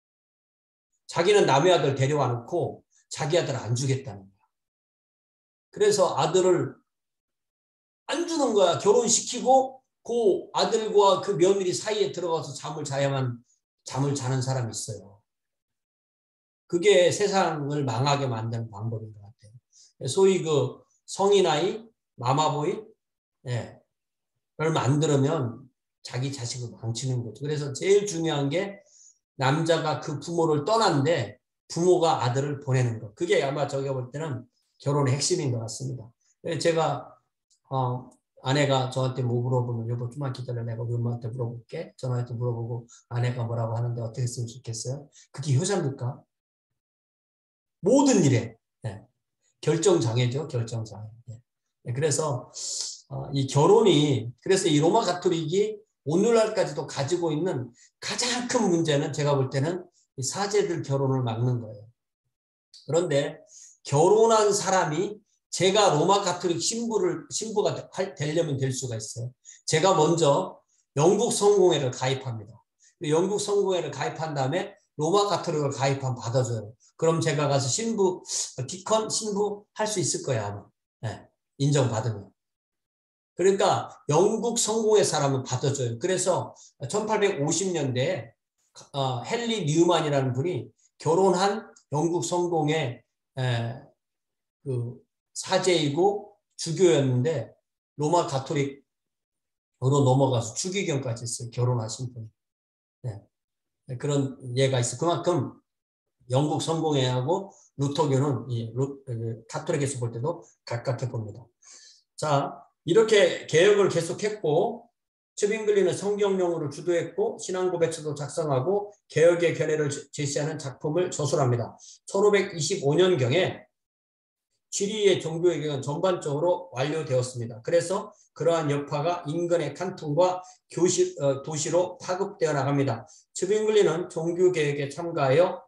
S1: 자기는 남의 아들 데려와 놓고 자기 아들 안 주겠다는 거야. 그래서 아들을 안 주는 거야. 결혼시키고 그 아들과 그 며느리 사이에 들어가서 잠을 자야만 잠을 자는 사람이 있어요. 그게 세상을 망하게 만드는 방법인 것 같아요. 소위 그 성인아이, 마마보이, 예, 를 만들면 자기 자식을 망치는 거죠. 그래서 제일 중요한 게 남자가 그 부모를 떠난데 부모가 아들을 보내는 것. 그게 아마 저희가 볼 때는 결혼의 핵심인 것 같습니다. 제가 어, 아내가 저한테 뭐 물어보면 여보 좀만 기다려 내가 우리 엄마한테 물어볼게. 전화해서 물어보고 아내가 뭐라고 하는데 어떻게 했으면 좋겠어요? 그게 효자입니까? 모든 일에 네. 결정장애죠. 결정장애. 네. 그래서 어, 이 결혼이 그래서 이 로마 가톨릭이 오늘날까지도 가지고 있는 가장 큰 문제는 제가 볼 때는 이 사제들 결혼을 막는 거예요. 그런데 결혼한 사람이 제가 로마 가톨릭 신부를 신부가 되려면 될 수가 있어요. 제가 먼저 영국 성공회를 가입합니다. 영국 성공회를 가입한 다음에 로마 가톨릭을 가입하면 받아줘요. 그럼 제가 가서 신부, 디컨 신부 할 수 있을 거야 아마. 네, 인정받으면. 그러니까 영국 성공회 사람은 받아줘요. 그래서 천팔백오십 년대에 어, 헨리 뉴만이라는 분이 결혼한 영국 성공회 에, 그 사제이고 주교였는데 로마 가톨릭으로 넘어가서 추기경까지 했어요. 결혼하신 분. 네. 그런 예가 있어요. 그만큼 영국 성공회하고 루터교는 이 루, 가톨릭에서 볼 때도 가깝게 봅니다. 자, 이렇게 개혁을 계속했고 츠빙글리는 성경용어를 주도했고 신앙고백서도 작성하고 개혁의 견해를 제시하는 작품을 저술합니다. 천오백이십오 년경에 취리의 종교개혁은 전반적으로 완료되었습니다. 그래서 그러한 여파가 인근의 칸톤과 교시, 어, 도시로 파급되어 나갑니다. 츠빙글리는 종교개혁에 참가하여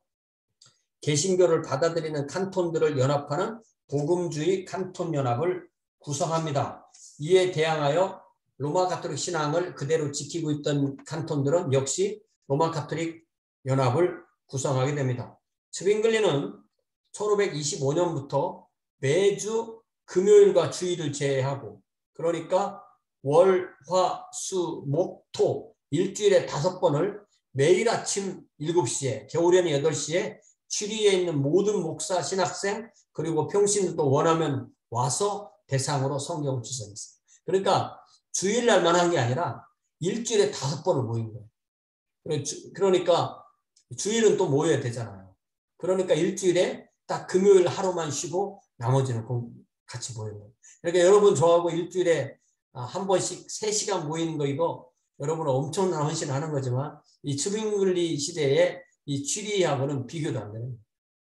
S1: 개신교를 받아들이는 칸톤들을 연합하는 복음주의 칸톤연합을 구성합니다. 이에 대항하여 로마 가톨릭 신앙을 그대로 지키고 있던 칸톤들은 역시 로마 가톨릭 연합을 구성하게 됩니다. 츠빙글리는 천오백이십오 년부터 매주 금요일과 주일을 제외하고 그러니까 월, 화, 수, 목, 토 일주일에 다섯 번을 매일 아침 일곱 시에 겨울에는 여덟 시에 취리에 있는 모든 목사, 신학생 그리고 평신도 원하면 와서 대상으로 성경을 지정했어요. 그러니까 주일날만 한 게 아니라 일주일에 다섯 번을 모인 거예요. 그러니까 주일은 또 모여야 되잖아요. 그러니까 일주일에 딱 금요일 하루만 쉬고 나머지는 같이 모여요. 그러니까 여러분 저하고 일주일에 한 번씩 세 시간 모이는 거 이거 여러분은 엄청난 헌신을 하는 거지만 이 츠빙글리 시대에 이 취리하고는 비교도 안 되는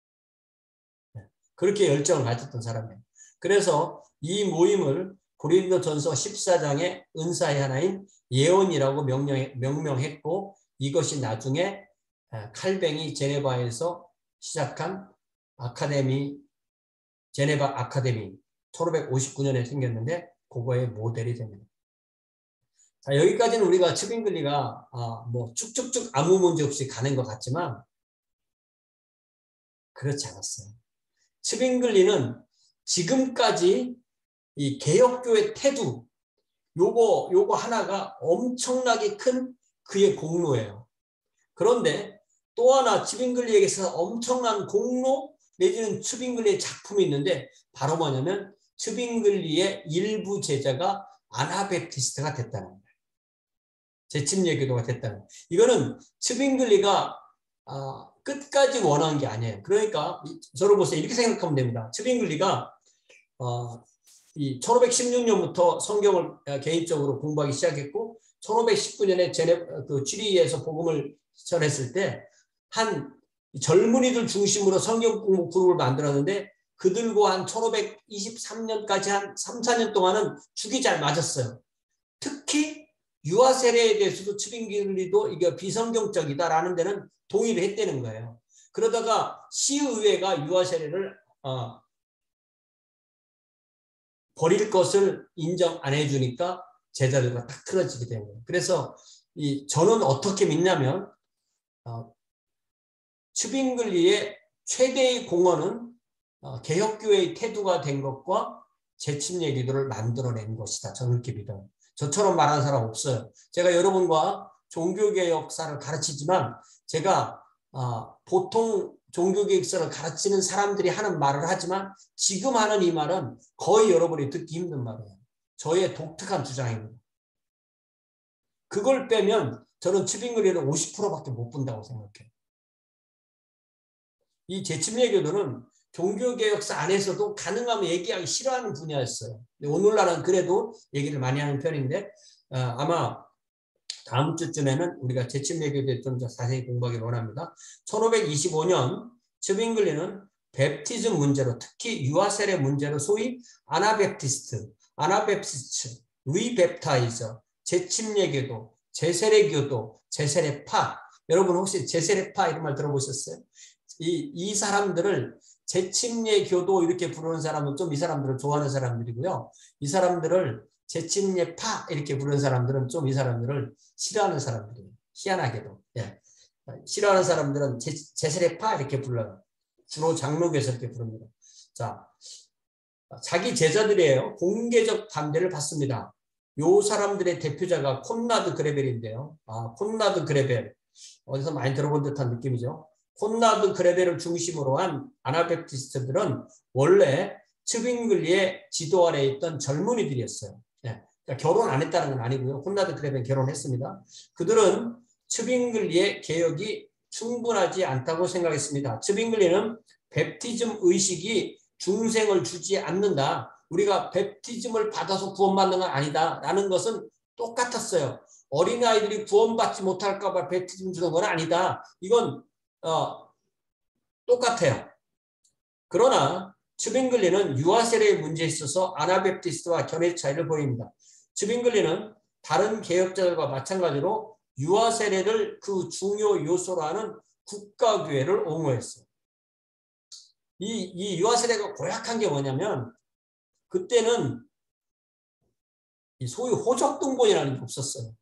S1: 거예요. 그렇게 열정을 가졌던 사람이에요. 그래서 이 모임을 고린도전서 십사 장의 은사의 하나인 예언이라고 명명해, 명명했고 이것이 나중에 칼뱅이 제네바에서 시작한 아카데미 제네바 아카데미 천오백오십구 년에 생겼는데 그거의 모델이 됩니다. 자, 여기까지는 우리가 츠빙글리가 아, 뭐 쭉쭉쭉 아무 문제 없이 가는 것 같지만 그렇지 않았어요. 츠빙글리는 지금까지 이 개혁교의 태도 요거 요거 하나가 엄청나게 큰 그의 공로예요. 그런데 또 하나 츠빙글리에게서 엄청난 공로 내지는 츠빙글리의 작품이 있는데 바로 뭐냐면 츠빙글리의 일부 제자가 아나베프티스트가 됐다는 거예요. 제침예교도가 됐다는 거예요. 이거는 츠빙글리가 아, 끝까지 원한 게 아니에요. 그러니까 저를 보세요. 이렇게 생각하면 됩니다. 츠빙글리가 어, 이 천오백십육 년부터 성경을 개인적으로 공부하기 시작했고 천오백십구 년에 제네 그 취리에서 복음을 전했을 때 한 젊은이들 중심으로 성경 공부 그룹을 만들었는데 그들과 한 천오백이십삼 년까지 한 삼, 사 년 동안은 죽이 잘 맞았어요. 특히 유아 세례에 대해서도 츠빙글리도 이게 비성경적이다라는 데는 동의를 했다는 거예요. 그러다가 시의회가 유아 세례를 어, 버릴 것을 인정 안 해주니까 제자들과 딱 틀어지게 된 거예요. 그래서 이 저는 어떻게 믿냐면 어, 츠빙글리의 최대의 공헌은 어, 개혁교회의 태도가 된 것과 재침례 기도를 만들어낸 것이다. 저는 그렇게 믿어요. 저처럼 말하는 사람 없어요. 제가 여러분과 종교개혁 역사를 가르치지만 제가 어, 보통 종교개혁 역사를 가르치는 사람들이 하는 말을 하지만 지금 하는 이 말은 거의 여러분이 듣기 힘든 말이에요. 저의 독특한 주장입니다. 그걸 빼면 저는 츠빙글리를 오십 퍼센트밖에 못 본다고 생각해요. 이 재침례교도는 종교개혁사 안에서도 가능하면 얘기하기 싫어하는 분야였어요. 오늘날은 그래도 얘기를 많이 하는 편인데 어, 아마 다음 주쯤에는 우리가 재침례교도에 좀 더 자세히 공부하기를 원합니다. 천오백이십오 년 츠빙글리는 베프티즘 문제로 특히 유아세례 문제로 소위 아나베프티스트, 아나베프티스트, 리베프타이저, 재침례교도, 재세례교도, 재세례파. 여러분 혹시 재세례파 이런 말 들어보셨어요? 이, 이 사람들을 재침례교도 이렇게 부르는 사람은 좀 이 사람들을 좋아하는 사람들이고요. 이 사람들을 재침례파 이렇게 부르는 사람들은 좀 이 사람들을 싫어하는 사람들이에요. 희한하게도. 예. 싫어하는 사람들은 재, 재세례파 이렇게 불러요. 주로 장로교에서 이렇게 부릅니다. 자, 자기 제자들이에요. 공개적 반대를 받습니다. 요 사람들의 대표자가 콘라드 그레벨인데요. 아, 콘라드 그레벨. 어디서 많이 들어본 듯한 느낌이죠. 콘라드 그레벨을 중심으로 한 아나베프티스트들은 원래 츠빙글리의 지도 아래에 있던 젊은이들이었어요. 예. 그러니까 결혼 안 했다는 건 아니고요. 콘라드 그레벨은 결혼했습니다. 그들은 츠빙글리의 개혁이 충분하지 않다고 생각했습니다. 츠빙글리는 베프티즘 의식이 중생을 주지 않는다. 우리가 베프티즘을 받아서 구원받는 건 아니다. 라는 것은 똑같았어요. 어린아이들이 구원받지 못할까 봐 베프티즘 주는 건 아니다. 이건 어, 똑같아요. 그러나 츠빙글리는 유아세례의 문제에 있어서 아나베프티스트와 견해 차이를 보입니다. 츠빙글리는 다른 개혁자들과 마찬가지로 유아세례를 그 중요 요소로 하는 국가교회를 옹호했어요. 이, 이 유아세례가 고약한 게 뭐냐면 그때는 이 소위 호적등본이라는 게 없었어요.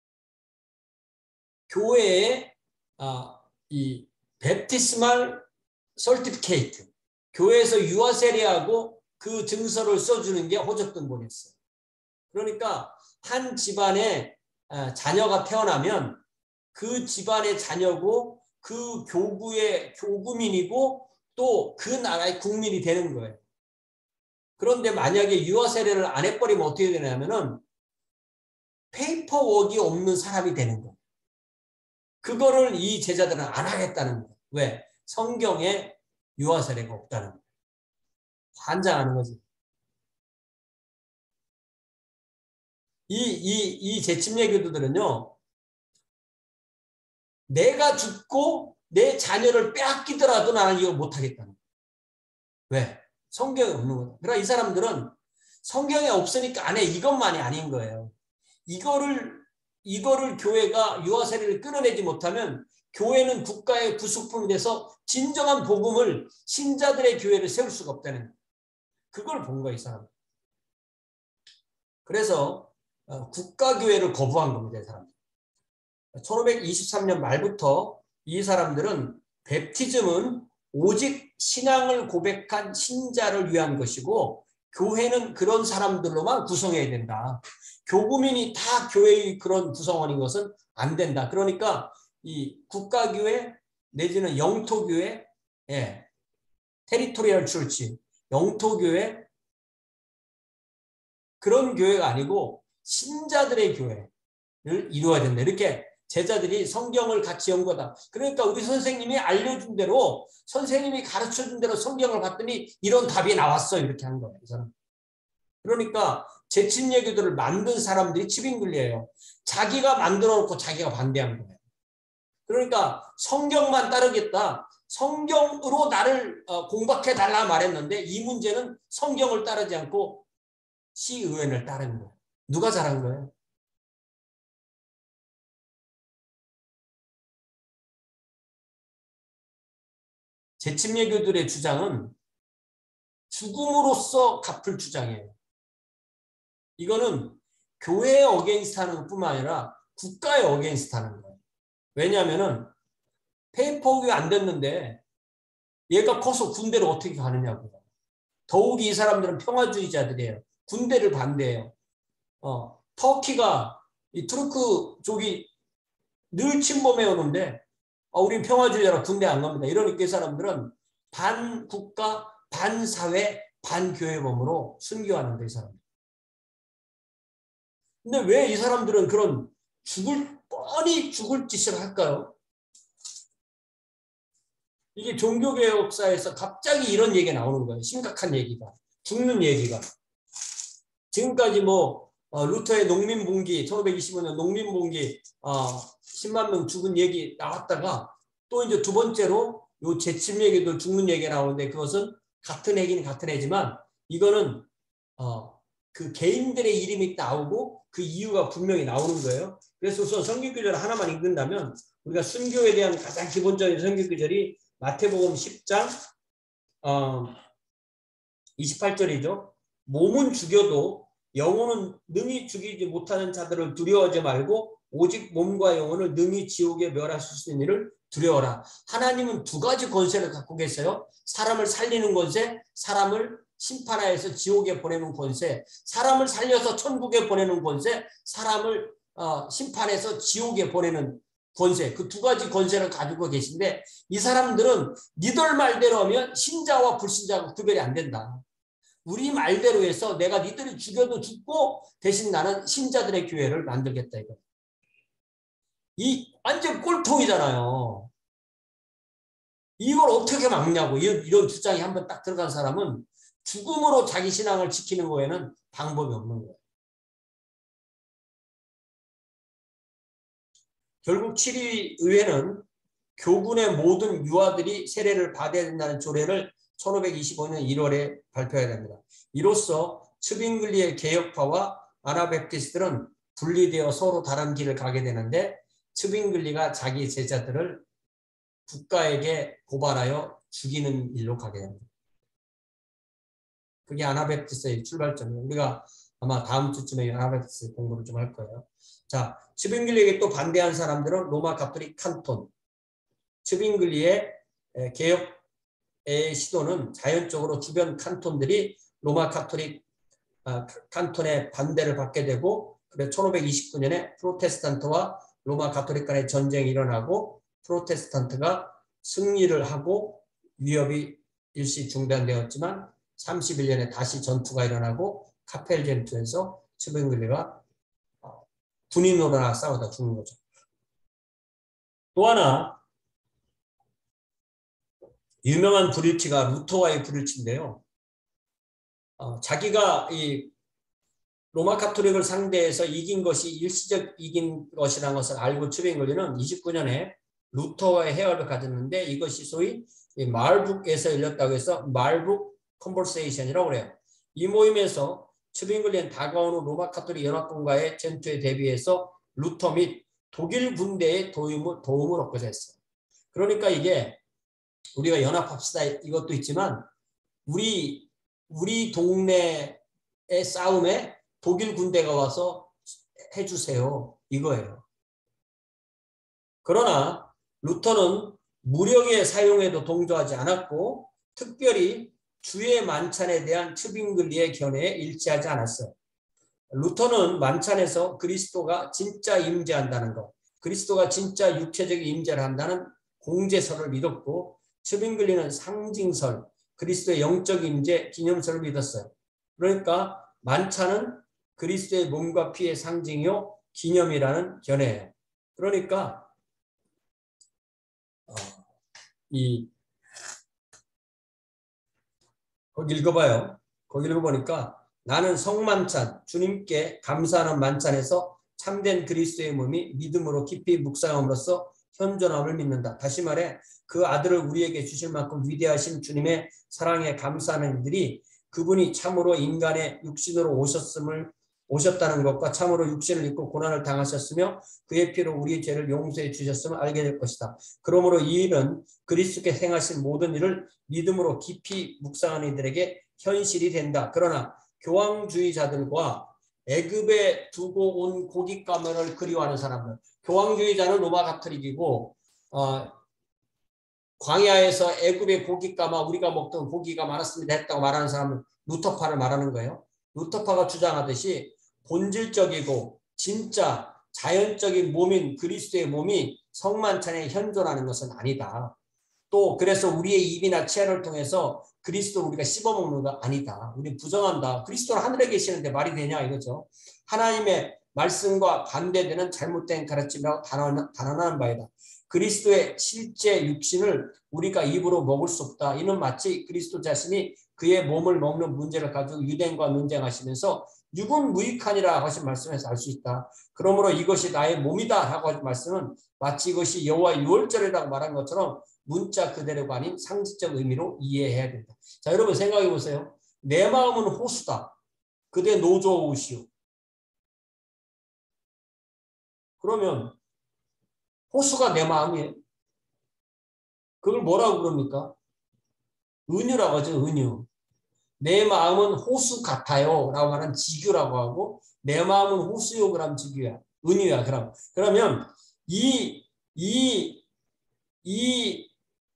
S1: 교회에 아, 이 베프티스말 설티피케이트 교회에서 유아세례하고 그 증서를 써주는 게 호적등본이었어요. 그러니까 한 집안에 자녀가 태어나면 그 집안의 자녀고 그 교구의 교구민이고 또 그 나라의 국민이 되는 거예요. 그런데 만약에 유아세례를 안 해버리면 어떻게 되냐면은 페이퍼워크가 없는 사람이 되는 거예요. 그거를 이 제자들은 안 하겠다는 거예요. 왜? 성경에 유아세례가 없다는 거예요. 환장하는 거지. 이, 이, 이 재침례 교도들은요, 내가 죽고 내 자녀를 빼앗기더라도 나는 이거 못하겠다는 거예요. 왜? 성경에 없는 거예요. 그러니까 이 사람들은 성경에 없으니까 안 해. 이것만이 아닌 거예요. 이거를, 이거를 교회가 유아세례를 끊어내지 못하면 교회는 국가의 부속품이 돼서 진정한 복음을 신자들의 교회를 세울 수가 없다는 거예요. 그걸 본 거예요, 이 사람. 그래서 국가교회를 거부한 겁니다, 이 사람. 천오백이십삼 년 말부터 이 사람들은 베프티즘은 오직 신앙을 고백한 신자를 위한 것이고 교회는 그런 사람들로만 구성해야 된다. 교구민이 다 교회의 그런 구성원인 것은 안 된다. 그러니까 이 국가교회 내지는 영토교회, 예, 테리토리얼 출치, 영토교회 그런 교회가 아니고 신자들의 교회를 이루어야 된다. 이렇게 제자들이 성경을 같이 연구하다. 그러니까 우리 선생님이 알려준 대로 선생님이 가르쳐준 대로 성경을 봤더니 이런 답이 나왔어. 이렇게 한 거예요. 그러니까 재침례교도를 만든 사람들이 츠빙글리예요. 자기가 만들어 놓고 자기가 반대한 거예요. 그러니까 성경만 따르겠다. 성경으로 나를 공박해 달라 말했는데 이 문제는 성경을 따르지 않고 시의원을 따른 거예요. 누가 잘한 거예요? 재침례교들의 주장은 죽음으로써 갚을 주장이에요. 이거는 교회에 어게인스트 하는 것뿐만 아니라 국가에 어게인스트 하는 거예요. 왜냐하면은 페이퍼워크가 안 됐는데 얘가 커서 군대를 어떻게 가느냐고요. 더욱이 이 사람들은 평화주의자들이에요. 군대를 반대해요. 어, 터키가 이 투르크족이 늘 침범해 오는데 어, 우린 평화주의자라 군대 안 갑니다. 이러니까 이 사람들은 반국가, 반사회, 반교회범으로 순교하는 거예요. 이 사람들. 근데 왜 이 사람들은 그런 죽을 뻔히 죽을 짓을 할까요? 이게 종교개혁 역사에서 갑자기 이런 얘기가 나오는 거예요. 심각한 얘기가. 죽는 얘기가. 지금까지 뭐 어, 루터의 농민분기, 천오백이십오 년 농민분기 어, 십만 명 죽은 얘기 나왔다가 또 이제 두 번째로 요 재침 얘기도 죽는 얘기가 나오는데 그것은 같은 애긴 같은 애지만 이거는 어, 그 개인들의 이름이 나오고 그 이유가 분명히 나오는 거예요. 그래서 우선 성경구절 하나만 읽는다면 우리가 순교에 대한 가장 기본적인 성경구절이 마태복음 십 장 어, 이십팔 절이죠. 몸은 죽여도 영혼은 능히 죽이지 못하는 자들을 두려워하지 말고 오직 몸과 영혼을 능히 지옥에 멸하실 수 있는 일을 두려워라. 하나님은 두 가지 권세를 갖고 계세요. 사람을 살리는 권세, 사람을 심판하여서 지옥에 보내는 권세, 사람을 살려서 천국에 보내는 권세, 사람을 어, 심판해서 지옥에 보내는 권세. 그 두 가지 권세를 가지고 계신데 이 사람들은 니들 말대로 하면 신자와 불신자가 구별이 안 된다. 우리 말대로 해서 내가 니들이 죽여도 죽고 대신 나는 신자들의 교회를 만들겠다 이거. 이 완전 꼴통이잖아요. 이걸 어떻게 막냐고. 이런, 이런 주장이 한번 딱 들어간 사람은 죽음으로 자기 신앙을 지키는 거에는 방법이 없는 거예요. 결국 칠 위 의회는 교군의 모든 유아들이 세례를 받아야 된다는 조례를 천오백이십오 년 일월에 발표해야 됩니다. 이로써 츠빙글리의 개혁파와 아나베프티스트들은 분리되어 서로 다른 길을 가게 되는데 츠빙글리가 자기 제자들을 국가에게 고발하여 죽이는 일로 가게 됩니다. 그게 아나베프티스트의 출발점이에요. 우리가 아마 다음 주쯤에 아나베프티스트 공부를 좀 할 거예요. 자, 츠빙글리에게 또 반대한 사람들은 로마 가톨릭 칸톤. 츠빙글리의 개혁의 시도는 자연적으로 주변 칸톤들이 로마 가톨릭 칸톤의 반대를 받게 되고 그래서 천오백이십구 년에 프로테스탄트와 로마 가톨릭 간의 전쟁이 일어나고 프로테스탄트가 승리를 하고 위협이 일시 중단되었지만 삼십일 년에 다시 전투가 일어나고 카펠 전투에서 츠빙글리가 군인으로나 싸우다 죽는 거죠. 또 하나 유명한 불일치가 루터와의 불일치인데요. 어, 자기가 이 로마 가톨릭을 상대해서 이긴 것이 일시적 이긴 것이라는 것을 알고 츠빙글리는 이십구 년에 루터와의 해협을 가졌는데 이것이 소위 말북에서 열렸다고 해서 말북 컨버세이션이라고 그래요. 이 모임에서 츠빙글리는 다가오는 로마 가톨릭 연합군과의 전투에 대비해서 루터 및 독일 군대의 도움을, 도움을 얻고자 했어요. 그러니까 이게 우리가 연합합시다 이것도 있지만 우리 우리 동네의 싸움에 독일 군대가 와서 해주세요 이거예요. 그러나 루터는 무력의 사용에도 동조하지 않았고 특별히 주의 만찬에 대한 츠빙글리의 견해에 일치하지 않았어요. 루터는 만찬에서 그리스도가 진짜 임재한다는 것, 그리스도가 진짜 육체적인 임재를 한다는 공제설을 믿었고 츠빙글리는 상징설, 그리스도의 영적 임재 기념설을 믿었어요. 그러니까 만찬은 그리스도의 몸과 피의 상징이요 기념이라는 견해예요. 그러니까 어, 이 거기 읽어봐요. 거기 읽어보니까 나는 성만찬, 주님께 감사하는 만찬에서 참된 그리스도의 몸이 믿음으로 깊이 묵상함으로써 현존함을 믿는다. 다시 말해 그 아들을 우리에게 주실 만큼 위대하신 주님의 사랑에 감사하는 이들이 그분이 참으로 인간의 육신으로 오셨음을 오셨다는 것과 참으로 육신을 입고 고난을 당하셨으며 그의 피로 우리의 죄를 용서해 주셨음을 알게 될 것이다. 그러므로 이 일은 그리스도께 행하신 모든 일을 믿음으로 깊이 묵상하는 이들에게 현실이 된다. 그러나 교황주의자들과 애굽에 두고 온 고깃가면을 그리워하는 사람들, 교황주의자는 로마 가톨릭이고 어, 광야에서 애굽의 고기가 막 우리가 먹던 고기가 많았습니다 했다고 말하는 사람은 루터파를 말하는 거예요. 루터파가 주장하듯이 본질적이고 진짜 자연적인 몸인 그리스도의 몸이 성만찬에 현존하는 것은 아니다. 또 그래서 우리의 입이나 치아를 통해서 그리스도를 우리가 씹어먹는 거 아니다. 우리 부정한다. 그리스도는 하늘에 계시는데 말이 되냐 이거죠. 하나님의 말씀과 반대되는 잘못된 가르침이라고 단언하는 바이다. 그리스도의 실제 육신을 우리가 입으로 먹을 수 없다. 이는 마치 그리스도 자신이 그의 몸을 먹는 문제를 가지고 유대인과 논쟁하시면서 육은 무익하니라 하신 말씀에서 알 수 있다. 그러므로 이것이 나의 몸이다 라고 하신 말씀은 마치 이것이 여호와 유월절이라고 말한 것처럼 문자 그대로가 아닌 상식적 의미로 이해해야 된다. 자, 여러분 생각해 보세요. 내 마음은 호수다. 그대 노조우시오. 그러면 호수가 내 마음이에요. 그걸 뭐라고 그럽니까? 은유라고 하죠. 은유. 내 마음은 호수 같아요 라고 말하는 지규라고 하고 내 마음은 호수요 그럼 지규야. 은유야. 그럼. 그러면 이, 이, 이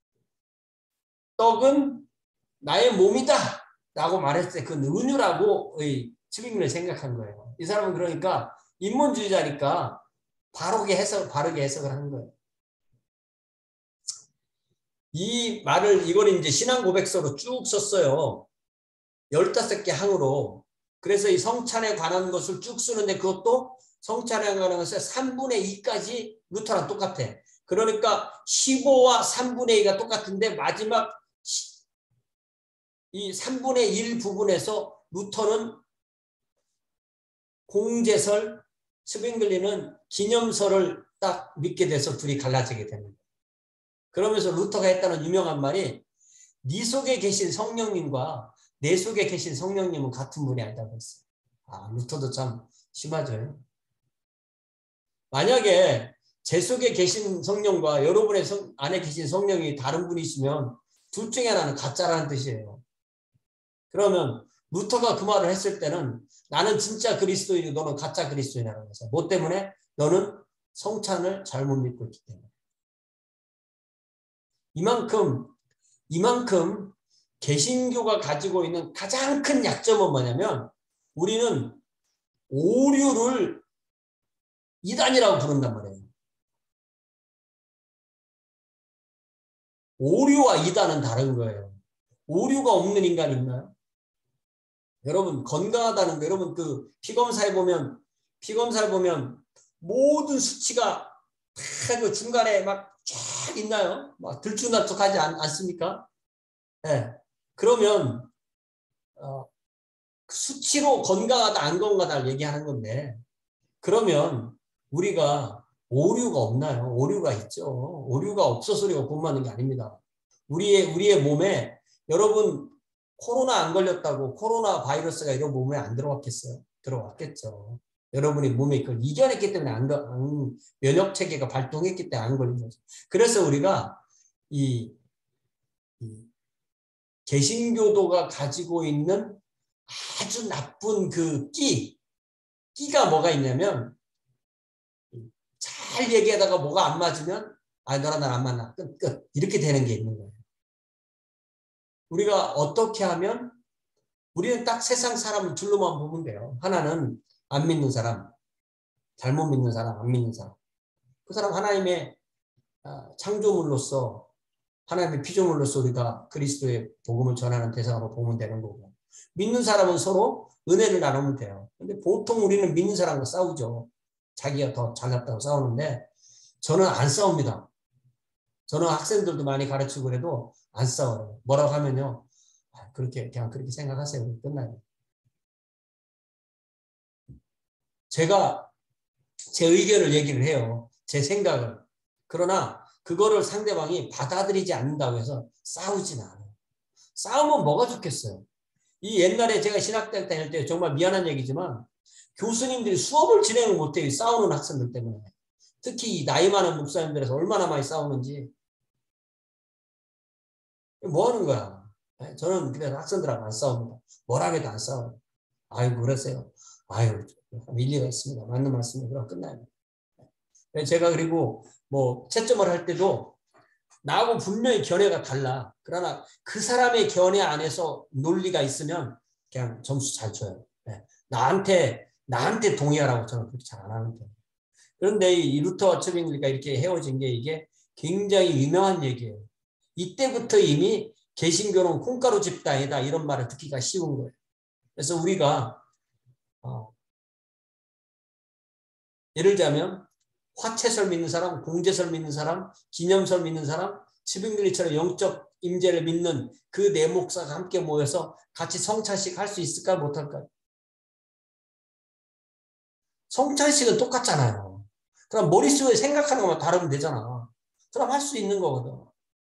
S1: 떡은 나의 몸이다 라고 말했을 때 그 은유라고의 측면을 생각한 거예요. 이 사람은 그러니까 인본주의자니까 바르게 해석, 바르게 해석을 하는 거예요. 이 말을 이걸 이제 신앙 고백서로 쭉 썼어요. 열다섯 개 항으로. 그래서 이 성찬에 관한 것을 쭉 쓰는데 그것도 성찬에 관한 것의 삼분의 이까지 루터랑 똑같아. 그러니까 십오와 삼분의 이가 똑같은데 마지막 이 삼분의 일 부분에서 루터는 공제설, 스빙글리는 기념설을 딱 믿게 돼서 둘이 갈라지게 되는 거예요. 그러면서 루터가 했다는 유명한 말이 네 속에 계신 성령님과 내 속에 계신 성령님은 같은 분이 아니다고 했어요. 아, 루터도 참 심하죠. 만약에 제 속에 계신 성령과 여러분의 성, 안에 계신 성령이 다른 분이시면 둘 중에 하나는 가짜라는 뜻이에요. 그러면 루터가 그 말을 했을 때는 나는 진짜 그리스도인이고 너는 가짜 그리스도인이라는 거죠. 뭐 때문에? 너는 성찬을 잘못 믿고 있기 때문에. 이만큼 이만큼 개신교가 가지고 있는 가장 큰 약점은 뭐냐면 우리는 오류를 이단이라고 부른단 말이에요. 오류와 이단은 다른 거예요. 오류가 없는 인간이 있나요? 여러분 건강하다는 거 여러분 그 피검사에 보면 피검사에 보면 모든 수치가 다 그 중간에 막 쫙 있나요? 막 들쭉날쭉하지 않, 않습니까? 네. 그러면 어, 수치로 건강하다 안 건강하다를 얘기하는 건데 그러면 우리가 오류가 없나요? 오류가 있죠. 오류가 없어서 우리가 구원받는 게 아닙니다. 우리의 우리의 몸에 여러분 코로나 안 걸렸다고 코로나 바이러스가 이런 몸에 안 들어왔겠어요? 들어왔겠죠. 여러분이 몸에 그걸 이겨냈기 때문에 안, 안 면역 체계가 발동했기 때문에 안 걸린 거죠. 그래서 우리가 이, 이 개신교도가 가지고 있는 아주 나쁜 그 끼, 끼가 뭐가 있냐면 잘 얘기하다가 뭐가 안 맞으면 아 너랑 나랑 안 맞나 끝, 끝 이렇게 되는 게 있는 거예요. 우리가 어떻게 하면 우리는 딱 세상 사람을 둘로만 보면 돼요. 하나는 안 믿는 사람, 잘못 믿는 사람, 안 믿는 사람. 그 사람 하나님의 창조물로서 하나님의 피조물로서 우리가 그리스도의 복음을 전하는 대상으로 보면 되는 거고 믿는 사람은 서로 은혜를 나누면 돼요. 근데 보통 우리는 믿는 사람과 싸우죠. 자기가 더 잘났다고 싸우는데 저는 안 싸웁니다. 저는 학생들도 많이 가르치고 그래도 안 싸워요. 뭐라고 하면요. 그렇게 그냥 그렇게 생각하세요. 끝나요. 제가 제 의견을 얘기를 해요. 제 생각을. 그러나 그거를 상대방이 받아들이지 않는다고 해서 싸우지는 않아요. 싸우면 뭐가 좋겠어요. 이 옛날에 제가 신학대 다닐 때 정말 미안한 얘기지만 교수님들이 수업을 진행을 못해요. 싸우는 학생들 때문에. 특히 나이 많은 목사님들에서 얼마나 많이 싸우는지. 뭐 하는 거야. 저는 그래서 학생들하고 안 싸웁니다. 뭐라 해도 안 싸워요. 아이고 그러세요. 아유 일리가 있습니다. 맞는 말씀이 그럼 끝나요. 제가 그리고 뭐 채점을 할 때도 나하고 분명히 견해가 달라. 그러나 그 사람의 견해 안에서 논리가 있으면 그냥 점수 잘 줘요. 네. 나한테 나한테 동의하라고 저는 그렇게 잘 안 하는 편이에요. 그런데 이 루터와 츠빙글리가 이렇게 헤어진 게 이게 굉장히 유명한 얘기예요. 이때부터 이미 개신교는 콩가루 집단이다 이런 말을 듣기가 쉬운 거예요. 그래서 우리가 어, 예를 들자면 화채설 믿는 사람, 공제설 믿는 사람, 기념설 믿는 사람, 츠빙글리처럼 영적 임재를 믿는 그 네 목사가 함께 모여서 같이 성찬식 할 수 있을까 못할까요? 성찬식은 똑같잖아요. 그럼 머릿속에 생각하는 것만 다르면 되잖아. 그럼 할 수 있는 거거든.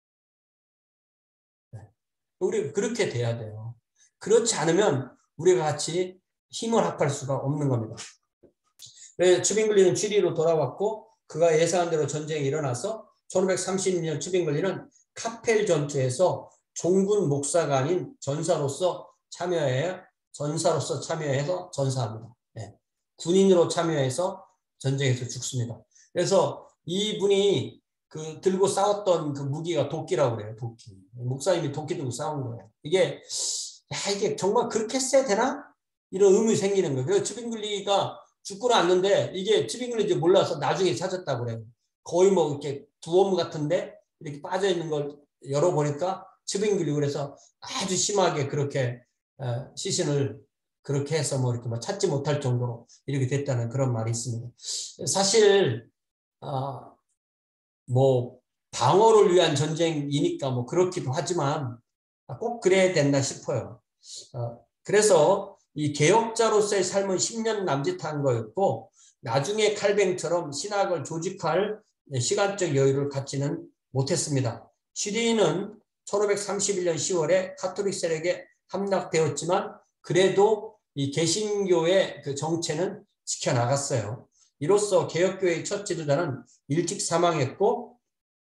S1: 우리 그렇게 돼야 돼요. 그렇지 않으면 우리가 같이 힘을 합할 수가 없는 겁니다. 츠빙글리는 취리로 돌아왔고 그가 예상한 대로 전쟁이 일어나서 천오백삼십 년 츠빙글리는 카펠 전투에서 종군 목사가 아닌 전사로서 참여해 전사로서 참여해서 전사합니다. 네. 군인으로 참여해서 전쟁에서 죽습니다. 그래서 이분이 그 들고 싸웠던 그 무기가 도끼라고 그래요. 도끼. 목사님이 도끼 들고 싸운 거예요. 이게 야 이게 정말 그렇게 세 되나? 이런 의문이 생기는 거예요. 그래서 츠빙글리가 죽고는 않는데 이게 츠빙글리인지 몰라서 나중에 찾았다고 그래요. 거의 뭐 이렇게 두엄 같은데 이렇게 빠져 있는 걸 열어보니까 츠빙글리 그래서 아주 심하게 그렇게 시신을 그렇게 해서 뭐 이렇게 뭐 찾지 못할 정도로 이렇게 됐다는 그런 말이 있습니다. 사실 어, 뭐 방어를 위한 전쟁이니까 뭐 그렇기도 하지만 꼭 그래야 된다 싶어요. 어, 그래서 이 개혁자로서의 삶은 십 년 남짓한 거였고 나중에 칼뱅처럼 신학을 조직할 시간적 여유를 갖지는 못했습니다. 취리는 천오백삼십일 년 시월에 카톨릭 세력에 함락되었지만 그래도 이 개신교의 그 정체는 지켜나갔어요. 이로써 개혁교회의 첫 지도자는 일찍 사망했고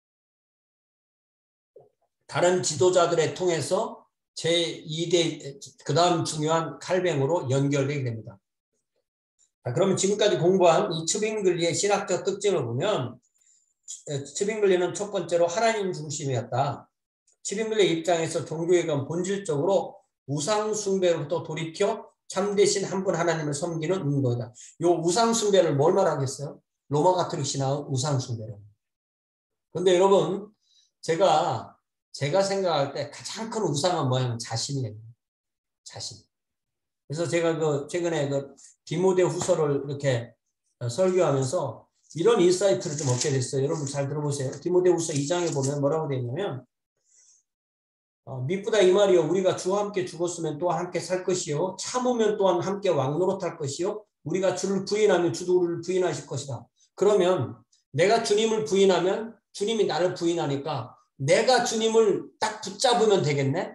S1: 다른 지도자들에 통해서 제이 대 그 다음 중요한 칼뱅으로 연결되게 됩니다. 자, 그러면 지금까지 공부한 이 츠빙글리의 신학적 특징을 보면 츠빙글리는 첫 번째로 하나님 중심이었다. 츠빙글리의 입장에서 종교의건 본질적으로 우상 숭배로부터 돌이켜 참되신 한 분 하나님을 섬기는 운동이다. 이 우상 숭배를 뭘 말하겠어요? 로마 가톨릭 신앙은 우상 숭배를. 그런데 여러분 제가 제가 생각할 때 가장 큰 우상은 뭐냐면 자신이에요. 자신. 그래서 제가 그 최근에 그 디모데 후서를 이렇게 설교하면서 이런 인사이트를 좀 얻게 됐어요. 여러분 잘 들어보세요. 디모데 후서 이 장에 보면 뭐라고 되어 있냐면 어, 미쁘다 이 말이요. 우리가 주와 함께 죽었으면 또한 함께 살 것이요. 참으면 또한 함께 왕노릇할 것이요. 우리가 주를 부인하면 주도 우리를 부인하실 것이다. 그러면 내가 주님을 부인하면 주님이 나를 부인하니까 내가 주님을 딱 붙잡으면 되겠네?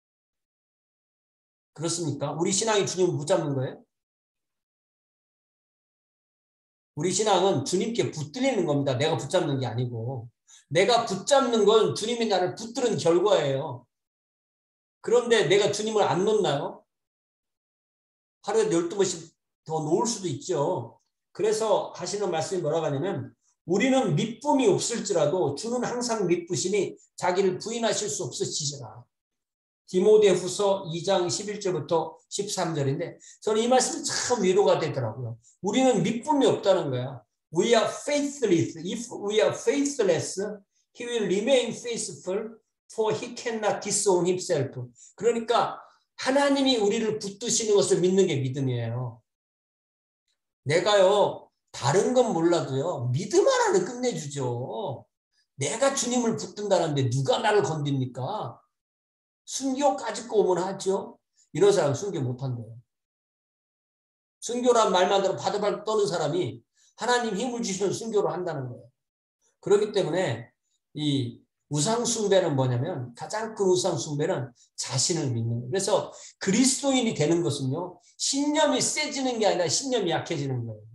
S1: 그렇습니까? 우리 신앙이 주님을 붙잡는 거예요? 우리 신앙은 주님께 붙들리는 겁니다. 내가 붙잡는 게 아니고. 내가 붙잡는 건 주님이 나를 붙드는 결과예요. 그런데 내가 주님을 안 놓나요? 하루에 열두 번씩 더 놓을 수도 있죠. 그래서 하시는 말씀이 뭐라고 하냐면 우리는 믿음이 없을지라도 주는 항상 믿으시니 자기를 부인하실 수 없으시리라. 디모데 후서 이 장 십일 절부터 십삼 절인데 저는 이 말씀이 참 위로가 되더라고요. 우리는 믿음이 없다는 거야. We are faithless. If we are faithless, he will remain faithful, for he cannot disown himself. 그러니까 하나님이 우리를 붙드시는 것을 믿는 게 믿음이에요. 내가요 다른 건 몰라도요 믿음 하나는 끝내주죠. 내가 주님을 붙든다는데 누가 나를 건듭니까? 순교까지 오면 하죠. 이런 사람 순교 못한대요. 순교란 말만 들어 바들바들 떠는 사람이 하나님 힘을 주시는 순교를 한다는 거예요. 그렇기 때문에 이 우상 숭배는 뭐냐면 가장 큰 우상 숭배는 자신을 믿는 거예요. 그래서 그리스도인이 되는 것은요. 신념이 세지는 게 아니라 신념이 약해지는 거예요.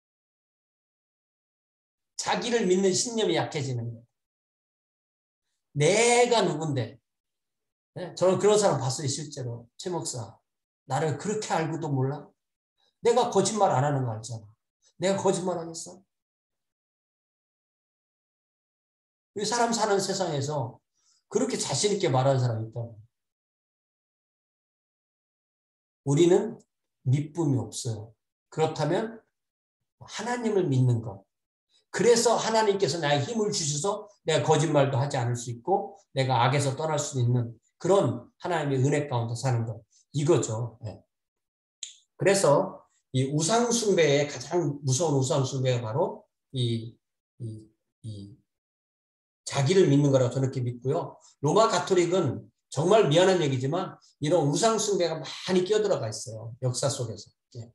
S1: 자기를 믿는 신념이 약해지는 거예요. 내가 누군데. 네? 저는 그런 사람 봤어요. 실제로. 최 목사. 나를 그렇게 알고도 몰라? 내가 거짓말 안 하는 거 알잖아. 내가 거짓말 하겠어? 이 사람 사는 세상에서 그렇게 자신 있게 말하는 사람이 있다. 우리는 믿음이 없어요. 그렇다면 하나님을 믿는 것. 그래서 하나님께서 나에게 힘을 주셔서 내가 거짓말도 하지 않을 수 있고 내가 악에서 떠날 수 있는 그런 하나님의 은혜 가운데 사는 것. 이거죠. 네. 그래서 이 우상 숭배의 가장 무서운 우상 숭배가 바로 이, 이, 이 자기를 믿는 거라고 저는 이렇게 믿고요. 로마 가톨릭은 정말 미안한 얘기지만 이런 우상 숭배가 많이 끼어들어가 있어요. 역사 속에서. 네.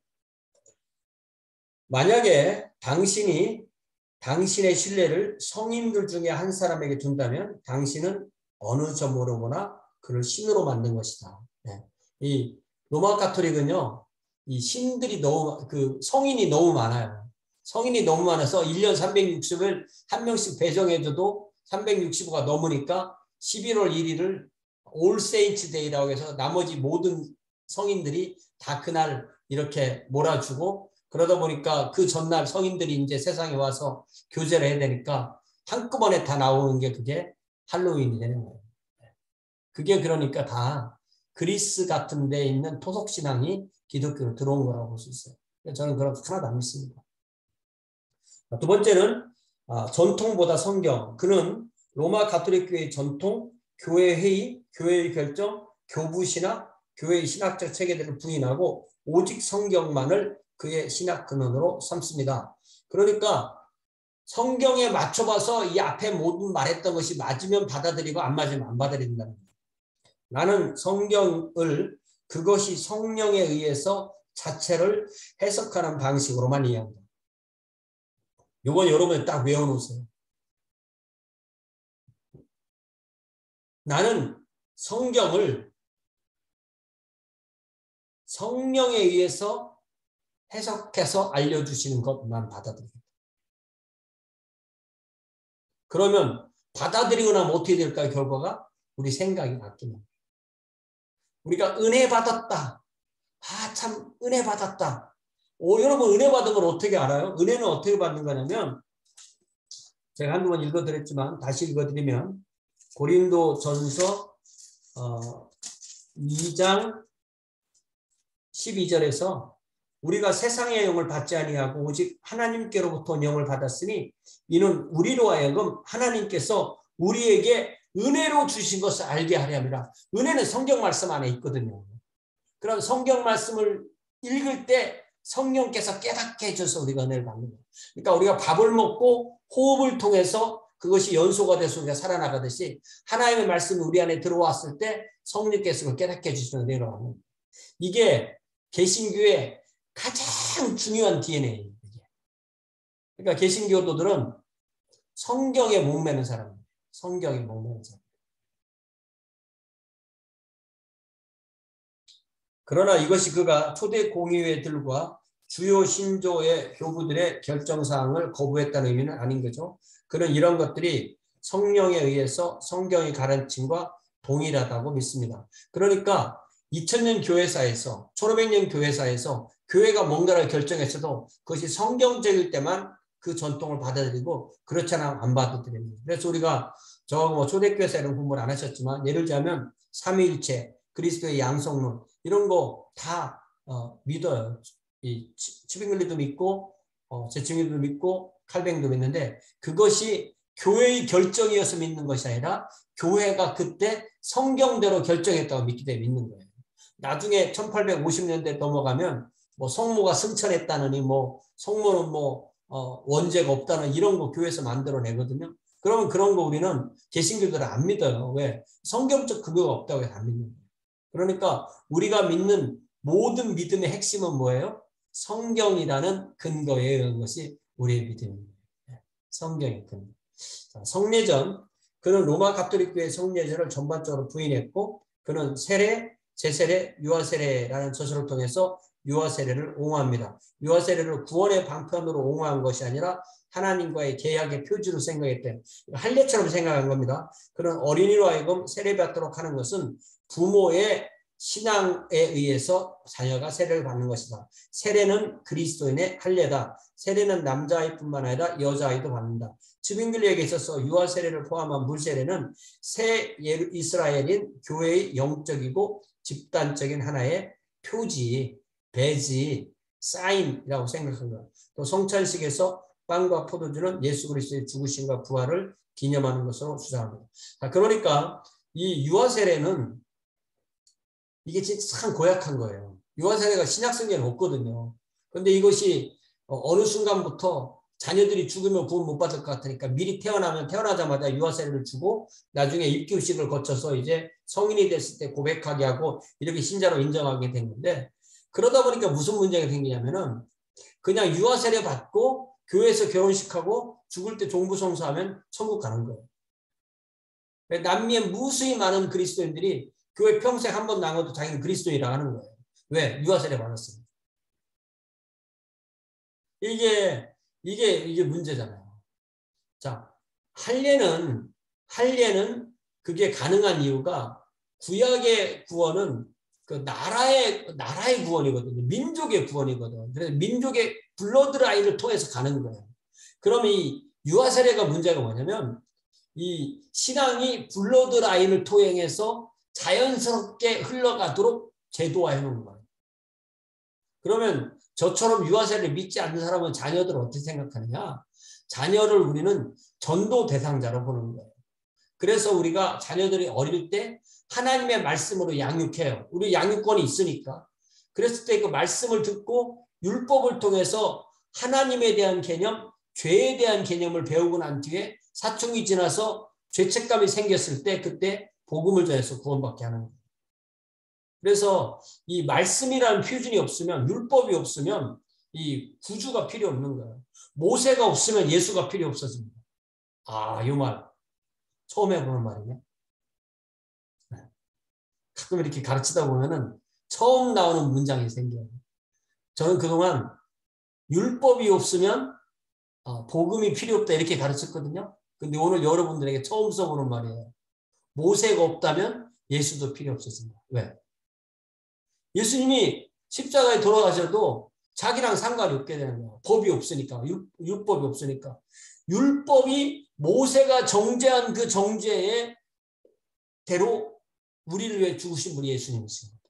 S1: 만약에 당신이 당신의 신뢰를 성인들 중에 한 사람에게 둔다면 당신은 어느 점으로 보나 그를 신으로 만든 것이다. 네. 이 로마 가톨릭은요, 이 신들이 너무, 그 성인이 너무 많아요. 성인이 너무 많아서 일 년 삼백육십을 한 명씩 배정해줘도 삼백육십오가 넘으니까 십일월 일일을 올 세인츠 데이라고 해서 나머지 모든 성인들이 다 그날 이렇게 몰아주고 그러다 보니까 그 전날 성인들이 이제 세상에 와서 교제를 해야 되니까 한꺼번에 다 나오는 게 그게 할로윈이 되는 거예요. 그게 그러니까 다 그리스 같은 데 있는 토속신앙이 기독교로 들어온 거라고 볼 수 있어요. 저는 그런 거 하나도 안 믿습니다. 두 번째는 전통보다 성경. 그는 로마 가톨릭 교회의 전통, 교회 회의, 교회의 결정, 교부 신학, 교회의 신학적 체계들을 부인하고 오직 성경만을 그의 신학 근원으로 삼습니다. 그러니까 성경에 맞춰봐서 이 앞에 모든 말했던 것이 맞으면 받아들이고 안 맞으면 안 받아들인다는 거예요. 나는 성경을 그것이 성령에 의해서 자체를 해석하는 방식으로만 이해합니다. 이건 여러분 딱 외워놓으세요. 나는 성경을 성령에 의해서 해석해서 알려주시는 것만 받아들입니다. 그러면 받아들이고 나면 어떻게 될까요? 결과가 우리 생각이 바뀌는. 우리가 은혜 받았다. 아, 참 은혜 받았다. 오, 여러분 은혜 받은 걸 어떻게 알아요? 은혜는 어떻게 받는 거냐면 제가 한두 번 읽어드렸지만 다시 읽어드리면 고린도전서 어, 이 장 십이 절에서 우리가 세상의 영을 받지 아니하고 오직 하나님께로부터 영을 받았으니 이는 우리로 하여금 하나님께서 우리에게 은혜로 주신 것을 알게 하려 함이라. 은혜는 성경 말씀 안에 있거든요. 그런 성경 말씀을 읽을 때 성령께서 깨닫게 해줘서 우리가 은혜를 받는 거예요. 그러니까 우리가 밥을 먹고 호흡을 통해서 그것이 연소가 돼서 우리가 살아나가듯이 하나님의 말씀이 우리 안에 들어왔을 때 성령께서 그걸 깨닫게 해주시는 은혜로 하는 거예요. 이게 개신교의 가장 중요한 디엔에이예요. 그러니까 개신교도들은 성경에 목매는 사람이에요. 성경에 목매는 사람. 그러나 이것이 그가 초대 공의회들과 주요 신조의 교부들의 결정사항을 거부했다는 의미는 아닌 거죠. 그는 이런 것들이 성령에 의해서 성경의 가르침과 동일하다고 믿습니다. 그러니까 이천 년 교회사에서 천오백 년 교회사에서 교회가 뭔가를 결정했어도 그것이 성경적일 때만 그 전통을 받아들이고 그렇지 않으면 안 받아들입니다. 그래서 우리가 저 뭐 초대교회사 이런 공부를 안 하셨지만 예를 들자면 삼위일체, 그리스도의 양성론 이런 거 다 어, 믿어요. 이 치빙글리도 믿고 어, 제칭리도 믿고 칼뱅도 믿는데 그것이 교회의 결정이어서 믿는 것이 아니라 교회가 그때 성경대로 결정했다고 믿기 때문에 믿는 거예요. 나중에 천팔백오십 년대 넘어가면 뭐 성모가 승천했다느니 뭐 성모는 뭐 어, 원죄가 없다는 이런 거 교회에서 만들어내거든요. 그러면 그런 거 우리는 개신교들은 안 믿어요. 왜? 성경적 근거가 없다고 해서 안 믿는 거예요. 그러니까 우리가 믿는 모든 믿음의 핵심은 뭐예요? 성경이라는 근거에 의한 것이 우리의 믿음입니다. 성경의 근거. 자, 성례전. 그는 로마 가톨릭 교회 성례전을 전반적으로 부인했고 그는 세례, 제세례, 유아세례라는 저서를 통해서 유아세례를 옹호합니다. 유아세례를 구원의 방편으로 옹호한 것이 아니라 하나님과의 계약의 표지로 생각했대요. 할례처럼 생각한 겁니다. 그런 어린이로 하여금 세례받도록 하는 것은 부모의 신앙에 의해서 자녀가 세례를 받는 것이다. 세례는 그리스도인의 할례다. 세례는 남자아이뿐만 아니라 여자아이도 받는다. 츠빙글리에게 있어서 유아 세례를 포함한 물 세례는 새 이스라엘인 교회의 영적이고 집단적인 하나의 표지, 배지, 사인이라고 생각합니다. 또 성찬식에서 빵과 포도주는 예수 그리스도의 죽으심과 부활을 기념하는 것으로 주장합니다. 자, 그러니까 이 유아 세례는 이게 진짜 참 고약한 거예요. 유아 세례가 신약 성경에 없거든요. 그런데 이것이 어느 순간부터 자녀들이 죽으면 구원 못 받을 것 같으니까 미리 태어나면 태어나자마자 유아 세례를 주고 나중에 입교식을 거쳐서 이제 성인이 됐을 때 고백하게 하고 이렇게 신자로 인정하게 된 건데, 그러다 보니까 무슨 문제가 생기냐면은 그냥 유아 세례 받고 교회에서 결혼식하고 죽을 때 종부성수하면 천국 가는 거예요. 남미에 무수히 많은 그리스도인들이 교회 평생 한 번 나가도 자기는 그리스도인이라 하는 거예요. 왜? 유아 세례 받았습니다. 이게 이게 이게 문제잖아요. 자, 할례는 할례는 그게 가능한 이유가 구약의 구원은 그 나라의 나라의 구원이거든요. 민족의 구원이거든. 그래서 민족의 블러드라인을 통해서 가는 거예요. 그럼 이 유아 세례가 문제가 뭐냐면 이 신앙이 블러드라인을 통해서 자연스럽게 흘러가도록 제도화해 놓은 거예요. 그러면 저처럼 유아 세례를 믿지 않는 사람은 자녀들을 어떻게 생각하느냐? 자녀를 우리는 전도 대상자로 보는 거예요. 그래서 우리가 자녀들이 어릴 때 하나님의 말씀으로 양육해요. 우리 양육권이 있으니까. 그랬을 때 그 말씀을 듣고 율법을 통해서 하나님에 대한 개념, 죄에 대한 개념을 배우고 난 뒤에 사춘기 지나서 죄책감이 생겼을 때 그때 복음을 전해서 구원받게 하는 거예요. 그래서 이 말씀이라는 표준이 없으면, 율법이 없으면 이 구주가 필요 없는 거예요. 모세가 없으면 예수가 필요 없어집니다. 아, 이 말 처음 해보는 말이네. 가끔 이렇게 가르치다 보면은 처음 나오는 문장이 생겨요. 저는 그동안 율법이 없으면 복음이 필요 없다 이렇게 가르쳤거든요. 근데 오늘 여러분들에게 처음 써보는 말이에요. 모세가 없다면 예수도 필요 없어집니다. 왜? 예수님이 십자가에 돌아가셔도 자기랑 상관이 없게 되는 거예요. 법이 없으니까, 율법이 없으니까. 율법이 모세가 정죄한 그 정죄의 대로 우리를 위해 죽으신 분이 예수님이십니다.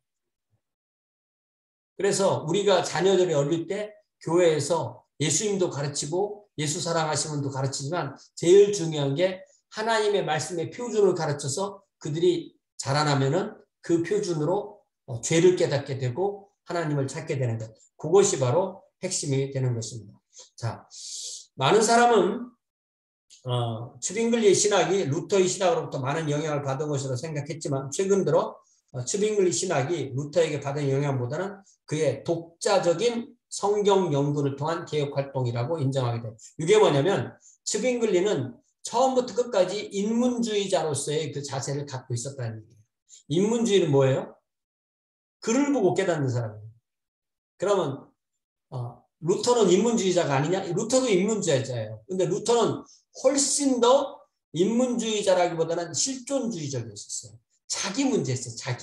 S1: 그래서 우리가 자녀들이 어릴 때 교회에서 예수님도 가르치고 예수 사랑하시는 분도 가르치지만 제일 중요한 게 하나님의 말씀의 표준을 가르쳐서 그들이 자라나면은 그 표준으로 죄를 깨닫게 되고 하나님을 찾게 되는 것. 그것이 바로 핵심이 되는 것입니다. 자, 많은 사람은 어, 츠빙글리의 신학이 루터의 신학으로부터 많은 영향을 받은 것으로 생각했지만 최근 들어 어, 츠빙글리 신학이 루터에게 받은 영향보다는 그의 독자적인 성경 연구를 통한 개혁 활동이라고 인정하게 돼요. 이게 뭐냐면 츠빙글리는 처음부터 끝까지 인문주의자로서의 그 자세를 갖고 있었다는 얘기예요. 인문주의는 뭐예요? 글을 보고 깨닫는 사람이에요. 그러면 어, 루터는 인문주의자가 아니냐? 루터도 인문주의자예요. 근데 루터는 훨씬 더 인문주의자라기보다는 실존주의적이었어요. 자기 문제였어요. 자기.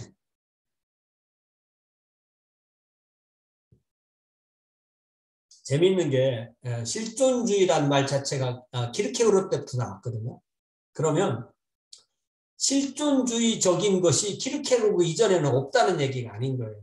S1: 재미있는 게 실존주의라는 말 자체가 키르케고르 때부터 나왔거든요. 그러면 실존주의적인 것이 키르케고르 이전에는 없다는 얘기가 아닌 거예요.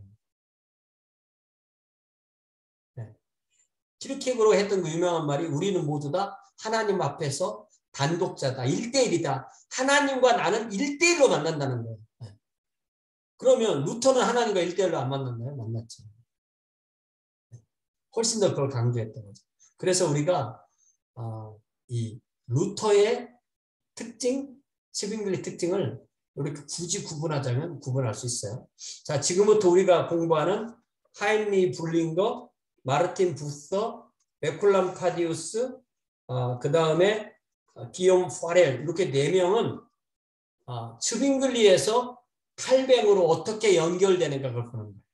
S1: 네. 키르케고르가 했던 그 유명한 말이 우리는 모두 다 하나님 앞에서 단독자다. 일대일이다. 하나님과 나는 일대일로 만난다는 거예요. 네. 그러면 루터는 하나님과 일대일로 안 만났나요? 만났죠. 네. 훨씬 더 그걸 강조했던 거죠. 그래서 우리가 어, 이 루터의 특징, 츠빙글리 특징을 이렇게 굳이 구분하자면 구분할 수 있어요. 자, 지금부터 우리가 공부하는 하인리 불링거, 마르틴 부서, 베쿨람 카디우스, 어, 그 다음에 기욤 파렐 이렇게 네 명은 어, 츠빙글리에서 칼뱅으로 어떻게 연결되는가 그걸 보는 거예요.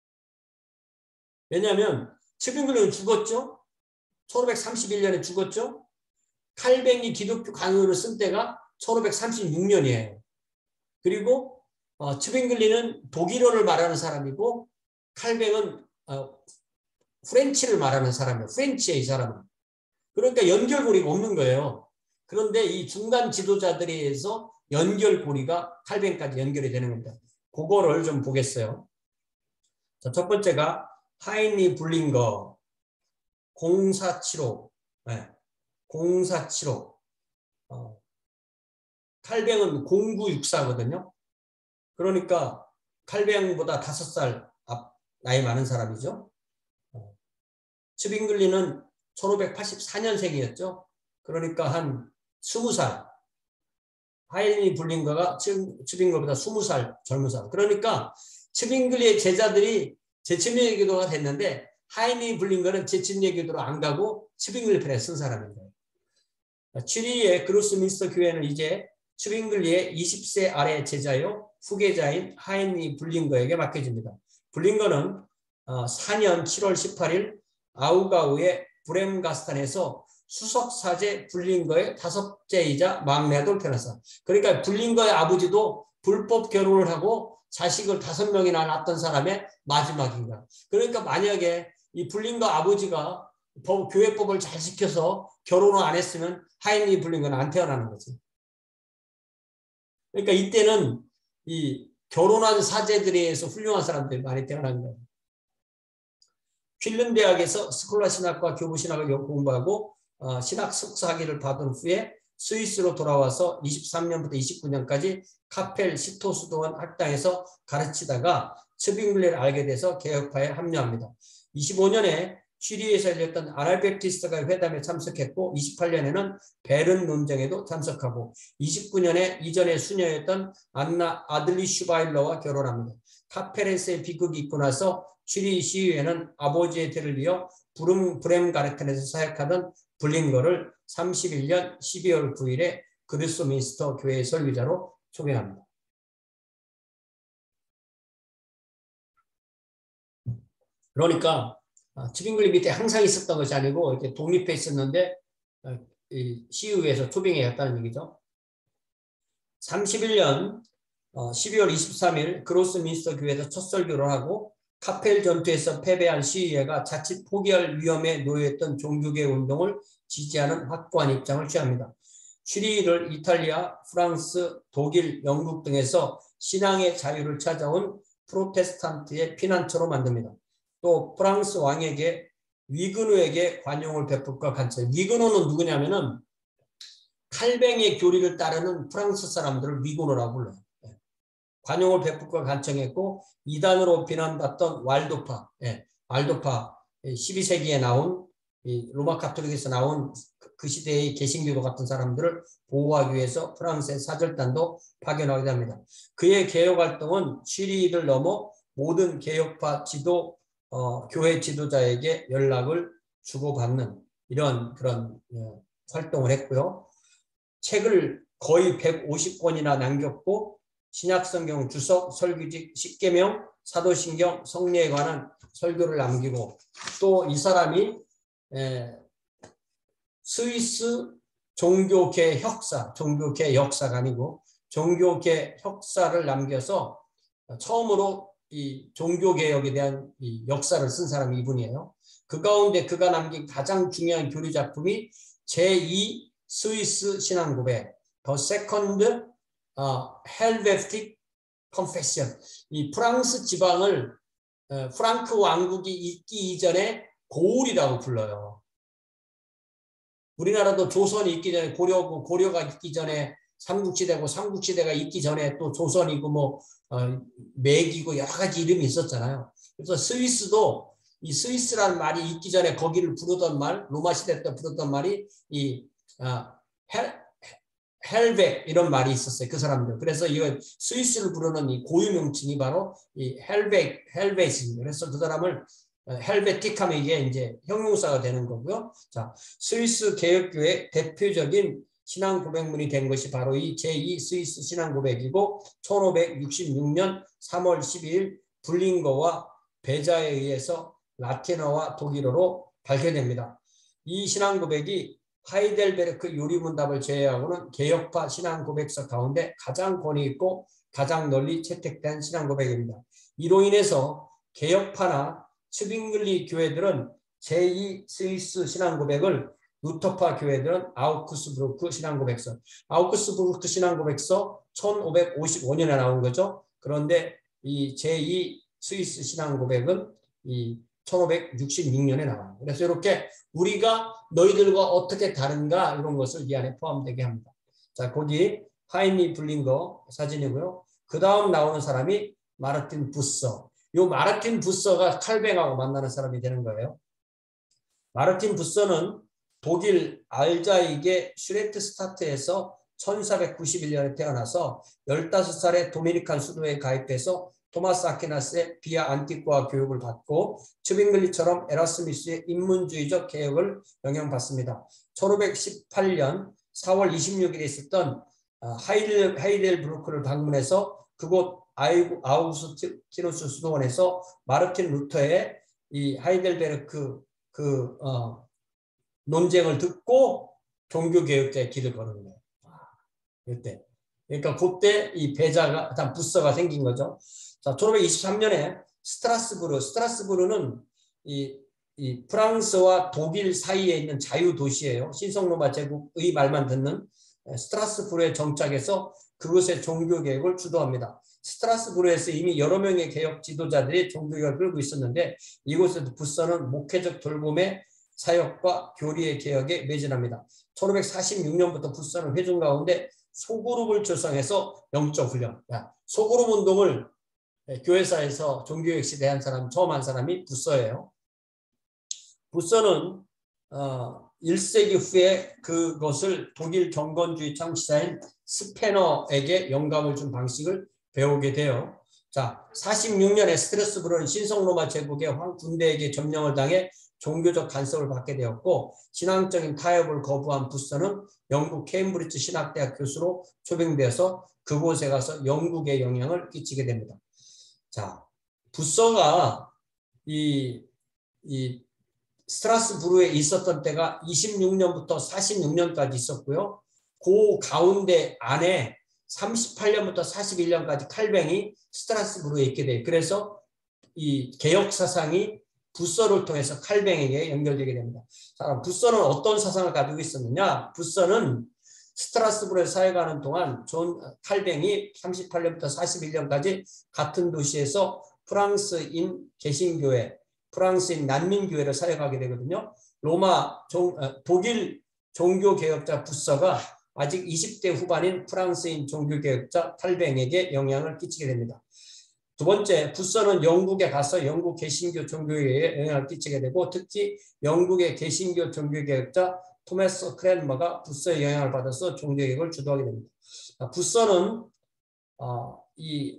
S1: 왜냐하면 츠빙글리는 죽었죠. 천오백삼십일 년에 죽었죠. 칼뱅이 기독교 강요를 쓴 때가 천오백삼십육 년이에요. 그리고 어, 츠빙글리는 독일어를 말하는 사람이고 칼뱅은 어, 프렌치를 말하는 사람이에요. 프렌치의 이 사람은. 그러니까 연결고리가 없는 거예요. 그런데 이 중간 지도자들에 의해서 연결고리가 칼뱅까지 연결이 되는 겁니다. 그거를 좀 보겠어요. 자, 첫 번째가 하인리 블링거 공사칠오. 네. 공사칠오. 어, 칼뱅은 공구육사거든요. 그러니까 칼뱅보다 다섯 살 앞 나이 많은 사람이죠. 어, 츠빙글리는 천오백팔십사 년생이었죠. 그러니까 한 스무 살. 하인리 블링거가 츠빙글보다 스무 살 젊은 사람. 그러니까 츠빙글리의 제자들이 재침례 기도가 됐는데 하인리 블링거는 재침례 기도로 안 가고 츠빙글리 편에 쓴 사람입니다. 취리의 그루스민스터 교회는 이제 츠빙글리의 이십 세 아래 제자요 후계자인 하인리 블링거에게 맡겨집니다. 블링거는 사 년 칠월 십팔일 아우가우의 브렘가스탄에서 수석사제 블링거의 다섯째이자 막내 아들 변호사. 그러니까 블링거의 아버지도 불법 결혼을 하고 자식을 다섯 명이나 낳았던 사람의 마지막인가. 그러니까 만약에 이 블링거 아버지가 법, 교회법을 잘 지켜서 결혼을 안 했으면 하인리 블링거는 안 태어나는 거지. 그러니까 이때는 이 결혼한 사제들에 의해서 훌륭한 사람들이 많이 태어난 거예요. 퀼른 대학에서 스콜라 신학과 교부 신학을 공부하고 어, 신학 석사학위를 받은 후에 스위스로 돌아와서 이십삼 년부터 이십구 년까지 카펠 시토스도원 학당에서 가르치다가 츠빙글리를 알게 돼서 개혁파에 합류합니다. 이십오 년에 취리에서 열렸던 아날베티스트가 회담에 참석했고 이십팔 년에는 베른 논쟁에도 참석하고 이십구 년에 이전의 수녀였던 안나 아들리 슈바일러와 결혼합니다. 카펠에서의 비극이 있고 나서 취리 시위에는 아버지의 대를 이어 브름, 브렘가르텐에서 사역하던 블링거를 삼십일 년 십이월 구일에 그리스도민스터 교회의 설교자로 초빙합니다. 그러니까 츠빙글리 밑에 항상 있었던 것이 아니고 이렇게 독립해 있었는데 시의회에서 초빙해 갔다는 얘기죠. 삼십일 년 십이월 이십삼일 그로스민스터 교회에서 첫 설교를 하고 카펠 전투에서 패배한 시의회가 자칫 포기할 위험에 놓여있던 종교개혁 운동을 지지하는 확고한 입장을 취합니다. 취리를 이탈리아, 프랑스, 독일, 영국 등에서 신앙의 자유를 찾아온 프로테스탄트의 피난처로 만듭니다. 또 프랑스 왕에게 위그노에게 관용을 베풀까 간청. 위그노는 누구냐면은 칼뱅의 교리를 따르는 프랑스 사람들을 위그노라고 불러요. 관용을 베풀까 간청했고 이단으로 비난받던 왈도파, 예, 왈도파 십이 세기에 나온 이 로마 카톨릭에서 나온 그 시대의 개신교도 같은 사람들을 보호하기 위해서 프랑스의 사절단도 파견하게 됩니다. 그의 개혁 활동은 취리를 넘어 모든 개혁파 지도 어, 교회 지도자에게 연락을 주고받는 이런 그런 어, 활동을 했고요. 책을 거의 백오십 권이나 남겼고 신약성경 주석, 설교직, 십계명, 사도신경, 성례에 관한 설교를 남기고 또 이 사람이 에, 스위스 종교계 혁사, 종교계 역사가 아니고 종교계 혁사를 남겨서 처음으로 이 종교개혁에 대한 이 역사를 쓴 사람이 이분이에요. 그 가운데 그가 남긴 가장 중요한 교리 작품이 제이 스위스 신앙고백, The Second 어, Helvetic Confession. 이 프랑스 지방을 어, 프랑크 왕국이 있기 이전에 고을이라고 불러요. 우리나라도 조선이 있기 전에 고려고 고려가 있기 전에 삼국시대고 삼국시대가 있기 전에 또 조선이고 뭐 어, 맥이고 여러 가지 이름이 있었잖아요. 그래서 스위스도 이 스위스라는 말이 있기 전에 거기를 부르던 말, 로마 시대 때 부르던 말이 이 어, 헬, 헬벡 이런 말이 있었어요. 그 사람들. 그래서 이거 스위스를 부르는 이 고유 명칭이 바로 이 헬벡, 헬벳입니다. 그래서 그 사람을 헬베틱하면 이게 이제 형용사가 되는 거고요. 자, 스위스 개혁교회 대표적인 신앙 고백문이 된 것이 바로 이 제이 스위스 신앙 고백이고 천오백육십육 년 삼월 십이일 블링거와 베자에 의해서 라틴어와 독일어로 발표됩니다. 이 신앙 고백이 하이델베르크 요리문답을 제외하고는 개혁파 신앙 고백서 가운데 가장 권위 있고 가장 널리 채택된 신앙 고백입니다. 이로 인해서 개혁파나 츠빙글리 교회들은 제이 스위스 신앙 고백을, 루터파 교회들은 아우크스부르크 신앙 고백서, 아우크스부르크 신앙 고백서 천오백오십오 년에 나온 거죠. 그런데 이 제이 스위스 신앙 고백은 이 천오백육십육 년에 나와요. 그래서 이렇게 우리가 너희들과 어떻게 다른가 이런 것을 이 안에 포함되게 합니다. 자, 거기 하이니 블링거 사진이고요. 그 다음 나오는 사람이 마르틴 부서. 이 마르틴 부서가 칼뱅하고 만나는 사람이 되는 거예요. 마르틴 부서는 독일 알자이게 슈레트스타트에서 천사백구십일 년에 태어나서 열다섯 살에 도미니칸 수도에 가입해서 토마스 아퀴나스의 비아 안티과 교육을 받고 츠빙글리처럼 에라스미스의 인문주의적 개혁을 영향받습니다. 천오백십팔 년 사월 이십육 일에 있었던 하이델, 하이델브루크를 방문해서 그곳 아우구스티누스 수도원에서 마르틴 루터의 이 하이델베르크 그 어, 논쟁을 듣고 종교개혁자의 길을 거는 거예요. 그때. 그러니까 그때 이 배자가, 부서가 생긴 거죠. 자, 천오백이십삼 년에 스트라스부르, 스트라스부르는 이, 이 프랑스와 독일 사이에 있는 자유도시예요. 신성로마 제국의 말만 듣는 스트라스부르에 정착해서 그곳의 종교개혁을 주도합니다. 스트라스부르에서 이미 여러 명의 개혁 지도자들이 종교개혁을 끌고 있었는데 이곳에도 부서는 목회적 돌봄의 사역과 교리의 개혁에 매진합니다. 천오백사십육 년부터 부서는 회중 가운데 소그룹을 조성해서 영적 훈련. 야, 소그룹 운동을 교회사에서 종교개혁 시대에 한 사람, 처음 한 사람이 부서예요. 부서는 어, 일 세기 후에 그것을 독일 경건주의 창시자인 스페너에게 영감을 준 방식을 배우게 돼요. 자, 사십육 년에 스트라스부르는 신성로마 제국의 황 군대에게 점령을 당해 종교적 간섭을 받게 되었고 신앙적인 타협을 거부한 부서는 영국 케임브리지 신학대학 교수로 초빙되어서 그곳에 가서 영국에 영향을 끼치게 됩니다. 자, 부서가 이, 이 스트라스부르에 있었던 때가 이십육 년부터 사십육 년까지 있었고요. 그 가운데 안에 삼십팔 년부터 사십일 년까지 칼뱅이 스트라스부르에 있게 돼요. 그래서 이 개혁 사상이 부서를 통해서 칼뱅에게 연결되게 됩니다. 자, 부서는 어떤 사상을 가지고 있었느냐? 부서는 스트라스부르에 사역하는 동안 존 칼뱅이 삼십팔 년부터 사십일 년까지 같은 도시에서 프랑스인 개신교회, 프랑스인 난민교회를 사역하게 되거든요. 로마 종, 독일 종교개혁자 부서가 아직 이십 대 후반인 프랑스인 종교개혁자 칼뱅에게 영향을 끼치게 됩니다. 두 번째, 부서는 영국에 가서 영국 개신교 종교개혁에 영향을 끼치게 되고 특히 영국의 개신교 종교개혁자 토마스 크랜머가 부서의 영향을 받아서 종교개혁을 주도하게 됩니다. 부서는 어, 이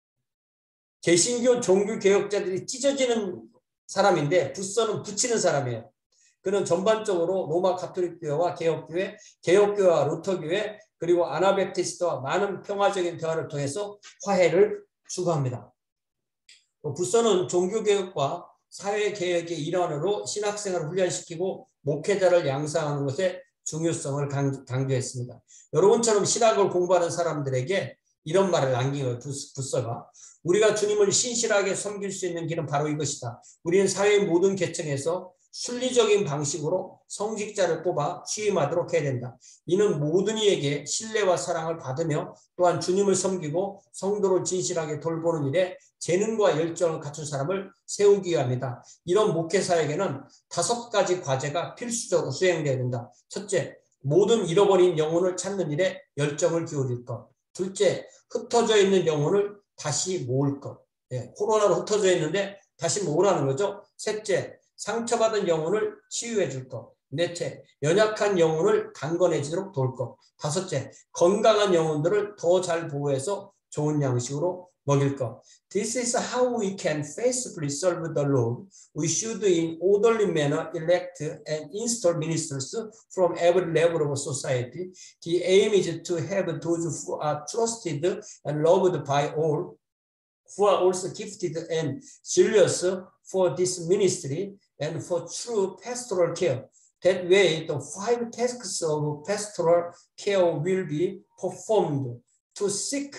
S1: 개신교 종교개혁자들이 찢어지는 사람인데 부서는 붙이는 사람이에요. 그는 전반적으로 로마 가톨릭교회와 개혁교회, 개혁교회와 루터교회 그리고 아나베프티스트와 많은 평화적인 대화를 통해서 화해를 추구합니다. 부서는 종교개혁과 사회개혁의 일환으로 신학생을 훈련시키고 목회자를 양성하는 것의 중요성을 강조했습니다. 여러분처럼 신학을 공부하는 사람들에게 이런 말을 남긴 거예요. 부서가. 우리가 주님을 신실하게 섬길 수 있는 길은 바로 이것이다. 우리는 사회의 모든 계층에서 순리적인 방식으로 성직자를 뽑아 취임하도록 해야 된다. 이는 모든 이에게 신뢰와 사랑을 받으며 또한 주님을 섬기고 성도를 진실하게 돌보는 일에 재능과 열정을 갖춘 사람을 세우기 위함이다. 이런 목회사에게는 다섯 가지 과제가 필수적으로 수행되어야 된다. 첫째, 모든 잃어버린 영혼을 찾는 일에 열정을 기울일 것. 둘째, 흩어져 있는 영혼을 다시 모을 것. 네, 코로나로 흩어져 있는데 다시 모으라는 거죠. 셋째, 상처받은 영혼을 치유해 줄 것. 넷째, 연약한 영혼을 강건해지도록 도울 것. 다섯째, 건강한 영혼들을 더 잘 보호해서 좋은 양식으로 먹일 것. This is how we can faithfully serve the Lord. We should in orderly manner elect and install ministers from every level of society. The aim is to have those who are trusted and loved by all, who are also gifted and zealous for this ministry and for true pastoral care. That way, the five tasks of pastoral care will be performed: to seek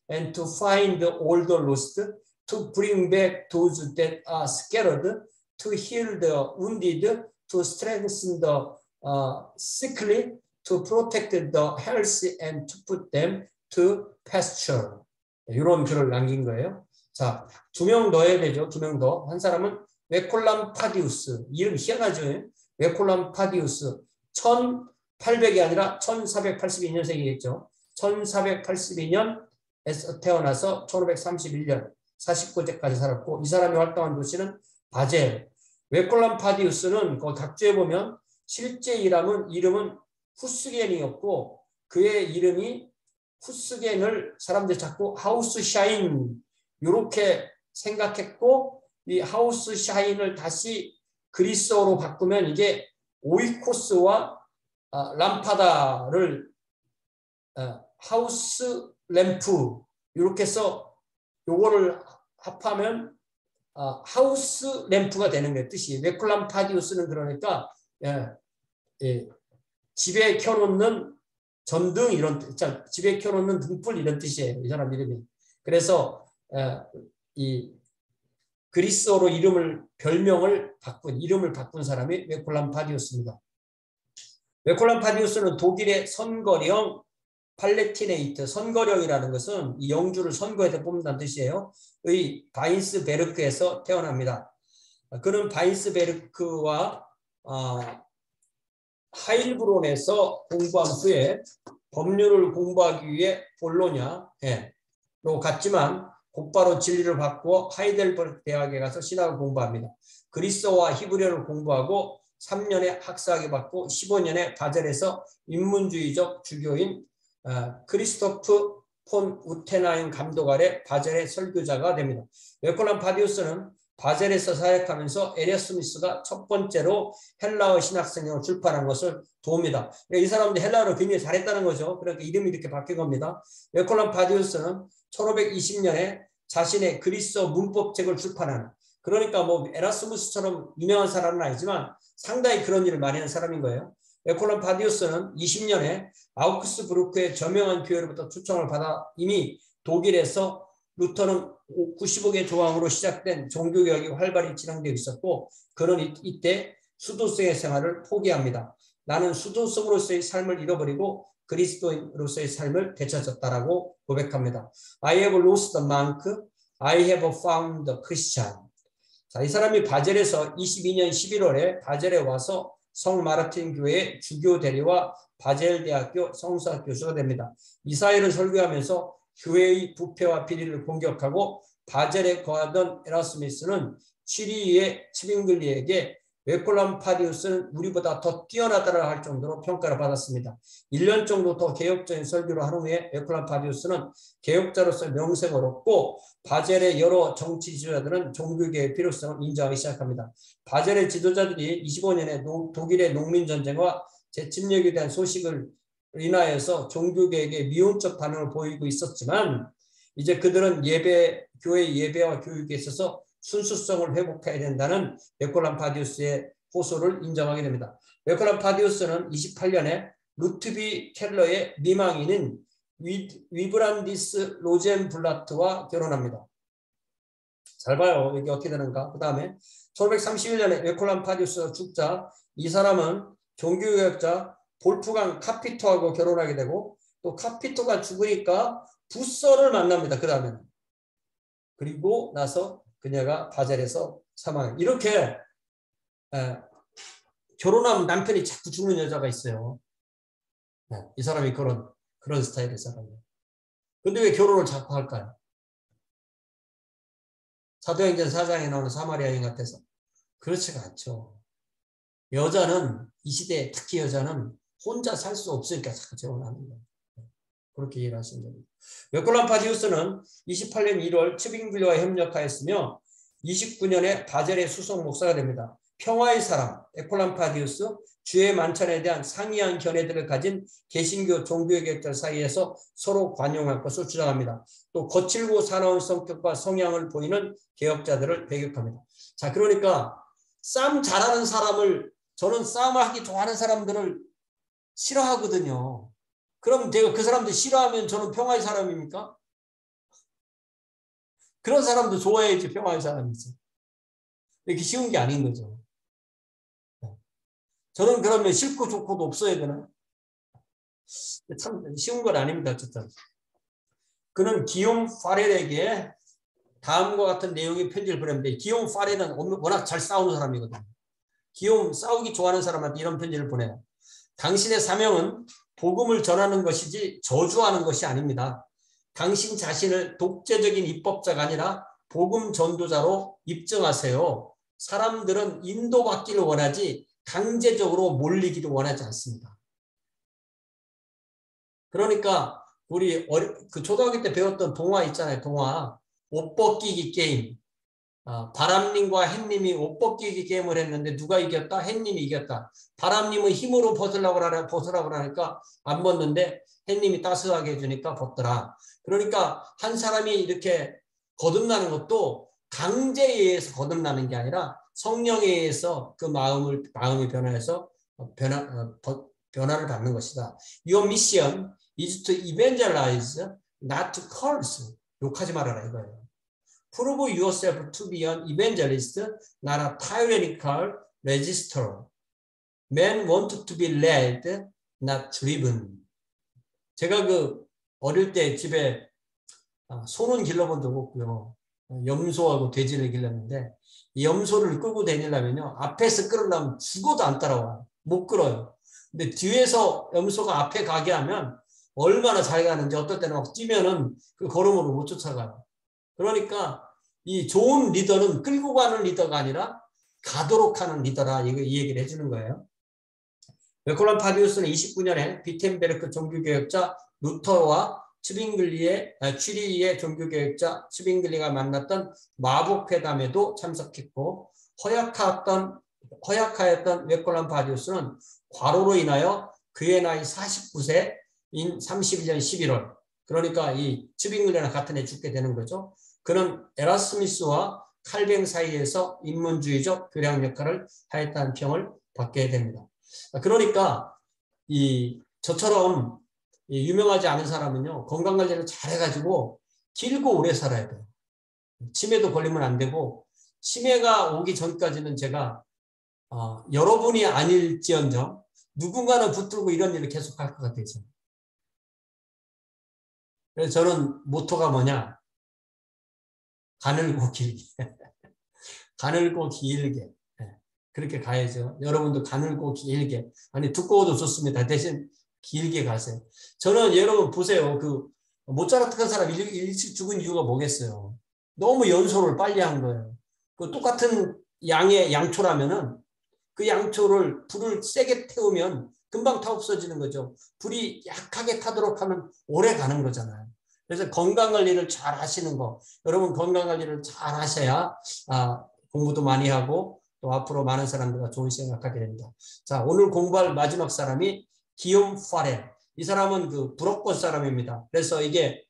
S1: and to find all the lost, to bring back those that are scattered, to heal the wounded, to strengthen the uh, sickly, to protect the healthy, and to put them to pasture. 이런 글을 남긴 거예요. 자, 두 명 넣어야 되죠. 두 명 더. 한 사람은 웨콜람 파디우스. 이름 희한하죠. 웨콜람 파디우스. 천팔백이 아니라 천사백팔십이 년생이겠죠. 천사백팔십이 년에서 태어나서 천오백삼십일 년 사십구 세까지 살았고, 이 사람이 활동한 도시는 바젤. 웨콜람 파디우스는 그 각주에 보면 실제 이름은, 이름은 후스겐이었고, 그의 이름이 후스겐을 사람들이 자꾸 하우스 샤인 이렇게 생각했고, 이 하우스 샤인을 다시 그리스어로 바꾸면 이게 오이코스와 어, 람파다를 어, 하우스 램프 이렇게 해서 요거를 합하면 어, 하우스 램프가 되는 거예요. 뜻이. 웨콜람 파디우스는 그러니까 예, 예, 집에 켜놓는 전등 이런 뜻, 집에 켜놓는 등불 이런 뜻이에요. 이 사람 이름이. 그래서 에, 이 그리스어로 이름을 별명을 바꾼 이름을 바꾼 사람이 웨콜람 파디우스입니다. 웨콜람 파디우스는 독일의 선거령 팔레티네이트, 선거령이라는 것은 이 영주를 선거에서 뽑는다는 뜻이에요. 의 바인스베르크에서 태어납니다. 그는 바인스베르크와 어, 하일브론에서 공부한 후에 법률을 공부하기 위해 볼로냐로 갔지만 곧바로 진리를 받고 하이델베르크 대학에 가서 신학을 공부합니다. 그리스어와 히브리어를 공부하고 삼 년의 학사학위 받고 십오 년에 바젤에서 인문주의적 주교인 크리스토프 폰 우테나인 감독 아래 바젤의 설교자가 됩니다. 웨콜람 파디우스는 바젤에서 사역하면서 에레스무스가 첫 번째로 헬라어 신학성경을 출판한 것을 도웁니다. 이 사람들 헬라어를 굉장히 잘했다는 거죠. 그러니까 이름이 이렇게 바뀐 겁니다. 웨콜람 파디우스는 천오백이십 년에 자신의 그리스어 문법책을 출판하는, 그러니까 뭐 에라스무스처럼 유명한 사람은 아니지만 상당히 그런 일을 많이 한 사람인 거예요. 웨콜람 파디우스는 이십 년에 아우크스부르크의 저명한 교회로부터 초청을 받아 이미 독일에서 루터는 구십오 개 조항으로 시작된 종교개혁이 활발히 진행되고 있었고, 그는 이때 수도성의 생활을 포기합니다. 나는 수도성으로서의 삶을 잃어버리고 그리스도인으로서의 삶을 되찾았다라고 고백합니다. I have lost the monk, I have found the Christian. 자, 이 사람이 바젤에서 이십이 년 십일월에 바젤에 와서 성 마르틴 교회의 주교 대리와 바젤 대학교 성수학 교수가 됩니다. 이사회를 설교하면서 교회의 부패와 비리를 공격하고 바젤에 거하던 에라스무스는 취리의 츠빙글리에게 웨콜람 파디우스는 우리보다 더 뛰어나다라 할 정도로 평가를 받았습니다. 일 년 정도 더 개혁적인 설교를 한 후에 웨콜람 파디우스는 개혁자로서 명성을 얻고 바젤의 여러 정치 지도자들은 종교개혁의 필요성을 인정하기 시작합니다. 바젤의 지도자들이 이십오 년에 노, 독일의 농민전쟁과 재침략에 대한 소식을 인하여서 종교개혁에 미온적 반응을 보이고 있었지만, 이제 그들은 예배, 교회 예배와 교육에 있어서 순수성을 회복해야 된다는 웨콜람 파디우스의 호소를 인정하게 됩니다. 웨콜람 파디우스는 이십팔 년에 루트비 켈러의 미망인인 위, 위브란디스 로젠블라트와 결혼합니다. 잘 봐요. 이게 어떻게 되는가. 그 다음에 천오백삼십일 년에 웨콜람 파디우스가 죽자 이 사람은 종교개혁자 볼프강 카피토하고 결혼하게 되고, 또 카피토가 죽으니까 부서를 만납니다. 그 다음에는. 그리고 나서 그녀가 바젤에서 사망해요. 이렇게 에, 결혼하면 남편이 자꾸 죽는 여자가 있어요. 네, 이 사람이 그런 그런 스타일의 사람이에요. 근데 왜 결혼을 자꾸 할까요? 사도행전 사 장에 나오는 사마리아 여인 같아서? 그렇지가 않죠. 여자는 이 시대에 특히 여자는 혼자 살 수 없으니까 자꾸 재혼하는 거예요. 그렇게 이해를 하시면 됩니다. 웨콜람 파디우스는 이십팔 년 일월 츠빙글리와 협력하였으며 이십구 년에 바젤의 수석 목사가 됩니다. 평화의 사람 웨콜람 파디우스, 주의 만찬에 대한 상이한 견해들을 가진 개신교 종교개혁자 사이에서 서로 관용할 것을 주장합니다. 또 거칠고 사나운 성격과 성향을 보이는 개혁자들을 배격합니다. 자, 그러니까 싸움 잘하는 사람을, 저는 싸움하기 좋아하는 사람들을 싫어하거든요. 그럼 제가 그 사람들 싫어하면 저는 평화의 사람입니까? 그런 사람도 좋아해야지 평화의 사람이지. 이렇게 쉬운 게 아닌 거죠. 저는 그러면 싫고 좋고도 없어야 되나? 참 쉬운 건 아닙니다. 어쨌든. 그는 기욤 파렐에게 다음과 같은 내용의 편지를 보냈는데 기욤 파렐은 워낙 잘 싸우는 사람이거든요. 기욤 싸우기 좋아하는 사람한테 이런 편지를 보내요. 당신의 사명은 복음을 전하는 것이지 저주하는 것이 아닙니다. 당신 자신을 독재적인 입법자가 아니라 복음 전도자로 입증하세요. 사람들은 인도받기를 원하지 강제적으로 몰리기를 원하지 않습니다. 그러니까 우리 그 초등학교 때 배웠던 동화 있잖아요. 동화. 옷 벗기기 게임. 아, 바람님과 햇님이 옷 벗기기 게임을 했는데 누가 이겼다? 햇님이 이겼다. 바람님은 힘으로 벗으려고 하라, 벗으라고 하니까 안 벗는데 햇님이 따스하게 해주니까 벗더라. 그러니까 한 사람이 이렇게 거듭나는 것도 강제에 의해서 거듭나는 게 아니라 성령에 의해서 그 마음을, 마음이 변화해서 변화, 변화를 받는 것이다. Your mission is to evangelize, not to curse. 욕하지 말아라 이거예요. Prove yourself to be an evangelist, not a tyrannical register. Men want to be led, not driven. 제가 그 어릴 때 집에 소는 길러본 적 없고요. 염소하고 돼지를 길렀는데 이 염소를 끌고 다니려면요. 앞에서 끌으려면 죽어도 안 따라와요. 못 끌어요. 근데 뒤에서 염소가 앞에 가게 하면 얼마나 잘 가는지 어떨 때는 막 뛰면은 그 걸음으로 못 쫓아가요. 그러니까 이 좋은 리더는 끌고 가는 리더가 아니라 가도록 하는 리더라 이거 이 얘기를 해주는 거예요. 베콜람 파디우스는 이십구 년에 비텐베르크 종교개혁자 루터와 츠빙글리의 취리의 종교개혁자 츠빙글리가 만났던 마복회담에도 참석했고 허약하였던 허약하였던 베콜람 파디우스는 과로로 인하여 그의 나이 사십구 세인 삼십일 년 십일월 그러니까 이 츠빙글리랑 같은 해 죽게 되는 거죠. 그는 에라스미스와 칼뱅 사이에서 인문주의적 교량 역할을 하였다는 평을 받게 됩니다. 그러니까 이 저처럼 유명하지 않은 사람은요 건강관리를 잘 해가지고 길고 오래 살아야 돼요. 치매도 걸리면 안 되고 치매가 오기 전까지는 제가 어, 여러분이 아닐지언정 누군가는 붙들고 이런 일을 계속할 것 같아요. 그래서 저는 모토가 뭐냐? 가늘고 길게. 가늘고 길게. 그렇게 가야죠. 여러분도 가늘고 길게. 아니, 두꺼워도 좋습니다. 대신 길게 가세요. 저는 여러분 보세요. 그, 모차르트 같은 사람 일찍 죽은 이유가 뭐겠어요? 너무 연소를 빨리 한 거예요. 그 똑같은 양의 양초라면은 그 양초를 불을 세게 태우면 금방 타 없어지는 거죠. 불이 약하게 타도록 하면 오래 가는 거잖아요. 그래서 건강관리를 잘 하시는 거. 여러분 건강관리를 잘 하셔야 아, 공부도 많이 하고 또 앞으로 많은 사람들과 좋은 시간을 갖게 됩니다. 자, 오늘 공부할 마지막 사람이 기욤 파렐. 이 사람은 그 불어권 사람입니다. 그래서 이게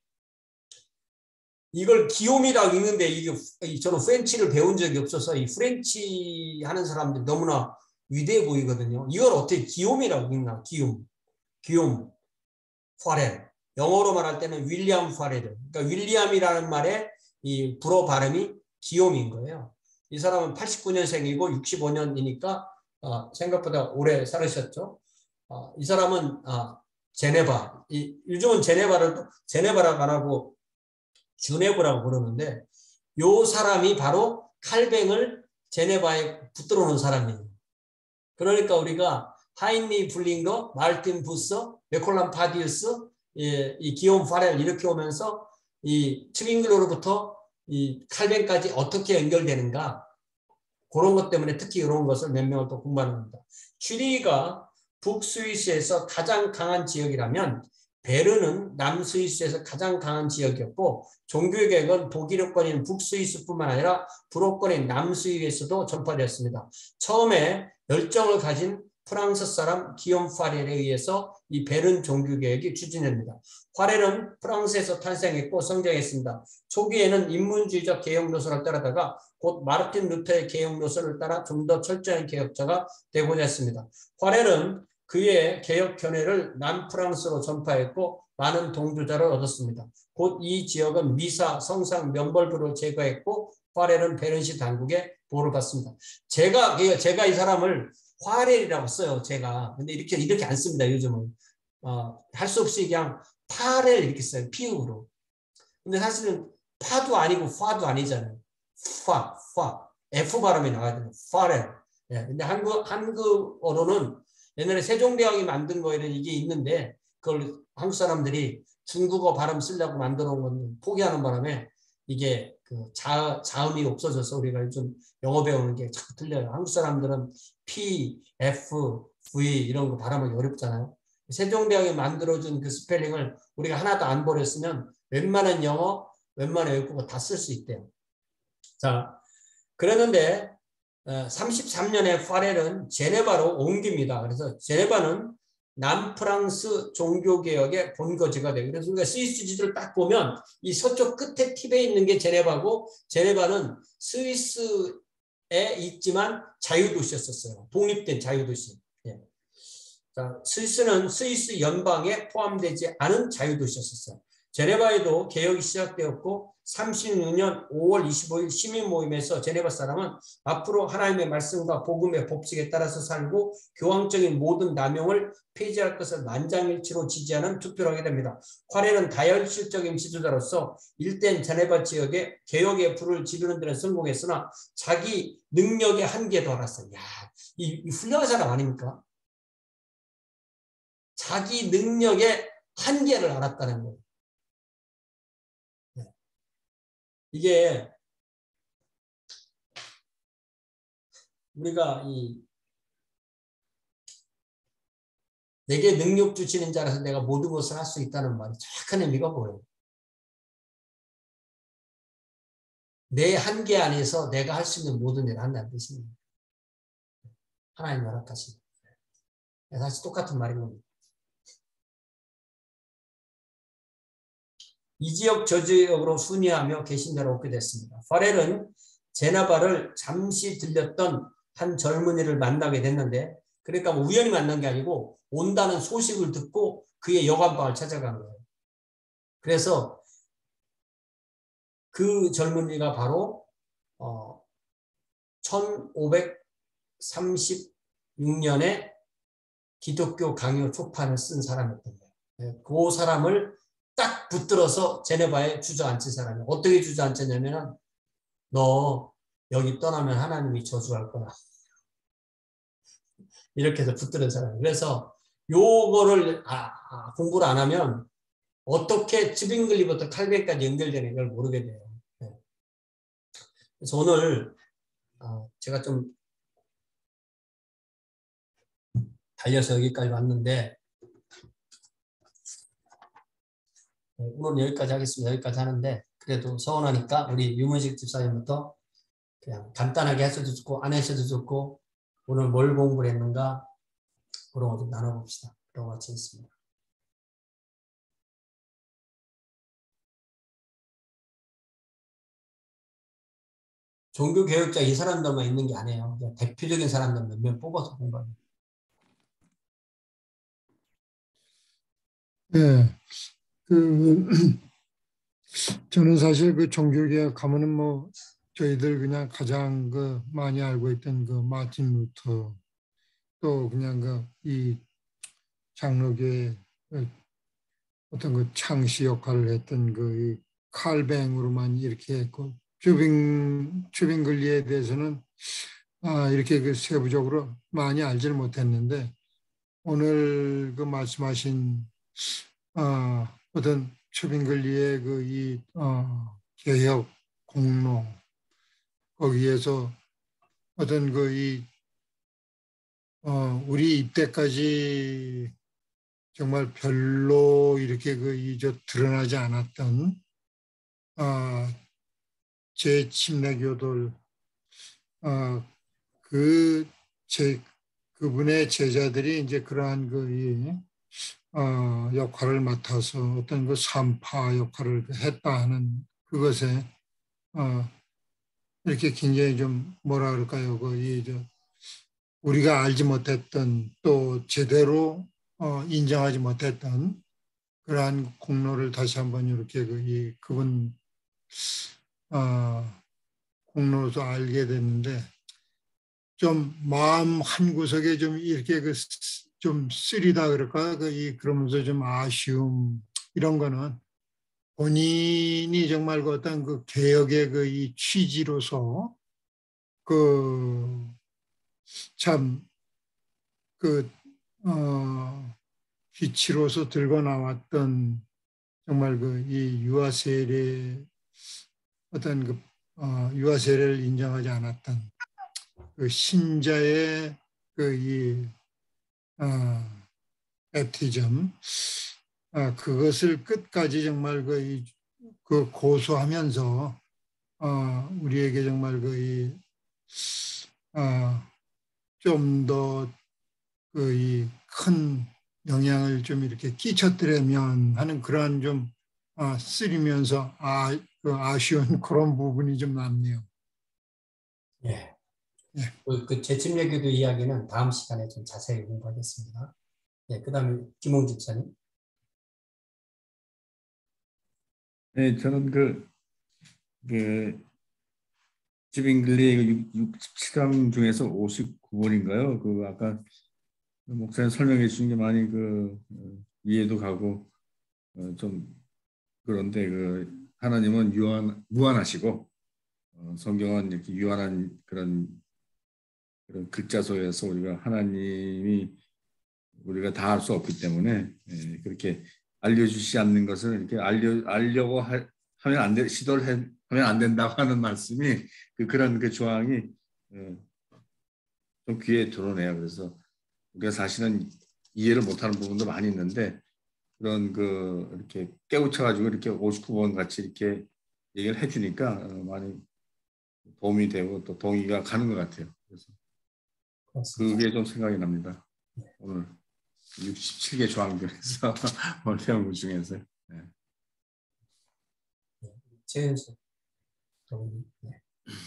S1: 이걸 기욤이라고 읽는데 이게 저는 프렌치를 배운 적이 없어서 이 프렌치 하는 사람들이 너무나 위대해 보이거든요. 이걸 어떻게 기욤이라고 읽나? 기욤, 기욤, 파렐. 영어로 말할 때는 윌리엄 파렐. 그러니까 윌리엄이라는 말에 이 불어 발음이 기욤인 거예요. 이 사람은 팔십구 년생이고 육십오 년이니까 어, 생각보다 오래 살으셨죠. 어, 이 사람은 어, 제네바. 이, 요즘은 제네바를 제네바라고 안 하고 주네브라고 부르는데 요 사람이 바로 칼뱅을 제네바에 붙들어 놓은 사람이에요. 그러니까 우리가 하인리 블링거, 마르틴 부서, 베콜람 파디우스, 예, 이 기욤 파렐 이렇게 오면서 이 츠빙글로로부터 이 칼뱅까지 어떻게 연결되는가 그런 것 때문에 특히 이런 것을 몇 명을 또 공부하는 겁니다. 취리가 북스위스에서 가장 강한 지역이라면 베르는 남스위스에서 가장 강한 지역이었고 종교개혁은 독일어권인 북스위스뿐만 아니라 불어권인 남스위스에서도 전파되었습니다. 처음에 열정을 가진 프랑스 사람 기욤 파렐에 의해서 이 베른 종교개혁이 추진됩니다. 파렐은 프랑스에서 탄생했고 성장했습니다. 초기에는 인문주의적 개혁 노선을 따르다가 곧 마르틴 루터의 개혁 노선을 따라 좀 더 철저한 개혁자가 되고자 했습니다. 파렐은 그의 개혁 견해를 남프랑스로 전파했고 많은 동조자를 얻었습니다. 곧 이 지역은 미사, 성상, 면벌부를 제거했고 파렐은 베른시 당국의 보호를 받습니다. 제가 제가 이 사람을 화렐이라고 써요. 제가 근데 이렇게 이렇게 안 씁니다. 요즘은 어, 할 수 없이 그냥 파렐 이렇게 써요. 피읍으로. 근데 사실은 파도 아니고 화도 아니잖아요. 파, 파, F 발음이 나와야 돼요. 파렐. 예, 근데 한국 한국어로는 옛날에 세종대왕이 만든 거에는 이게 있는데 그걸 한국 사람들이 중국어 발음 쓰려고 만들어 놓은 건 포기하는 바람에 이게 그 자, 자음이 없어져서 우리가 요즘 영어 배우는 게 자꾸 틀려요. 한국 사람들은 P, F, V 이런 거 발음하기 어렵잖아요. 세종대왕이 만들어준 그 스펠링을 우리가 하나도 안 버렸으면 웬만한 영어, 웬만한 외국어 다 쓸 수 있대요. 자, 그랬는데 삼십삼 년에 파렐은 제네바로 옮깁니다. 그래서 제네바는 남프랑스 종교개혁의 본거지가 되고 그래서 우리가 스위스 지도를 딱 보면 이 서쪽 끝에 팁에 있는 게 제네바고 제네바는 스위스에 있지만 자유도시였었어요. 독립된 자유도시. 예. 자, 스위스는 스위스 연방에 포함되지 않은 자유도시였었어요. 제네바에도 개혁이 시작되었고 삼십육 년 오월 이십오일 시민 모임에서 제네바 사람은 앞으로 하나님의 말씀과 복음의 법칙에 따라서 살고 교황적인 모든 남용을 폐지할 것을 만장일치로 지지하는 투표를 하게 됩니다. 파렐은 다혈질적인 지도자로서 일대인 제네바 지역에 개혁의 불을 지르는 데는 성공했으나 자기 능력의 한계도 알았어요. 야, 이, 이 훌륭한 사람 아닙니까? 자기 능력의 한계를 알았다는 거예요. 이게 우리가 이 내게 능력 주시는 자라서 내가 모든 것을 할 수 있다는 말이 정확한 의미가 뭐예요? 내 한계 안에서 내가 할 수 있는 모든 일을 한다는 뜻입니다. 하나님 허락하신. 사실 똑같은 말인 겁니다. 이 지역 저 지역으로 순회하며 계신자로 오게 됐습니다. 파렐은 제네바를 잠시 들렸던 한 젊은이를 만나게 됐는데 그러니까 뭐 우연히 만난 게 아니고 온다는 소식을 듣고 그의 여관방을 찾아간 거예요. 그래서 그 젊은이가 바로 어, 천오백삼십육 년에 기독교 강요 초판을 쓴 사람이었던 거예요. 그 사람을 딱 붙들어서 제네바에 주저앉힌 사람이에요. 어떻게 주저앉혔냐면 너 여기 떠나면 하나님이 저주할 거다. 이렇게 해서 붙드는 사람이에요. 그래서 요거를 아, 아, 공부를 안 하면 어떻게 츠빙글리부터 칼뱅까지 연결되는 걸 모르게 돼요. 네. 그래서 오늘 어, 제가 좀 달려서 여기까지 왔는데 오늘 여기까지 하겠습니다. 여기까지 하는데 그래도 서운하니까 우리 유문식 집사님부터 그냥 간단하게 하셔도 좋고 안 하셔도 좋고 오늘 뭘 공부를 했는가 그런 거 좀 나눠봅시다. 그런 거 같이 있습니다. 종교개혁자 이 사람들만 있는 게 아니에요. 그냥 대표적인 사람들 몇 명 뽑아서 공부합니다.
S3: 네, 그 저는 사실 그 종교개혁 가면은 뭐 저희들 그냥 가장 그 많이 알고 있던 그 마틴 루터 또 그냥 그 이 장로교의 어떤 그 창시 역할을 했던 그 칼뱅으로만 이렇게 했고 튜빙 튜빙글리에 대해서는 아 이렇게 그 세부적으로 많이 알지를 못했는데 오늘 그 말씀하신 아 어떤 튜빙글리의 그 이 어, 개혁 공로 거기에서 어떤 그 이 어, 우리 입대까지 정말 별로 이렇게 그 이저 드러나지 않았던 어, 제 침례교들 어, 그 제 그분의 제자들이 이제 그러한 그 이, 어, 역할을 맡아서 어떤 그 산파 역할을 했다 하는 그것에 어, 이렇게 굉장히 좀 뭐라 그럴까요? 그 이 저 우리가 알지 못했던 또 제대로 어, 인정하지 못했던 그러한 공로를 다시 한번 이렇게 그, 이, 그분 어, 공로도 알게 됐는데 좀 마음 한 구석에 좀 이렇게 그 좀 쓰리다 그럴까 그 이 그러면서 좀 아쉬움 이런 거는 본인이 정말 그 어떤 그 개혁의 그 이 취지로서 그 참 그 어 기치로서 들고 나왔던 정말 그 이 유아 세례 어떤 그 어, 유아 세례를 인정하지 않았던 그 신자의 그이 어, 에티즘 어, 그것을 끝까지 정말 그, 이, 그 고수하면서 어, 우리에게 정말 그 어, 좀 더 그 이 큰 영향을 좀 이렇게 끼쳤더라면 하는 그러한 좀 어, 쓰리면서 아, 그 아쉬운 그런 부분이 좀 남네요.
S1: 예.
S3: 예.
S1: 그, 그 재침례교도 이야기는 다음 시간에 좀 자세히 공부하겠습니다. 예, 그 다음에 김홍 집사님.
S4: 네, 저는 그, 그 집잉글리 육십칠 강 중에서 오십구 번인가요? 그 아까 목사님 설명해 주신 게 많이 그 어, 이해도 가고 어, 좀 그런데 그 하나님은 유한 무한하시고 어, 성경은 이렇게 유한한 그런 그런 글자 속에서 우리가 하나님이 우리가 다 알 수 없기 때문에 예, 그렇게 알려주시지 않는 것을 이렇게 알려 알려고 하, 하면 안 돼, 시도를 해, 하면 안 된다고 하는 말씀이 그 그런 그 조항이 예, 좀 귀에 들어오네요. 그래서 우리가 사실은 이해를 못하는 부분도 많이 있는데 그런 그 이렇게 깨우쳐가지고 이렇게 오십구 번 같이 이렇게 얘기를 해주니까 어, 많이 도움이 되고 또 동의가 가는 것 같아요. 그래서
S1: 고맙습니다.
S4: 그게 좀 생각이 납니다. 오늘 육십칠 개 조항 중에서 오늘 배운 것 중에서. 네.
S1: 최은수 동의. 네.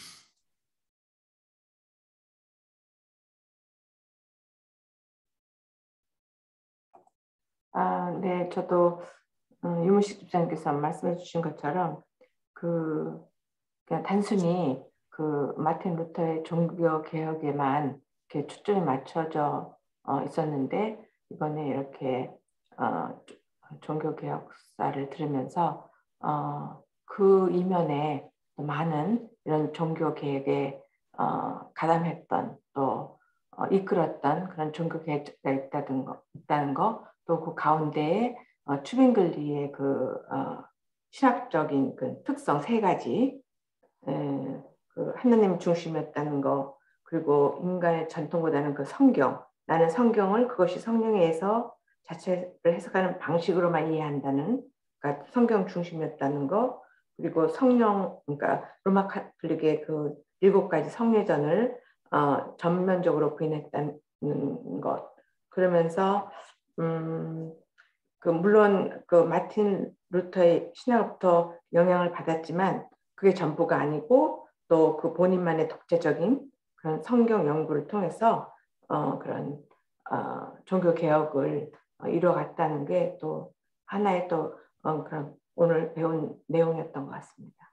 S5: 아, 네, 저도 음, 유무식 집사님께서 말씀해 주신 것처럼 그 그냥 단순히 그 마틴 루터의 종교 개혁에만 이렇게 초점이 맞춰져 어, 있었는데 이번에 이렇게 어, 종교 개혁사를 들으면서 어, 그 이면에 많은 이런 종교 개혁에 어, 가담했던 또 어, 이끌었던 그런 종교 개혁자가 있다는 거, 있다는 거, 또 그 가운데에 어, 추빙글리의 그 어, 신학적인 그 특성 세 가지, 에, 그 하나님 중심이었다는 거, 그리고 인간의 전통보다는 그 성경, 나는 성경을 그것이 성령에 의해서 자체를 해석하는 방식으로만 이해한다는, 그러니까 성경 중심이었다는 거, 그리고 성령, 그러니까 로마 카톨릭의 그 일곱 가지 성례전을 어, 전면적으로 부인했다는 것. 그러면서 음, 그 물론 그 마틴 루터의 신학부터 영향을 받았지만 그게 전부가 아니고 또 그 본인만의 독자적인 그런 성경 연구를 통해서 어, 그런 어, 종교 개혁을 어, 이뤄갔다는 게 또 하나의 또 어, 그런 오늘 배운 내용이었던 것 같습니다.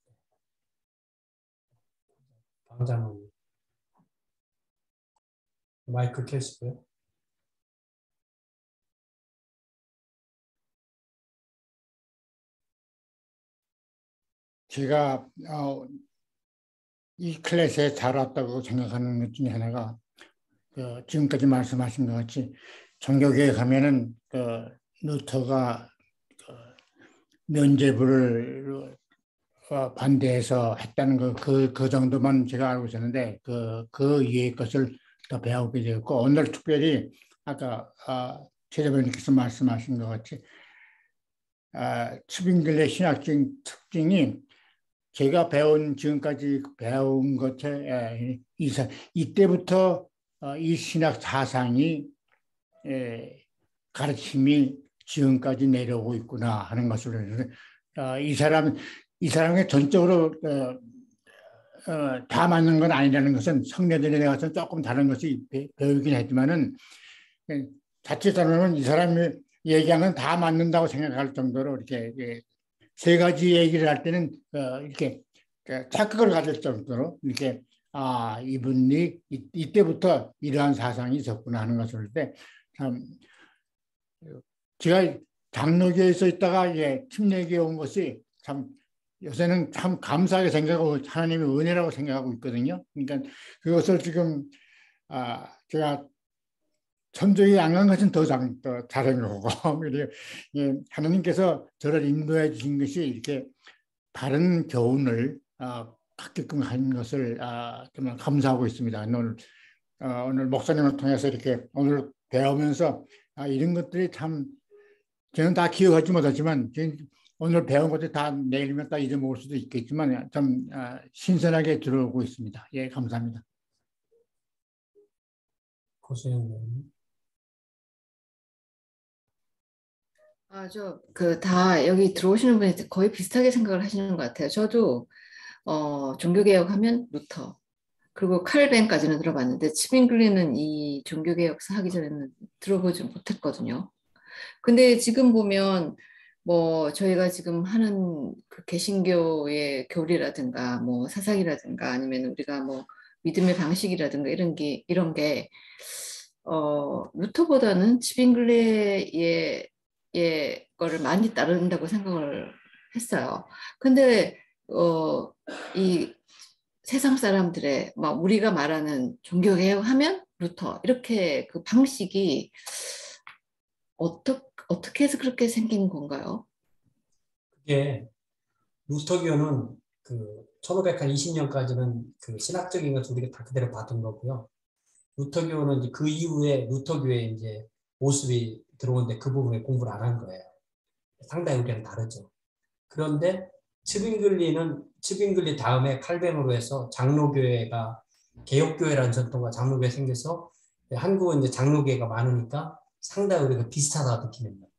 S1: 방장님. 마이크 켜시고요.
S2: 제가 어, 이 클래스에 잘 왔다고 생각하는 것 중에 하나가 그 지금까지 말씀하신 것 같이 종교개혁 하면은 그 루터가 그 면죄부를 어, 반대해서 했다는 거, 그, 그 정도만 제가 알고 있었는데 그, 그 이외의 것을 더 배우게 되었고 오늘 특별히 아까 어, 최대변님께서 말씀하신 것 같이 아, 추빙글레 신학적인 특징이 제가 배운 지금까지 배운 것에 이사 이때부터 이 신학 사상이 가르침이 지금까지 내려오고 있구나 하는 것을 이 사람 이 사람의 전적으로 다 맞는 건 아니라는 것은 성례들에 대해서 조금 다른 것이 배우긴 했지만은 자칫하면 이 사람이 얘기하는 다 맞는다고 생각할 정도로 이렇게 예, 세 가지 얘기를 할 때는 어, 이렇게 그 착각을 가질 정도로 이렇게 아 이분이 이, 이때부터 이러한 사상이 있었구나 하는 것을 볼 때 참 제가 장로교에서 있다가 이제 침례교에 온 것이 참 요새는 참 감사하게 생각하고 하나님의 은혜라고 생각하고 있거든요. 그러니까 그것을 지금 아 제가 천주에 안 간 것은 더, 장, 더 다른 거고 예, 하나님께서 저를 인도해 주신 것이 이렇게 바른 교훈을 아, 갖게끔 한 것을 아, 정말 감사하고 있습니다. 오늘 어, 오늘 목사님을 통해서 이렇게 오늘 배우면서 아, 이런 것들이 참 저는 다 기억하지 못하지만 오늘 배운 것들 다 내일이면 다 잊어먹을 수도 있겠지만 좀 아, 신선하게 들어오고 있습니다. 예, 감사합니다.
S1: 고소영
S6: 아, 저, 그, 다 여기 들어오시는 분이 거의 비슷하게 생각을 하시는 것 같아요. 저도, 어, 종교개혁 하면 루터, 그리고 칼뱅까지는 들어봤는데, 치빙글리는 이 종교개혁사 하기 전에는 들어보지 못했거든요. 근데 지금 보면, 뭐, 저희가 지금 하는 그 개신교의 교리라든가, 뭐, 사상이라든가, 아니면 우리가 뭐, 믿음의 방식이라든가, 이런 게, 이런 게, 어, 루터보다는 치빙글레의 예, 거를 많이 따른다고 생각을 했어요. 근데, 어, 이 세상 사람들의, 막 우리가 말하는 종교개혁 하면 루터, 이렇게 그 방식이 어떻게, 어떻게 해서 그렇게 생긴 건가요?
S1: 그게 루터교는 그 천오백이십 년까지는 그 신학적인 것을 우리가 다 그대로 받은 거고요. 루터교는 이제 그 이후에 루터교에 이제 모습이 들어오는데 그 부분에 공부를 안 한 거예요. 상당히 우리랑 다르죠. 그런데 츠빙글리는 츠빙글리 다음에 칼뱅으로 해서 장로교회가 개혁교회라는 전통과 장로교회 생겨서 한국은 이제 장로교회가 많으니까 상당히 우리가 비슷하다 느끼는 거예요.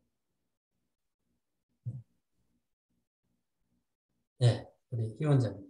S1: 네, 우리 희 원장님.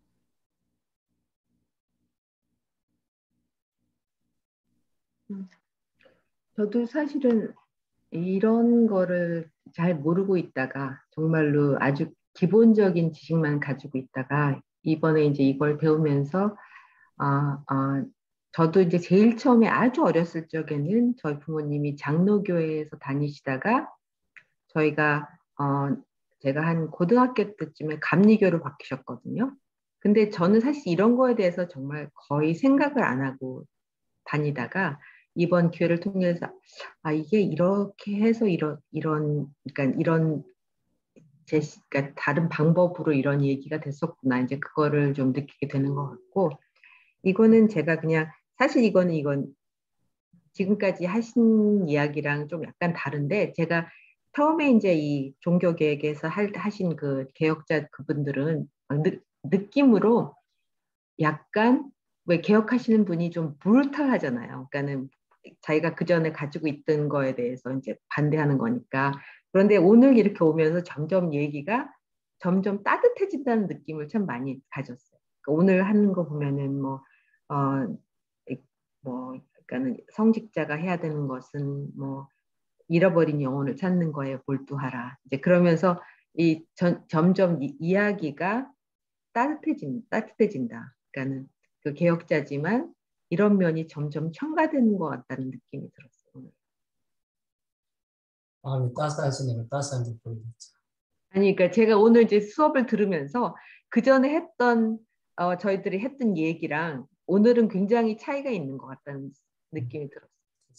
S5: 저도 사실은 이런 거를 잘 모르고 있다가 정말로 아주 기본적인 지식만 가지고 있다가 이번에 이제 이걸 배우면서 아, 아, 저도 이제 제일 처음에 아주 어렸을 적에는 저희 부모님이 장로교회에서 다니시다가 저희가 어, 제가 한 고등학교 때쯤에 감리교로 바뀌셨거든요. 근데 저는 사실 이런 거에 대해서 정말 거의 생각을 안 하고 다니다가 이번 기회를 통해서 아 이게 이렇게 해서 이런 이런 그러니까 이런 제 그러니까 다른 방법으로 이런 얘기가 됐었구나 이제 그거를 좀 느끼게 되는 것 같고 이거는 제가 그냥 사실 이거는 이건 지금까지 하신 이야기랑 좀 약간 다른데 제가 처음에 이제 이 종교개혁에서 할, 하신 그 개혁자 그분들은 느, 느낌으로 약간 왜 개혁하시는 분이 좀 불탈하잖아요. 그러니까는 자기가 그 전에 가지고 있던 거에 대해서 이제 반대하는 거니까. 그런데 오늘 이렇게 오면서 점점 얘기가 점점 따뜻해진다는 느낌을 참 많이 가졌어요. 그러니까 오늘 하는 거 보면은 뭐, 어, 뭐, 그러니까는 성직자가 해야 되는 것은 뭐 잃어버린 영혼을 찾는 거에 몰두하라. 이제 그러면서 이 전, 점점 이, 이야기가 따뜻해진, 따뜻해진다. 그러니까는 그 개혁자지만 이런 면이 점점 첨가되는 것 같다는 느낌이 들었어요.
S1: 마음이 따스하시네요. 따스한 줄 보이겠죠.
S5: 아니, 그러니까 제가 오늘 이제 수업을 들으면서 그 전에 했던 어, 저희들이 했던 얘기랑 오늘은 굉장히 차이가 있는 것 같다는 느낌이 들었어요.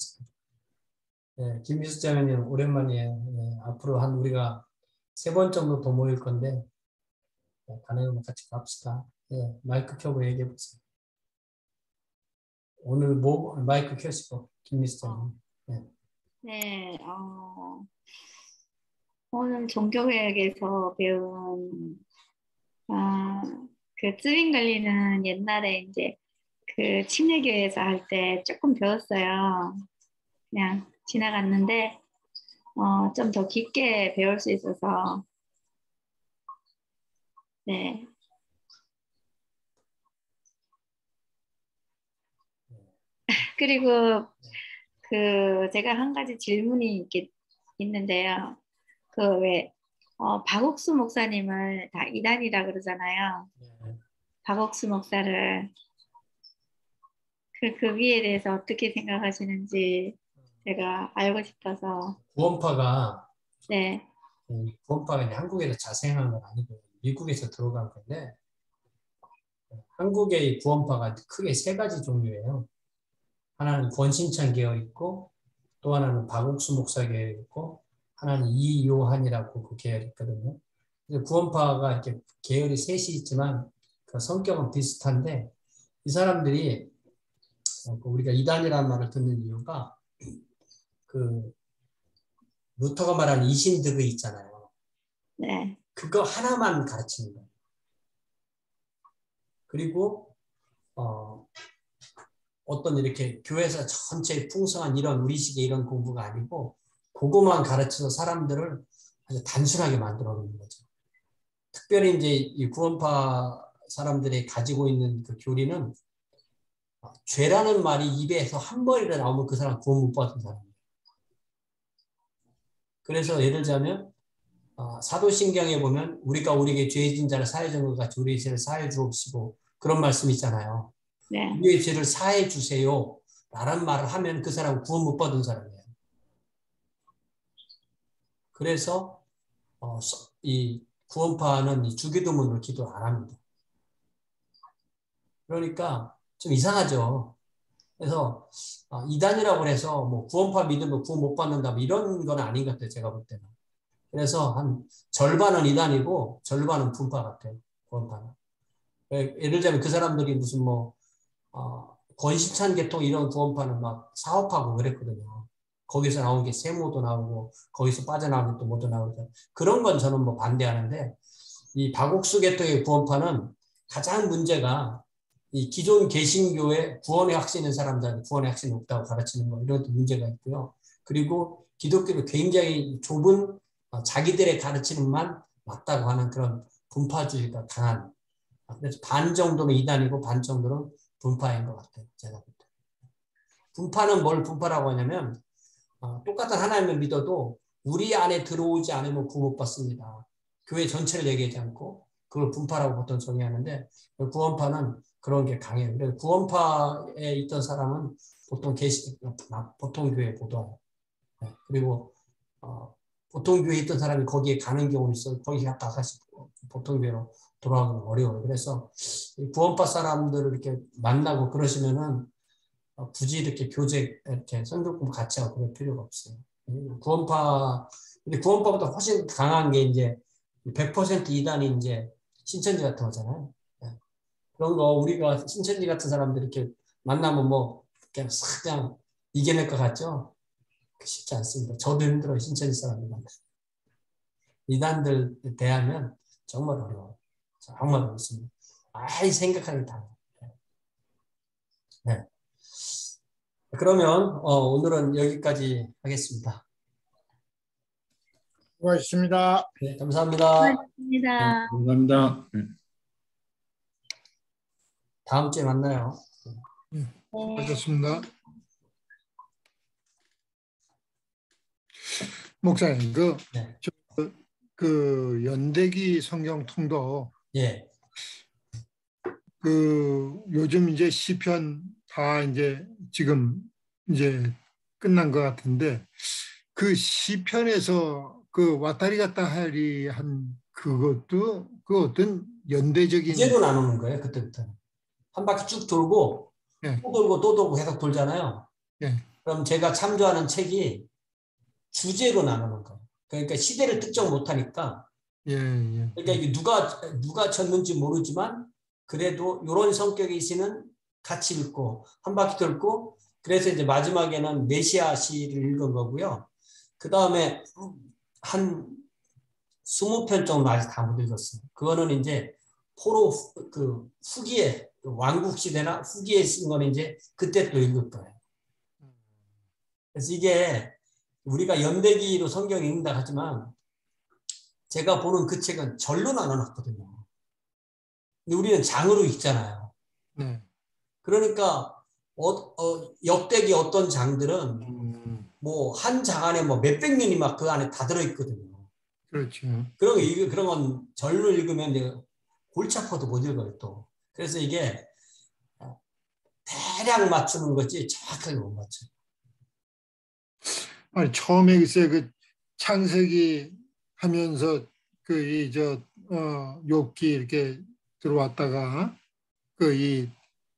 S1: 네, 김미숙 장관님 오랜만이에요. 네, 앞으로 한 우리가 세 번 정도 더 모일 건데 네, 가능하면 같이 갑시다. 네, 마이크 켜고 얘기해 보세요. 오늘 뭐 마이크 켜시고 김미숙 장관님. 네.
S7: 네, 어, 오늘 종교개혁에서 배운 아, 그 쯔윙글리는 옛날에 이제 그 침례교회에서 할 때 조금 배웠어요. 그냥 지나갔는데 어, 좀 더 깊게 배울 수 있어서 네. 그리고 그 제가 한 가지 질문이 이렇게 있는데요. 그 왜 어, 박옥수 목사님을 다 이단이라 그러잖아요. 박옥수 목사를 그, 그 위에 대해서 어떻게 생각하시는지 제가 알고 싶어서.
S1: 구원파가
S7: 네,
S1: 이 구원파가 이제 한국에서 자생한 건 아니고 미국에서 들어간 건데 한국의 구원파가 크게 세 가지 종류예요. 하나는 권신찬 계열 있고 또 하나는 박옥수 목사 계열 있고 하나는 이요한이라고 그 계열이 있거든요. 구원파가 이렇게 계열이 셋이 있지만 그 성격은 비슷한데 이 사람들이 우리가 이단이라는 말을 듣는 이유가 그 루터가 말하는 이신득의 있잖아요.
S7: 네,
S1: 그거 하나만 가르치는 거예요. 그리고 어, 어떤 이렇게 교회에서 전체 풍성한 이런 우리식의 이런 공부가 아니고 그거만 가르쳐서 사람들을 아주 단순하게 만들어 놓는 거죠. 특별히 이제 이 구원파 사람들이 가지고 있는 그 교리는 죄라는 말이 입에서 한 번이라도 나오면 그 사람 구원 못 받은 사람이에요. 그래서 예를 들자면 어, 사도신경에 보면 우리가 우리에게 죄진 자를 사해 준 것 같이 우리의 죄를 사해 주옵시고 그런 말씀 있잖아요.
S7: 네,
S1: 우리의 죄를 사해 주세요 라는 말을 하면 그 사람은 구원 못 받은 사람이에요. 그래서 어, 이 구원파는 이 주기도문을 기도 안 합니다. 그러니까 좀 이상하죠. 그래서 어, 이단이라고 해서 뭐 구원파 믿으면 구원 못 받는다 뭐 이런 건 아닌 것 같아요. 제가 볼 때는. 그래서 한 절반은 이단이고 절반은 분파 같아요. 구원파는. 예를 들자면 그 사람들이 무슨 뭐 어, 권신찬 계통 이런 구원파는 막 사업하고 그랬거든요. 거기서 나온 게 세모도 나오고 거기서 빠져나온 게 또 뭐도 나오고 그런 건 저는 뭐 반대하는데 이 박옥수 계통의 구원파는 가장 문제가 이 기존 개신교의 구원의 확신인 사람들은 구원의 확신이 없다고 가르치는 거 이런 문제가 있고요. 그리고 기독교는 굉장히 좁은 자기들의 가르치는만 맞다고 하는 그런 분파주의가 강한 그래서 반 정도는 이단이고 반 정도는 분파인 것 같아요. 제가 볼 때. 분파는 뭘 분파라고 하냐면 어, 똑같은 하나님을 믿어도 우리 안에 들어오지 않으면 구원 못 받습니다. 교회 전체를 얘기하지 않고 그걸 분파라고 보통 정의하는데 구원파는 그런 게 강해요. 그래서 구원파에 있던 사람은 보통 계시 보통 교회에 보도해요. 그리고 어, 보통 교회에 있던 사람이 거기에 가는 경우는 있어. 거기 갔다 다시 보통 교회로 돌아가기는 어려워요. 그래서 구원파 사람들을 이렇게 만나고 그러시면은 어, 굳이 이렇게 교제 이렇게 성경 공부 같이 하고 그럴 필요가 없어요. 구원파 근데 구원파보다 훨씬 강한 게 이제 백 퍼센트 이단이 이제 신천지 같은 거잖아요. 그런 거 우리가 신천지 같은 사람들 이렇게 만나면 뭐 그냥 싹 그냥 이겨낼 것 같죠? 쉽지 않습니다. 저도 힘들어요. 신천지 사람들 만나. 이단들 대하면 정말 어려워요. 정말 어렵습니다. 아이 생각하기 다. 네. 그러면 어, 오늘은 여기까지 하겠습니다.
S2: 수고하셨습니다.
S1: 네, 감사합니다.
S7: 고맙습니다.
S4: 감사합니다. 네.
S1: 다음 주에 만나요.
S3: 수고하셨습니다. 목사님, 그,
S1: 네.
S3: 저, 그 연대기 성경 통독,
S1: 예.
S3: 그 요즘 이제 시편 다 이제 지금 이제 끝난 것 같은데 그 시편에서 그 왔다리 갔다 하리 한 그것도 그 어떤 연대적인
S1: 주제로 나누는 거예요. 그때부터 한 바퀴 쭉 돌고
S3: 예.
S1: 또 돌고 또 돌고 계속 돌잖아요.
S3: 예.
S1: 그럼 제가 참조하는 책이 주제로 나누는 거예요. 그러니까 시대를 특정 못하니까.
S3: 예, 예.
S1: 그러니까 이게 누가 누가 쳤는지 모르지만 그래도 이런 성격이시는 같이 읽고 한 바퀴 돌고 그래서 이제 마지막에는 메시아 시를 읽은 거고요. 그 다음에 한 스무 편 정도 아직 다 못 읽었어요. 그거는 이제 포로 그 후기에 왕국 시대나 후기에 쓴 거는 이제 그때 또 읽을 거예요. 그래서 이게 우리가 연대기로 성경 읽는다 하지만 제가 보는 그 책은 절로 나눠놨거든요. 근데 우리는 장으로 읽잖아요.
S3: 네.
S1: 그러니까 어, 어, 역대기 어떤 장들은
S3: 음.
S1: 뭐 한 장 안에 뭐 몇백 년이 막 그 안에 다 들어있거든요.
S3: 그렇죠.
S1: 그런 거 이거 그런 건 절로 읽으면 내가 골치 아파도 못 읽어요 또. 그래서 이게 대략 맞추는 거지 정확하게 못 맞춰요.
S3: 아니 처음에 글쎄 그 창세기 하면서 그 이 저 어 욥기 이렇게 들어왔다가 그 이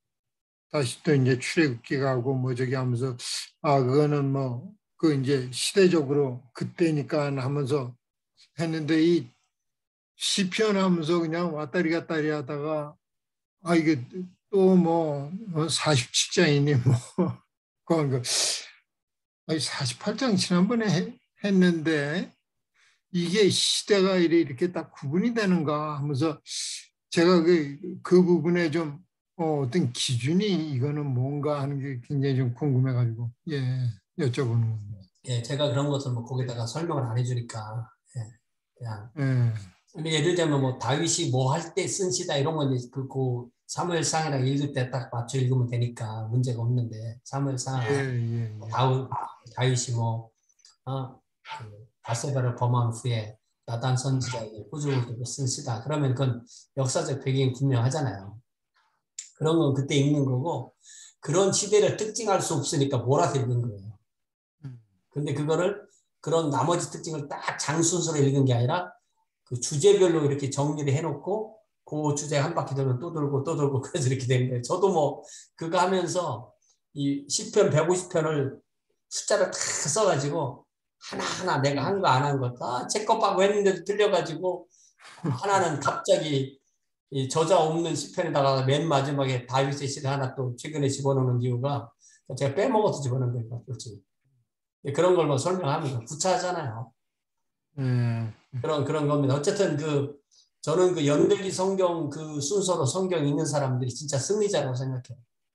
S3: 다시 또 이제 출애굽기 가고 뭐 저기 하면서 아 그거는 뭐 그 이제 시대적으로 그때니까 하면서 했는데 이 시편 하면서 그냥 왔다리 갔다리 하다가 아 이게 또 뭐 사십칠 장이니 뭐 그런 거 아니 사십팔 장 지난번에 해, 했는데 이게 시대가 이렇게 딱 구분이 되는가 하면서 제가 그, 그 부분에 좀 어, 어떤 기준이 이거는 뭔가 하는 게 굉장히 좀 궁금해가지고 예 여쭤보는 겁니다.
S1: 예, 제가 그런 것을 뭐 거기다가 설명을 안 해주니까 예, 그냥
S3: 예.
S1: 예를 들면 뭐 다윗이 뭐 할 때 쓴 시다 이런 건 이제 그, 그 사무엘상이랑 읽을 때 딱 맞춰 읽으면 되니까 문제가 없는데 사무엘상
S3: 예, 예, 예.
S1: 다윗 다윗이 뭐 어, 그 바세바를 범한 후에 나단 선지자에게 꾸중을 두고 쓴 시다. 그러면 그건 역사적 배경이 분명하잖아요. 그런 건 그때 읽는 거고 그런 시대를 특징할 수 없으니까 몰아서 읽는 거예요. 근데 그거를 그런 나머지 특징을 딱 장순서로 읽은 게 아니라 그 주제별로 이렇게 정리를 해놓고 그 주제 한 바퀴 돌면 또 돌고 또 돌고 그래서 이렇게 된 거예요. 저도 뭐 그거 하면서 이 시편 백오십 편을 숫자를 다 써가지고 하나하나 내가 한 거 안 한 거 다 체크업하고 했는데도 틀려가지고 하나는 갑자기 이 저자 없는 시편에다가 맨 마지막에 다윗의 시를 하나 또 최근에 집어넣는 이유가 제가 빼먹어서 집어넣은 거예요. 솔직히. 그런 걸로 설명하면 구차하잖아요.
S3: 음.
S1: 그런 그런 겁니다. 어쨌든 그 저는 그 연대기 성경 그 순서로 성경 읽는 사람들이 진짜 승리자라고 생각해요.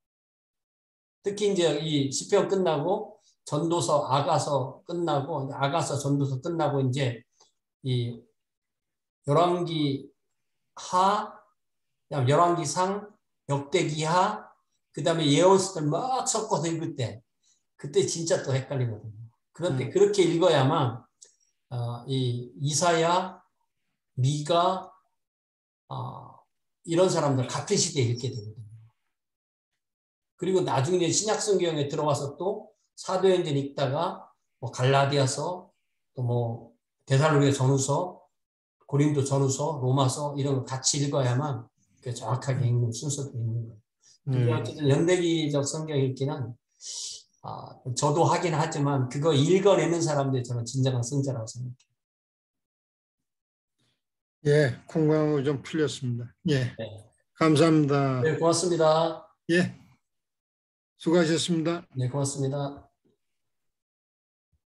S1: 특히 이제 이 시편 끝나고 전도서 아가서 끝나고 아가서 전도서 끝나고 이제 이 열왕기 하, 그다음 열왕기 상, 역대기 하, 그다음에 예언서들 막 섞어서 읽을 때 그때 진짜 또 헷갈리거든요. 그런데
S3: 음.
S1: 그렇게 읽어야만 어, 이 이사야, 미가 어, 이런 사람들 같은 시대에 읽게 되거든요. 그리고 나중에 신약 성경에 들어와서 또 사도행전 읽다가 뭐 갈라디아서 또 뭐 데살로니가 전후서, 고린도 전후서, 로마서 이런 거 같이 읽어야만 정확하게 읽는 순서도 있는 거예요. 근데
S3: 음.
S1: 어쨌든 연대기적 성경 읽기는 아, 저도 하긴 하지만 그거 읽어내는 사람들이 저는 진정한 승자라고 생각해요.
S3: 예, 궁금한 거 좀 풀렸습니다. 예,
S1: 네.
S3: 감사합니다.
S1: 네, 고맙습니다.
S3: 예, 수고하셨습니다.
S1: 네, 고맙습니다.